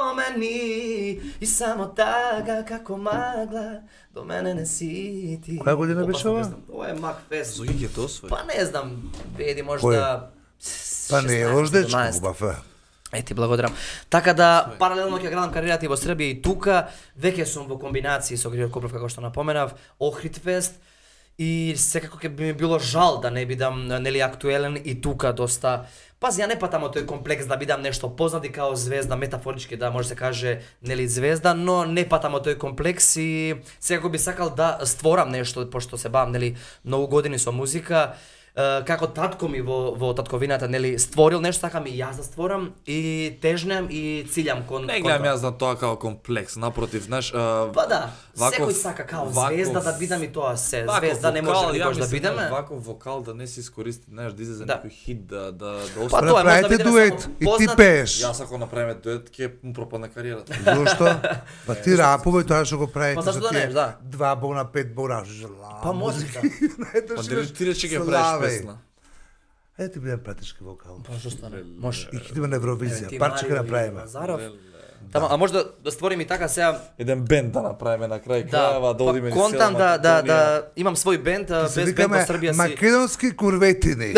Speaker 2: спомени. И само така како магла, до мене не си ти.
Speaker 3: Која година беше
Speaker 2: Опасна
Speaker 3: ова?
Speaker 2: песна. Ова е Макфест.
Speaker 1: Зоги ќе тоа освои.
Speaker 2: Па не знам, види
Speaker 3: Кој?
Speaker 2: можда...
Speaker 3: Па не е
Speaker 2: шеснаесет,
Speaker 3: лождечко,
Speaker 2: седумнаесет.
Speaker 3: убав е.
Speaker 2: Е, ти благодарам. Така да, паралелно ќе градам кариерата и во Србија и тука, веќе сум во комбинација со Григор Копров, како што напоменав, Охридфест, и секако ќе би ми било жал да не бидам нели актуелен и тука доста. Пази, ја не патам од тој комплекс да бидам нешто познат и као звезда, метафорички да може се каже нели звезда, но не патам од тој комплекс и секако би сакал да створам нешто, пошто се бавам нели многу години со музика. Uh, како татко ми во, во татковината, нели, створил нешто, така ми јас да створам и тежнем и циљам кон...
Speaker 1: Не
Speaker 2: кон
Speaker 1: гледам
Speaker 2: тоа.
Speaker 1: јас на тоа како комплекс, напротив, знаеш, а,
Speaker 2: Па да,
Speaker 1: ваков-
Speaker 2: секој сака као
Speaker 1: ваков-
Speaker 2: звезда да бидам и тоа се.
Speaker 1: ваков
Speaker 2: Звезда не може
Speaker 1: вокал, ја
Speaker 2: никош да
Speaker 1: мислам,
Speaker 2: бидеме.
Speaker 1: знаеш, ваков вокал да не се искористи, знаеш, да излезе
Speaker 2: Да.
Speaker 1: некој хит, да, да, да
Speaker 2: Па
Speaker 1: остане.
Speaker 2: тоа е, може да
Speaker 3: Направете
Speaker 2: бидеме
Speaker 3: дует
Speaker 2: само
Speaker 3: и ти
Speaker 2: познат.
Speaker 3: пееш.
Speaker 1: Јас ако направиме дует, ќе му пропадне кариерата.
Speaker 3: Зошто? Па ти рапуве тоа што го правите
Speaker 2: Па зашто
Speaker 3: за
Speaker 2: да не,
Speaker 3: тие
Speaker 2: да.
Speaker 3: два бона, пет бона, жла.
Speaker 2: Па може да.
Speaker 1: Па дали ти рече ќе правиш песна?
Speaker 3: Е, ти бидем пратишки вокал.
Speaker 2: Па што стане? Може.
Speaker 3: И ќе идеме на Евровизија,
Speaker 2: Ти,
Speaker 3: парче ќе
Speaker 2: Марио и
Speaker 3: направиме.
Speaker 2: Лазаров. Тама, а може да, да створим и така сега.
Speaker 1: Еден бенд да направиме на крај
Speaker 2: Да,
Speaker 1: крајава, да одиме
Speaker 2: па,
Speaker 1: низ
Speaker 2: контам
Speaker 1: цела
Speaker 2: да, да,
Speaker 1: Македонија.
Speaker 2: да, имам свој бенд, а,
Speaker 3: Се
Speaker 2: без бенд во
Speaker 3: викаме
Speaker 2: Србија си.
Speaker 3: македонски курветини.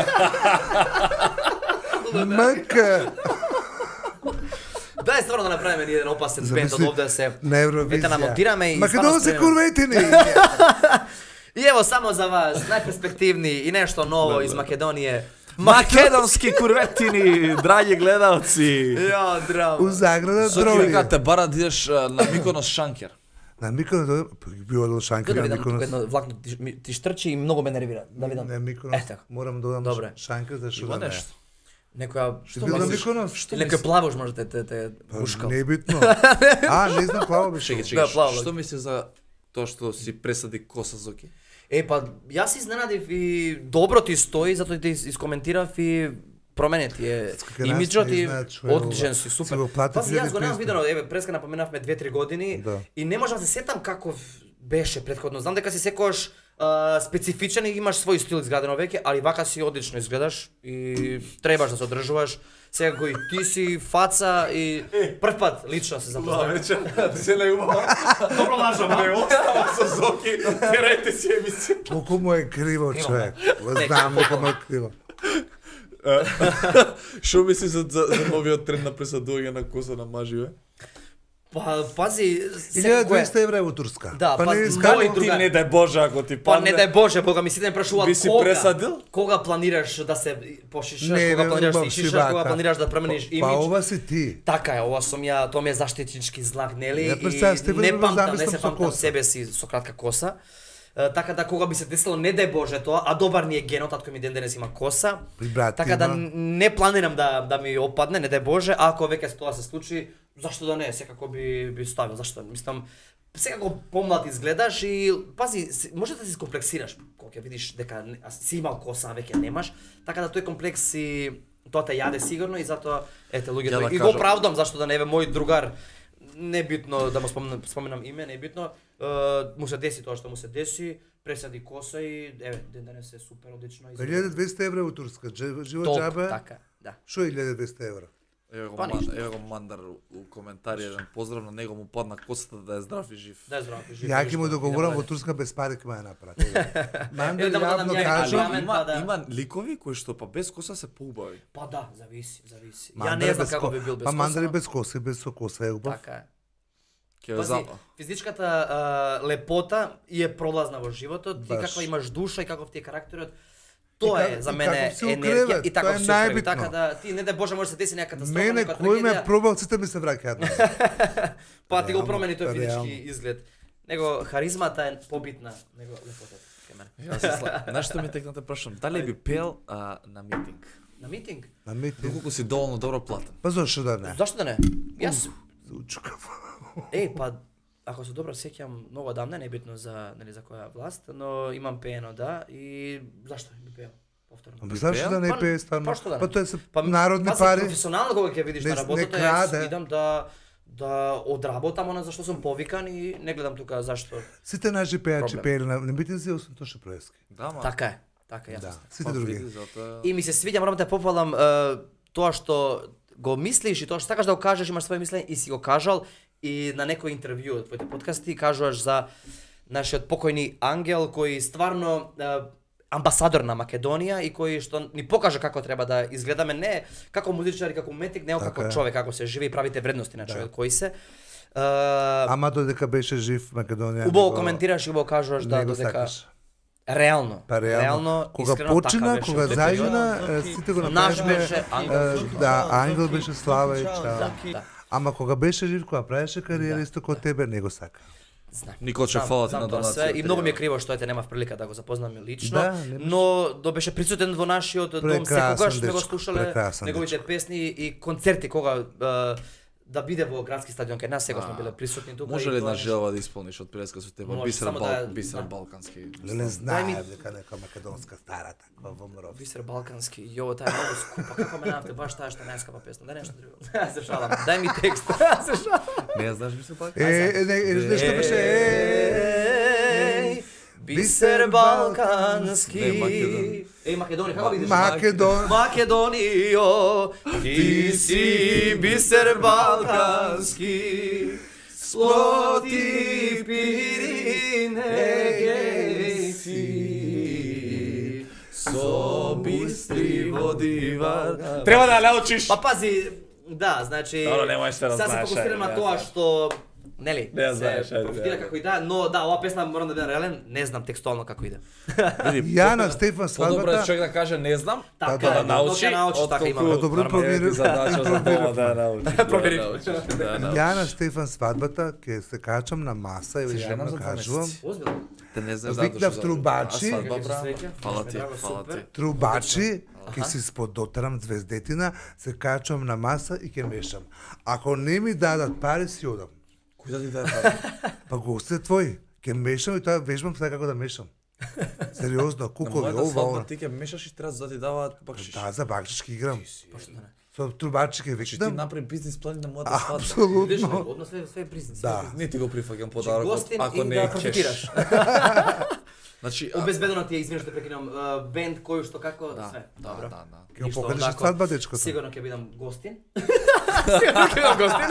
Speaker 3: Мака.
Speaker 2: Да, е стварно да направиме ние еден опасен бенд од
Speaker 3: Замисли,
Speaker 2: овде се.
Speaker 3: на Евровизија.
Speaker 2: Вете намонтираме и
Speaker 3: Македонски
Speaker 2: стварно спремаме.
Speaker 3: курветини.
Speaker 2: И ево само за вас, најперспективни и нешто ново из Македонија.
Speaker 1: Македонски курветини, драги гледалци.
Speaker 2: Ја,
Speaker 3: У
Speaker 2: драво.
Speaker 3: Заграда
Speaker 1: Соки
Speaker 3: дроли.
Speaker 1: века те бара да идеш а, на Миконос Шанкер.
Speaker 3: На Миконос било до Шанкер
Speaker 2: Кога
Speaker 3: на
Speaker 2: видам тука
Speaker 3: Миконос.
Speaker 2: едно влакно ти, ми- ти штрчи и многу ме нервира. Да видам.
Speaker 3: Не Миконос.
Speaker 2: Е, така.
Speaker 3: Морам да одам
Speaker 2: Добре.
Speaker 3: на Шанкер за што
Speaker 1: Има
Speaker 3: да не.
Speaker 1: нешто.
Speaker 2: Некоја
Speaker 3: Ти бил на Миконос?
Speaker 2: Или некој плавош може да те те
Speaker 3: Па,
Speaker 2: бушкал.
Speaker 3: Не е битно. А, не знам плаво беше.
Speaker 1: Чекај,
Speaker 2: Да,
Speaker 1: чекај,
Speaker 2: плаво.
Speaker 1: што мислиш за тоа што си пресади коса Зоки?
Speaker 2: Е, па, јас се изненадив и добро ти стои, затоа ти искоментирав и промени ти е
Speaker 3: Кај нас
Speaker 2: имиджот
Speaker 3: не
Speaker 2: и
Speaker 3: знаат што е
Speaker 2: одличен
Speaker 3: ова.
Speaker 2: си,
Speaker 3: Си
Speaker 2: супер.
Speaker 3: го плати
Speaker 2: Пази, јас го немам
Speaker 3: илјада и
Speaker 2: видено, еве, преска напоменавме две-три години
Speaker 3: Да.
Speaker 2: и не можам да се сетам каков беше претходно. Знам дека си секогаш а, специфичен и имаш свој стил изградено веќе, али вака си одлично изгледаш и требаш да се одржуваш. Секако и ти си фаца и прв пат лично се запознав.
Speaker 1: вечер, ти се најубава. Добро лажам, не остава со Зоки, терајте си емисија.
Speaker 3: Колку му е криво
Speaker 2: Криво,
Speaker 3: човек.
Speaker 2: Не,
Speaker 3: Знам колку му е криво.
Speaker 1: Што мислиш за, за, за новиот тренд на пресадување на коса на мажи, бе?
Speaker 2: Па, пази,
Speaker 3: илјада и
Speaker 2: секако е.
Speaker 3: двеста евра е во Турска.
Speaker 2: Да, па,
Speaker 3: не
Speaker 2: мој
Speaker 3: искам.
Speaker 2: друг- друга-
Speaker 1: Ти не дај Боже ако ти
Speaker 2: Па
Speaker 1: падне.
Speaker 2: не дај Боже, Бога ми сите ме прашуваат
Speaker 1: Би си
Speaker 2: кога,
Speaker 1: пресадил?
Speaker 2: кога планираш да се пошишаш,
Speaker 3: Не,
Speaker 2: кога
Speaker 3: бе,
Speaker 2: планираш да
Speaker 3: убав
Speaker 2: си
Speaker 3: си
Speaker 2: шишаш, кога
Speaker 3: вака.
Speaker 2: планираш да промениш
Speaker 3: Па
Speaker 2: имидж.
Speaker 3: ова си ти.
Speaker 2: Така е, ова сум ја, тоа ми е заштитнички знак, нели?
Speaker 3: Ја
Speaker 2: И
Speaker 3: представам, Стефан,
Speaker 2: не
Speaker 3: да го
Speaker 2: памтам, не
Speaker 3: замислам
Speaker 2: се
Speaker 3: со
Speaker 2: памтам
Speaker 3: коса.
Speaker 2: себе си со кратка коса. Е, така да кога би се десило, не дај Боже тоа, а добар ни е генот, татко ми ден денес има коса.
Speaker 3: При брат
Speaker 2: Така да
Speaker 3: има.
Speaker 2: не планирам да да ми опадне, не дај Боже, а ако веќе тоа се случи, зашто да не, секако би би ставил, зашто? Мислам, секако помлад изгледаш и пази, си- може да се комплексираш кога ќе видиш дека не- а си имал коса, а веќе немаш, така да тој комплекс си тоа те јаде сигурно и затоа ете
Speaker 1: Ја
Speaker 2: луѓето
Speaker 1: да
Speaker 2: и го
Speaker 1: кажам-
Speaker 2: правдам зашто да не еве мој другар не битно да му споменам, споменам име, не е битно, е, му се деси тоа што му се деси, пресади коса и еве ден денес е супер одлично изгледа.
Speaker 3: илјада и двеста евра во Турска. Дже- Живо
Speaker 2: Толку,
Speaker 3: џабе.
Speaker 2: така, да.
Speaker 3: Што е илјада и двеста евра?
Speaker 1: Еве го,
Speaker 2: Па
Speaker 1: ман,
Speaker 2: ништо.
Speaker 1: еве го Мандар у, у коментари еден поздрав на него му падна косата да е здрав и жив.
Speaker 2: Да е здраво, жив.
Speaker 3: Ја ќе му
Speaker 2: жив,
Speaker 3: договорам
Speaker 2: идемо
Speaker 3: во
Speaker 2: дале.
Speaker 3: Турска без пари ќе ме ја направи. Мандер
Speaker 2: Е, да му дадам
Speaker 3: јавно
Speaker 2: ја
Speaker 3: кажам,
Speaker 2: регламент,
Speaker 1: има,
Speaker 2: па да.
Speaker 1: има ликови кои што па без коса се поубави.
Speaker 2: Па да, зависи, зависи. Ја
Speaker 3: Мандер
Speaker 2: не
Speaker 3: е
Speaker 2: знам
Speaker 3: без
Speaker 2: како
Speaker 3: ко-
Speaker 2: би бил без
Speaker 3: Па Мандер е
Speaker 2: коса.
Speaker 3: без коса и без со коса е убав.
Speaker 2: Така е.
Speaker 1: Ќе
Speaker 2: Пази,
Speaker 1: за
Speaker 2: физичката а, лепота и е пролазна во животот, и
Speaker 3: Баш.
Speaker 2: каква имаш душа и каков ти е карактерот. Тоа
Speaker 3: И
Speaker 2: е
Speaker 3: как-
Speaker 2: за
Speaker 3: и
Speaker 2: мене
Speaker 3: каков си
Speaker 2: енергија
Speaker 3: укревет,
Speaker 2: и така
Speaker 3: тоа е
Speaker 2: се укреви.
Speaker 3: најбитно.
Speaker 2: Така да ти не дај Боже може да се деси некоја катастрофа,
Speaker 3: Мене
Speaker 2: некоја
Speaker 3: кој ме
Speaker 2: трагедија,
Speaker 3: пробал, сите ми се враќаат.
Speaker 2: па ти го
Speaker 3: Реално,
Speaker 2: промени тој
Speaker 3: реално.
Speaker 2: физички изглед. Него харизмата е побитна, него лепотата. кај мене.
Speaker 1: Јас се сла... Знаеш што ми текна те прашам? Дали би пеел а, на митинг?
Speaker 2: На митинг?
Speaker 3: На митинг.
Speaker 1: Доколку си доволно добро платен.
Speaker 3: Па зашто да не?
Speaker 2: Зашто да не? Јас
Speaker 3: Учкав.
Speaker 2: Еј, па ако се добро сеќам, многу одамна, не е битно за, нели, за која власт, но имам пеено, да, и зашто би пеел? Повторно.
Speaker 3: Ама зашто да не
Speaker 2: Па-
Speaker 3: пее стварно?
Speaker 2: па што да не?
Speaker 3: Па тоа се
Speaker 2: Па,
Speaker 3: народни
Speaker 2: пази,
Speaker 3: пари.
Speaker 2: професионално кога ќе видиш
Speaker 3: Не-
Speaker 2: на
Speaker 3: не
Speaker 2: работата, јас
Speaker 3: краде.
Speaker 2: идам да да одработам она за што сум повикан и не гледам тука зашто.
Speaker 3: Сите наши пејачи
Speaker 2: Проблем.
Speaker 3: пееле на митинзи, освен Тоше Проевски.
Speaker 1: Да, ма.
Speaker 2: Така е. Така е, јасно.
Speaker 3: Да,
Speaker 2: сте.
Speaker 3: сите други.
Speaker 2: И ми се свиѓа, морам да те пофалам, е, тоа што го мислиш и тоа што сакаш да го кажеш, имаш своје мислење и си го кажал и на некој интервју од твоите подкасти кажуваш за нашиот покојни ангел кој стварно е, амбасадор на Македонија и кој што ни покажа како треба да изгледаме не како музичар и како уметник, него
Speaker 3: Така
Speaker 2: како
Speaker 3: е.
Speaker 2: човек, како се живее и правите вредности на човек кој се. Е,
Speaker 3: Ама додека беше жив Македонија.
Speaker 2: убаво
Speaker 3: него-
Speaker 2: коментираш и убаво кажуваш да
Speaker 3: него
Speaker 2: додека
Speaker 3: сакаш.
Speaker 2: реално,
Speaker 3: Па реално,
Speaker 2: реално
Speaker 3: кога
Speaker 2: искрено,
Speaker 3: почина,
Speaker 2: така беше
Speaker 3: кога
Speaker 2: од тој
Speaker 3: зајдена,
Speaker 2: период.
Speaker 3: е, сите го
Speaker 2: Наш
Speaker 3: направивме.
Speaker 2: беше ангел.
Speaker 3: е, Да, ангел беше слава и чао.
Speaker 2: Да, да.
Speaker 3: Ама кога беше жив, кога правеше кариера
Speaker 2: Да,
Speaker 3: исто како тебе, не го сака.
Speaker 2: Знам.
Speaker 1: Николче,
Speaker 2: Знам,
Speaker 1: фала ти
Speaker 2: знам
Speaker 1: на
Speaker 2: тоа све
Speaker 1: донацијата.
Speaker 2: и многу ми е криво што ете немав прилика да го запознам лично,
Speaker 3: Да, немаш.
Speaker 2: но да беше присутен во нашиот дом
Speaker 3: Прекрасен
Speaker 2: секогаш сме го
Speaker 3: дечко,
Speaker 2: слушале
Speaker 3: прекрасен
Speaker 2: неговите
Speaker 3: дечко.
Speaker 2: песни и концерти кога е, да биде во градски стадион кај нас, секогаш сме
Speaker 1: А,
Speaker 2: биле присутни тука.
Speaker 1: Може
Speaker 2: и
Speaker 1: ли
Speaker 2: тоа
Speaker 1: една
Speaker 2: нешто-
Speaker 1: желба да исполниш од преска со тебе?
Speaker 2: Може,
Speaker 1: Бисер,
Speaker 2: само
Speaker 1: Бал...
Speaker 2: да-
Speaker 1: Бисер
Speaker 2: да.
Speaker 1: Балкански.
Speaker 3: Не знае
Speaker 2: ми-
Speaker 3: дека нека македонска стара таква во мров.
Speaker 2: Бисер Балкански, јо, таа е многу скупа, како ме нафте, баш таа што е најскапа песна, дај нешто друго. Се шалам, дај ми текст, се шалам.
Speaker 1: Не знаеш Бисер Балкански?
Speaker 3: Е, е, не, е, нешто беше.
Speaker 2: Еј, Бисер Балкански.
Speaker 1: Не, Македон.
Speaker 2: Еј, Македонија, како видиш?
Speaker 3: Македон.
Speaker 2: Македонијо, ти си бисер балкански, сплоти пирине си,
Speaker 1: Со бистри води вар. Треба да ја научиш.
Speaker 2: Па пази, да, значи...
Speaker 1: Добро, не можеш да
Speaker 2: сега се
Speaker 1: знаеш,
Speaker 2: фокусирам
Speaker 1: ајде,
Speaker 2: на
Speaker 1: да,
Speaker 2: тоа
Speaker 1: да.
Speaker 2: што... Нели,
Speaker 1: Не
Speaker 2: се
Speaker 1: знаеш, ајде,
Speaker 2: профитира
Speaker 1: ајде.
Speaker 2: како и да, но да, оваа песна морам да бидам реален, не знам текстуално како иде.
Speaker 1: Види,
Speaker 3: Ја на Стефан
Speaker 1: подобро е
Speaker 3: свадбата.
Speaker 1: човек да каже не знам,
Speaker 2: Така
Speaker 1: да,
Speaker 2: е,
Speaker 1: да научи,
Speaker 2: док ја научи, така има.
Speaker 1: отколку-
Speaker 3: Добро
Speaker 1: Нормално,
Speaker 3: провери-
Speaker 1: е ти задача за тоа да ја научиш.
Speaker 2: Провери.
Speaker 1: Да ја научиш, да ја научиш.
Speaker 3: Ја на Стефан свадбата ќе се качам на маса и
Speaker 1: Се
Speaker 3: ја
Speaker 1: женам
Speaker 3: му
Speaker 1: за два
Speaker 3: кажувам.
Speaker 1: месеци.
Speaker 2: Озбилно.
Speaker 1: Те не знаеш
Speaker 3: Викнав
Speaker 1: затоа што-
Speaker 3: трубачи.
Speaker 1: А, свадба,
Speaker 2: Ќе се
Speaker 1: браво.
Speaker 2: среќа.
Speaker 1: Фала
Speaker 2: Ми
Speaker 1: ти,
Speaker 2: драго,
Speaker 1: фала
Speaker 2: супер.
Speaker 1: ти.
Speaker 3: Трубачи, ќе
Speaker 2: Аха.
Speaker 3: си сподотерам звездетина, се качам на маса и ќе мешам. Ако не ми дадат пари, си одам.
Speaker 1: Кој да ти даде пари?
Speaker 3: Па гостите твои, ќе мешам и тоа вежбам сега како да мешам. Сериозно,
Speaker 1: На
Speaker 3: кукови,
Speaker 1: мојата
Speaker 3: ова,
Speaker 1: свадба
Speaker 3: ова.
Speaker 1: ти ќе мешаш и треба да ти даваат бакшиш.
Speaker 3: Да, за бакшишки играм.
Speaker 2: Пошто да не.
Speaker 3: Со трубачи ќе
Speaker 1: Значи ти
Speaker 3: викнам.
Speaker 1: направи бизнис план на мојата свадба.
Speaker 2: Видиш ли,
Speaker 3: Апсолутно.
Speaker 2: одно све све бизнес.
Speaker 3: Да.
Speaker 1: Не ти го прифаќам
Speaker 2: Значи,
Speaker 1: подарокот,
Speaker 2: гостин
Speaker 1: ако
Speaker 2: и
Speaker 1: не
Speaker 2: да
Speaker 1: е кеш.
Speaker 2: профитираш.
Speaker 1: Значи, а-
Speaker 2: Обезбедено ти е, извини што те прекинам, а, бенд кој што како,
Speaker 1: да,
Speaker 2: све.
Speaker 1: да,
Speaker 2: Добро.
Speaker 1: да, да.
Speaker 3: Ќе го
Speaker 2: Ништо
Speaker 3: покажеш
Speaker 2: онако.
Speaker 3: свадба, дечкото.
Speaker 2: Сигурно ќе бидам гостин. Сигурно ќе бидам гостин.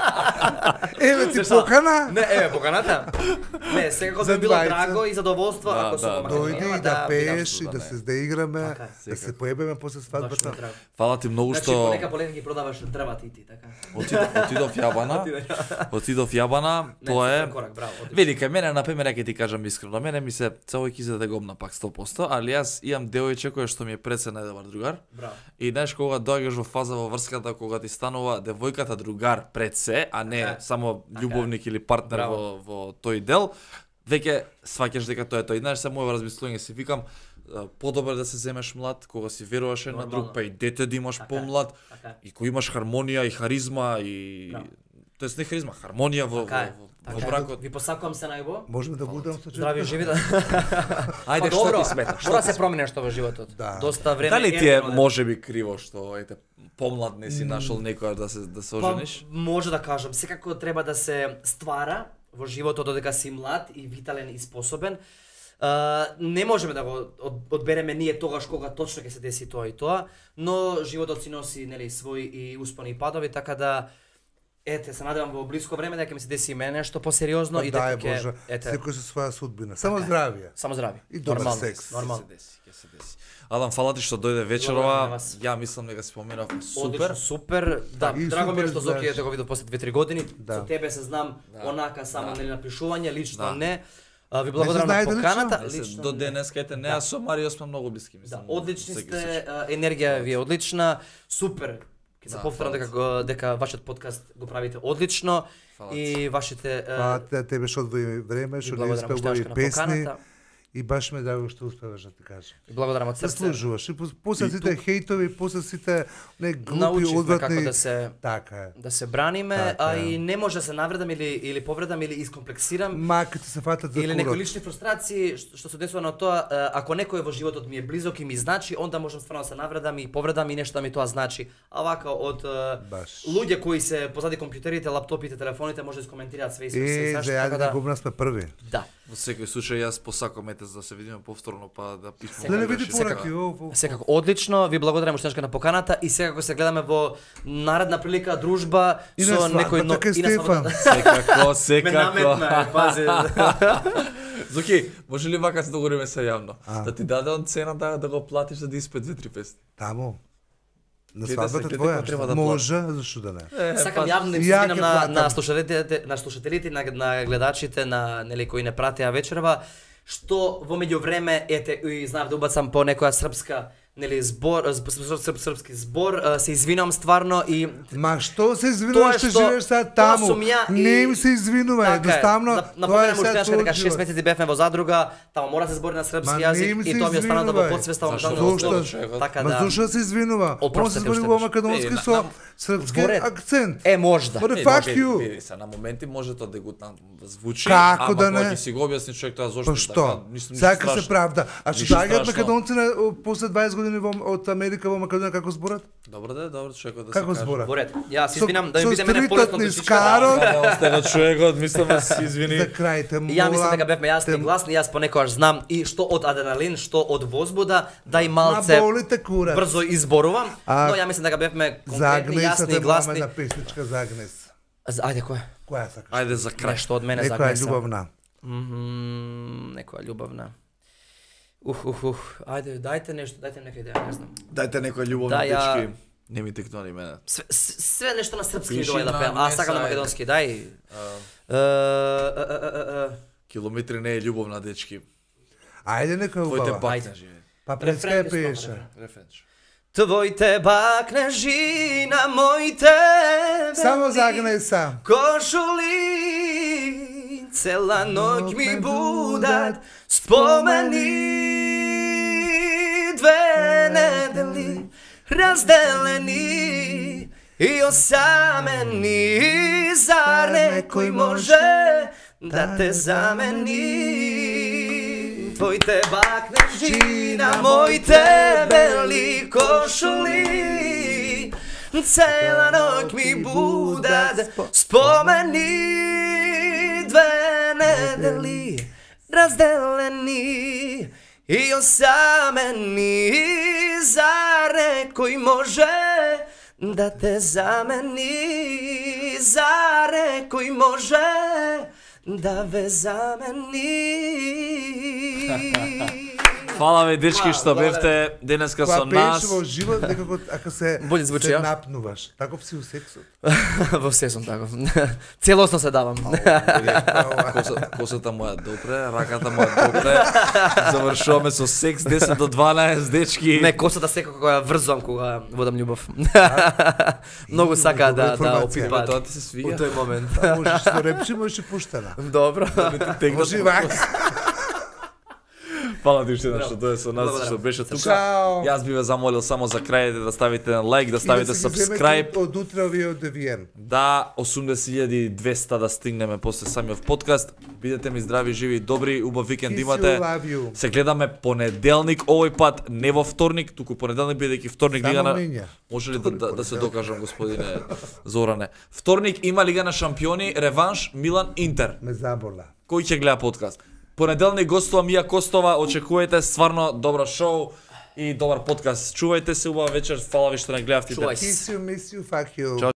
Speaker 3: Еве ти
Speaker 2: Се шалам.
Speaker 3: покана.
Speaker 2: Не, еве поканата. Не, секако
Speaker 3: За
Speaker 2: би било
Speaker 3: двајца.
Speaker 2: драго и задоволство
Speaker 1: Да,
Speaker 2: ако сум
Speaker 1: да,
Speaker 2: во
Speaker 1: да.
Speaker 3: Дојди
Speaker 2: Македонија
Speaker 3: и да пееш
Speaker 1: што
Speaker 3: и
Speaker 1: да
Speaker 3: да
Speaker 1: не.
Speaker 3: се заиграме,
Speaker 2: Така е.
Speaker 3: да се
Speaker 1: Секако.
Speaker 3: поебеме после
Speaker 2: Баш ми е
Speaker 3: свадбата.
Speaker 2: драго.
Speaker 1: Фала ти многу
Speaker 2: Значи,
Speaker 1: што
Speaker 2: понека полека ги продаваш дрва ти ти, така.
Speaker 1: отидов, отидов јабана. Отидов јабана,
Speaker 2: Не,
Speaker 1: тоа е
Speaker 2: супер корак, браво. одлично.
Speaker 1: Види, кај мене, например, ќе ти кажам искрено, мене ми се целојки за да гобна пак сто проценти, али јас имам девојче која што ми е пред се најдобар другар.
Speaker 2: Браво.
Speaker 1: И знаеш кога доаѓаш во фаза во врската кога ти станува девојката другар пред се, а не
Speaker 2: Така е.
Speaker 1: само
Speaker 2: Така е.
Speaker 1: љубовник или партнер
Speaker 2: Браво.
Speaker 1: во во тој дел, веќе сваќаш дека тоа е тоа. И знаеш, се моје размислување си викам, а, подобро да се земеш млад, кога си веруваш на друг,
Speaker 2: Нормално.
Speaker 1: па и дете да имаш
Speaker 2: Така е.
Speaker 1: помлад,
Speaker 2: Така е.
Speaker 1: и кој имаш хармонија и харизма и
Speaker 2: Браво.
Speaker 1: тоест не харизма, хармонија во
Speaker 2: Така е.
Speaker 1: во, во,
Speaker 2: Така
Speaker 1: во
Speaker 2: е.
Speaker 1: бракот.
Speaker 2: Ви посакувам се најбо.
Speaker 3: Можеме да будам со
Speaker 2: Здрави живи да.
Speaker 1: Ајде,
Speaker 2: Па
Speaker 1: што
Speaker 2: добро,
Speaker 1: ти смета? Што
Speaker 2: мора
Speaker 1: ти
Speaker 2: се промени нешто во животот.
Speaker 3: Да.
Speaker 2: Доста време
Speaker 1: Дали ти е
Speaker 2: едно,
Speaker 1: можеби криво што ете помлад не си нашол некоја да се да се
Speaker 2: Па,
Speaker 1: ожениш?
Speaker 2: може да кажам, секако треба да се ствара во животот додека си млад и витален и способен. Uh, не можеме да го од, одбереме ние тогаш кога точно ќе се деси тоа и тоа, но животот си носи нели свои и успони и падови, така да ете се надевам во блиско време дека ми се деси и мене нешто посериозно и дека
Speaker 3: Дај
Speaker 2: ќе
Speaker 3: Боже,
Speaker 2: ете
Speaker 3: секој со своја судбина. Само
Speaker 2: Така е.
Speaker 3: здравје.
Speaker 2: само здрави.
Speaker 3: И добар
Speaker 2: Нормално,
Speaker 3: секс.
Speaker 2: Нормално.
Speaker 1: Ќе се деси, ќе се деси. Адам, фала ти што дојде
Speaker 2: Благодарам на
Speaker 1: вечерова.
Speaker 2: вас.
Speaker 1: Ја мислам дека споменав
Speaker 2: Одлично,
Speaker 1: супер.
Speaker 2: супер. Да,
Speaker 3: И
Speaker 2: драго ми е
Speaker 3: супер
Speaker 2: што Зоки
Speaker 3: знаеш.
Speaker 2: ете го видов после две-три години.
Speaker 3: Да.
Speaker 2: Со тебе се знам
Speaker 1: Да.
Speaker 2: онака само
Speaker 1: Да.
Speaker 2: нели на пишување, лично
Speaker 1: Да.
Speaker 2: не. А, ви благодарам на
Speaker 3: знаете лично?
Speaker 2: поканата.
Speaker 1: Не се,
Speaker 2: Лично
Speaker 1: до
Speaker 2: не.
Speaker 1: денеска ете не,
Speaker 2: Да.
Speaker 1: а со Марио сме многу блиски,
Speaker 2: Да,
Speaker 1: мислам.
Speaker 2: одлични
Speaker 1: всеки
Speaker 2: сте,
Speaker 1: случај.
Speaker 2: а, енергија ви е одлична, супер. Ќе се
Speaker 1: Да,
Speaker 2: повторам
Speaker 1: фала
Speaker 2: дека го- дека вашиот подкаст го правите одлично
Speaker 1: Фала
Speaker 2: и вашите а,
Speaker 3: Па те тебе што одвои време,
Speaker 2: ви
Speaker 3: што не
Speaker 2: благодарам
Speaker 3: испева
Speaker 2: уште
Speaker 3: и
Speaker 2: на
Speaker 3: песни.
Speaker 2: поканата.
Speaker 3: и баш ме драго што успеваш да ти кажам.
Speaker 2: Благодарам од срце.
Speaker 3: Заслужуваш. И пос- после сите хейтови, после сите не глупи,
Speaker 2: Научивме
Speaker 3: одвратни...
Speaker 2: како да се
Speaker 3: Така е.
Speaker 2: да се браниме,
Speaker 3: Така
Speaker 2: а
Speaker 3: е.
Speaker 2: и не може да се навредам или или повредам или искомплексирам.
Speaker 3: Мака ти се фатат за
Speaker 2: Или некои
Speaker 3: курот.
Speaker 2: лични фрустрации што што се десува на тоа, е, ако некој во животот ми е близок и ми значи, онда можам стварно да се навредам и повредам и нешто да ми тоа значи. А вака од е,
Speaker 3: Баш.
Speaker 2: луѓе кои се позади компјутерите, лаптопите, телефоните може да искоментираат све и све, све,
Speaker 3: Е,
Speaker 2: све,
Speaker 3: за
Speaker 2: така
Speaker 3: јадење
Speaker 2: да.
Speaker 3: губна сме први.
Speaker 2: Да.
Speaker 1: Во секој случај јас посакам ете за да се видиме повторно па да пишеме.
Speaker 3: Да не види
Speaker 2: Секако.
Speaker 3: пораки, о, о, о.
Speaker 2: Секако одлично, ви благодарам уште на поканата и секако се гледаме во наредна прилика дружба
Speaker 3: И на
Speaker 2: со некој
Speaker 3: свадбата кај
Speaker 2: и на
Speaker 3: Стефан.
Speaker 2: свадбата.
Speaker 1: Секако,
Speaker 2: Ме
Speaker 1: секако.
Speaker 2: наметна, пази.
Speaker 1: Зоки, може ли вака се договориме се јавно? Да ти даде он цена да, да го платиш за да испе две-три песни?
Speaker 3: Тамо. На
Speaker 1: Гледа се,
Speaker 3: свадбата
Speaker 1: гледа кој треба да
Speaker 3: твоја. Може, зашто да не?
Speaker 2: Сакам јавно да им се
Speaker 3: Ја
Speaker 2: извинам
Speaker 3: ќе
Speaker 2: на
Speaker 3: платам.
Speaker 2: на слушателите, на слушателите, на на гледачите, на нели кои не пратеа вечерва, што во меѓувреме ете и знаев да убацам по некоја српска нели збор, срп, срп, срп, српски збор, а, се извинувам стварно и
Speaker 3: Ма што се
Speaker 2: Тоа
Speaker 3: извинуваш,
Speaker 2: е
Speaker 3: што
Speaker 2: што-
Speaker 3: живееш сега
Speaker 2: тоа
Speaker 3: таму?
Speaker 2: сум ја и-
Speaker 3: Не им се извинувај,
Speaker 2: Така е.
Speaker 3: едноставно
Speaker 2: На-
Speaker 3: тоа е
Speaker 2: Напомнам уште
Speaker 3: сега
Speaker 2: еднаш дека
Speaker 3: твој
Speaker 2: шест
Speaker 3: живот.
Speaker 2: месеци бевме во задрога, таму мора да се збори на српски
Speaker 3: Ма не
Speaker 2: јазик
Speaker 3: им се
Speaker 2: и тоа ми е останало во
Speaker 3: извинувај.
Speaker 2: потсвеста, во
Speaker 1: Зашто?
Speaker 2: менталното
Speaker 3: Зошто?
Speaker 2: слово. Така
Speaker 3: Ма
Speaker 2: да.
Speaker 3: зошто се извинува? Он се
Speaker 2: Опростете
Speaker 3: збори
Speaker 2: уште
Speaker 3: во
Speaker 2: еднаш.
Speaker 3: македонски
Speaker 1: Е, на-
Speaker 3: со
Speaker 1: на-
Speaker 3: српски
Speaker 2: Во ред.
Speaker 3: акцент.
Speaker 2: Е можда.
Speaker 3: But
Speaker 1: Е,
Speaker 3: fuck
Speaker 1: види-
Speaker 3: you.
Speaker 1: види се, на моменти може тоа дегутно звучи,
Speaker 3: Како
Speaker 1: ама
Speaker 3: да
Speaker 1: кога
Speaker 3: не?
Speaker 1: ќе си го објасни човек тоа зошто
Speaker 3: Па што?
Speaker 1: ништо
Speaker 3: Сака се
Speaker 1: страшно.
Speaker 3: правда. А што
Speaker 1: Ништо
Speaker 3: доаѓаат
Speaker 1: страшно.
Speaker 3: македонци на о, после дваесет години во, од Америка во Македонија како зборат?
Speaker 1: Добро да е, добро човекот да
Speaker 3: Како
Speaker 1: се каже.
Speaker 3: зборат?
Speaker 2: Во ред. Јас се
Speaker 3: Со-
Speaker 2: извинам да ми
Speaker 3: со
Speaker 2: биде мене
Speaker 3: стритот
Speaker 2: полесно
Speaker 3: низ
Speaker 2: тушичка.
Speaker 3: карот.
Speaker 1: Да, остана човекот, мислам да се извини.
Speaker 3: За крај те молам.
Speaker 2: Ја мислам дека бевме јасни и
Speaker 3: те-
Speaker 2: гласни, јас понекогаш знам и што од адреналин, што од возбуда, да и
Speaker 3: Ма
Speaker 2: малце
Speaker 3: болите курац.
Speaker 2: брзо изборувам,
Speaker 3: А,
Speaker 2: но ја мислам дека бевме конкретни,
Speaker 3: Загнеса
Speaker 2: јасни
Speaker 3: те
Speaker 2: и гласни.
Speaker 3: гласни. На песничка Загнес.
Speaker 2: За- Ајде која?
Speaker 3: Која сакаш?
Speaker 1: Ајде за крај.
Speaker 2: Нешто од мене
Speaker 3: Некоја
Speaker 2: загнеса.
Speaker 3: љубавна.
Speaker 2: Мгм, некоја љубавна. Ух, ух, ух. Ајде, дајте нешто, дајте нека идеја, не знам.
Speaker 1: Тајте некоја љубовна
Speaker 2: Да, ја-
Speaker 1: дечки. Не ми текнали мене.
Speaker 2: Све, с- све нешто на српски ми
Speaker 1: Пиши
Speaker 2: доаѓа да
Speaker 1: на
Speaker 2: пеам. А,
Speaker 1: меса,
Speaker 2: сакам на
Speaker 1: ајде.
Speaker 2: македонски, дај.
Speaker 1: А,
Speaker 2: Е, е, е, е, е.
Speaker 1: Километри не е љубовна дечки.
Speaker 3: Ајде некоја
Speaker 1: Твоите
Speaker 3: убава.
Speaker 1: бакнежи.
Speaker 3: Па преска ја
Speaker 2: Рефрен ќе
Speaker 3: пееше.
Speaker 2: слушам,
Speaker 1: Рефренч.
Speaker 2: Твоите бакнежи на моите
Speaker 3: Само
Speaker 2: бели
Speaker 3: Загнеса.
Speaker 2: кошули цела ноќ ми будат спомени две недели разделени и осамени зар некој може да те замени твоите бакнежи на моите бели кошули цела ноќ ми будат спомени две недели разделени и осамени зар некој може да те замени зар некој може да ве замени.
Speaker 1: Фала ви дечки што
Speaker 2: Благодарам.
Speaker 1: бевте денеска
Speaker 3: Кога
Speaker 1: со
Speaker 3: пееш
Speaker 1: нас.
Speaker 3: во живот, некако ако се
Speaker 2: Боле звучи,
Speaker 3: се
Speaker 2: а?
Speaker 3: напнуваш. Таков си у сексот.
Speaker 2: Во се сум таков. Целосно се давам.
Speaker 1: Коса, косата моја допре, раката моја допре. Завршуваме со секс десет до дванаесет дечки.
Speaker 2: Не, косата секако кога ја врзувам кога водам љубов. Многу сака да да
Speaker 3: информација.
Speaker 2: опитваат
Speaker 1: Тоа ти се
Speaker 2: во
Speaker 1: свиѓа?
Speaker 2: тој момент.
Speaker 3: Можеш со репчи, можеш и пуштена.
Speaker 2: Добро.
Speaker 3: Може и вака.
Speaker 1: Фала ти уште еднаш што дое со нас,
Speaker 2: Благодарам.
Speaker 1: што беше тука.
Speaker 3: Чао.
Speaker 1: Јас би ве замолил само за крај да ставите на лайк, да ставите
Speaker 3: И да си ги земете
Speaker 1: subscribe.
Speaker 3: Од утре овие од Девиен.
Speaker 1: Да, осумдесет илјади и двесте да стигнеме после самиот подкаст. Бидете ми здрави, живи и добри, убав викенд
Speaker 3: Kiss you,
Speaker 1: имате.
Speaker 3: love you.
Speaker 1: Се гледаме понеделник овој пат, не во вторник, туку понеделник бидејќи вторник
Speaker 3: Само
Speaker 1: лига на
Speaker 3: миња.
Speaker 1: Може ли да, да, да се докажам господине Зоране? Вторник има лига на шампиони, реванш Милан Интер.
Speaker 3: Ме забола.
Speaker 1: Кој ќе гледа подкаст? Понеделник гостува Мија Костова, очекувате стварно добро шоу и добар подкаст. Чувајте се, убава вечер, фала ви што не гледавте.
Speaker 2: Чувај се.
Speaker 3: Kiss you, miss you, fuck you.
Speaker 1: Чао.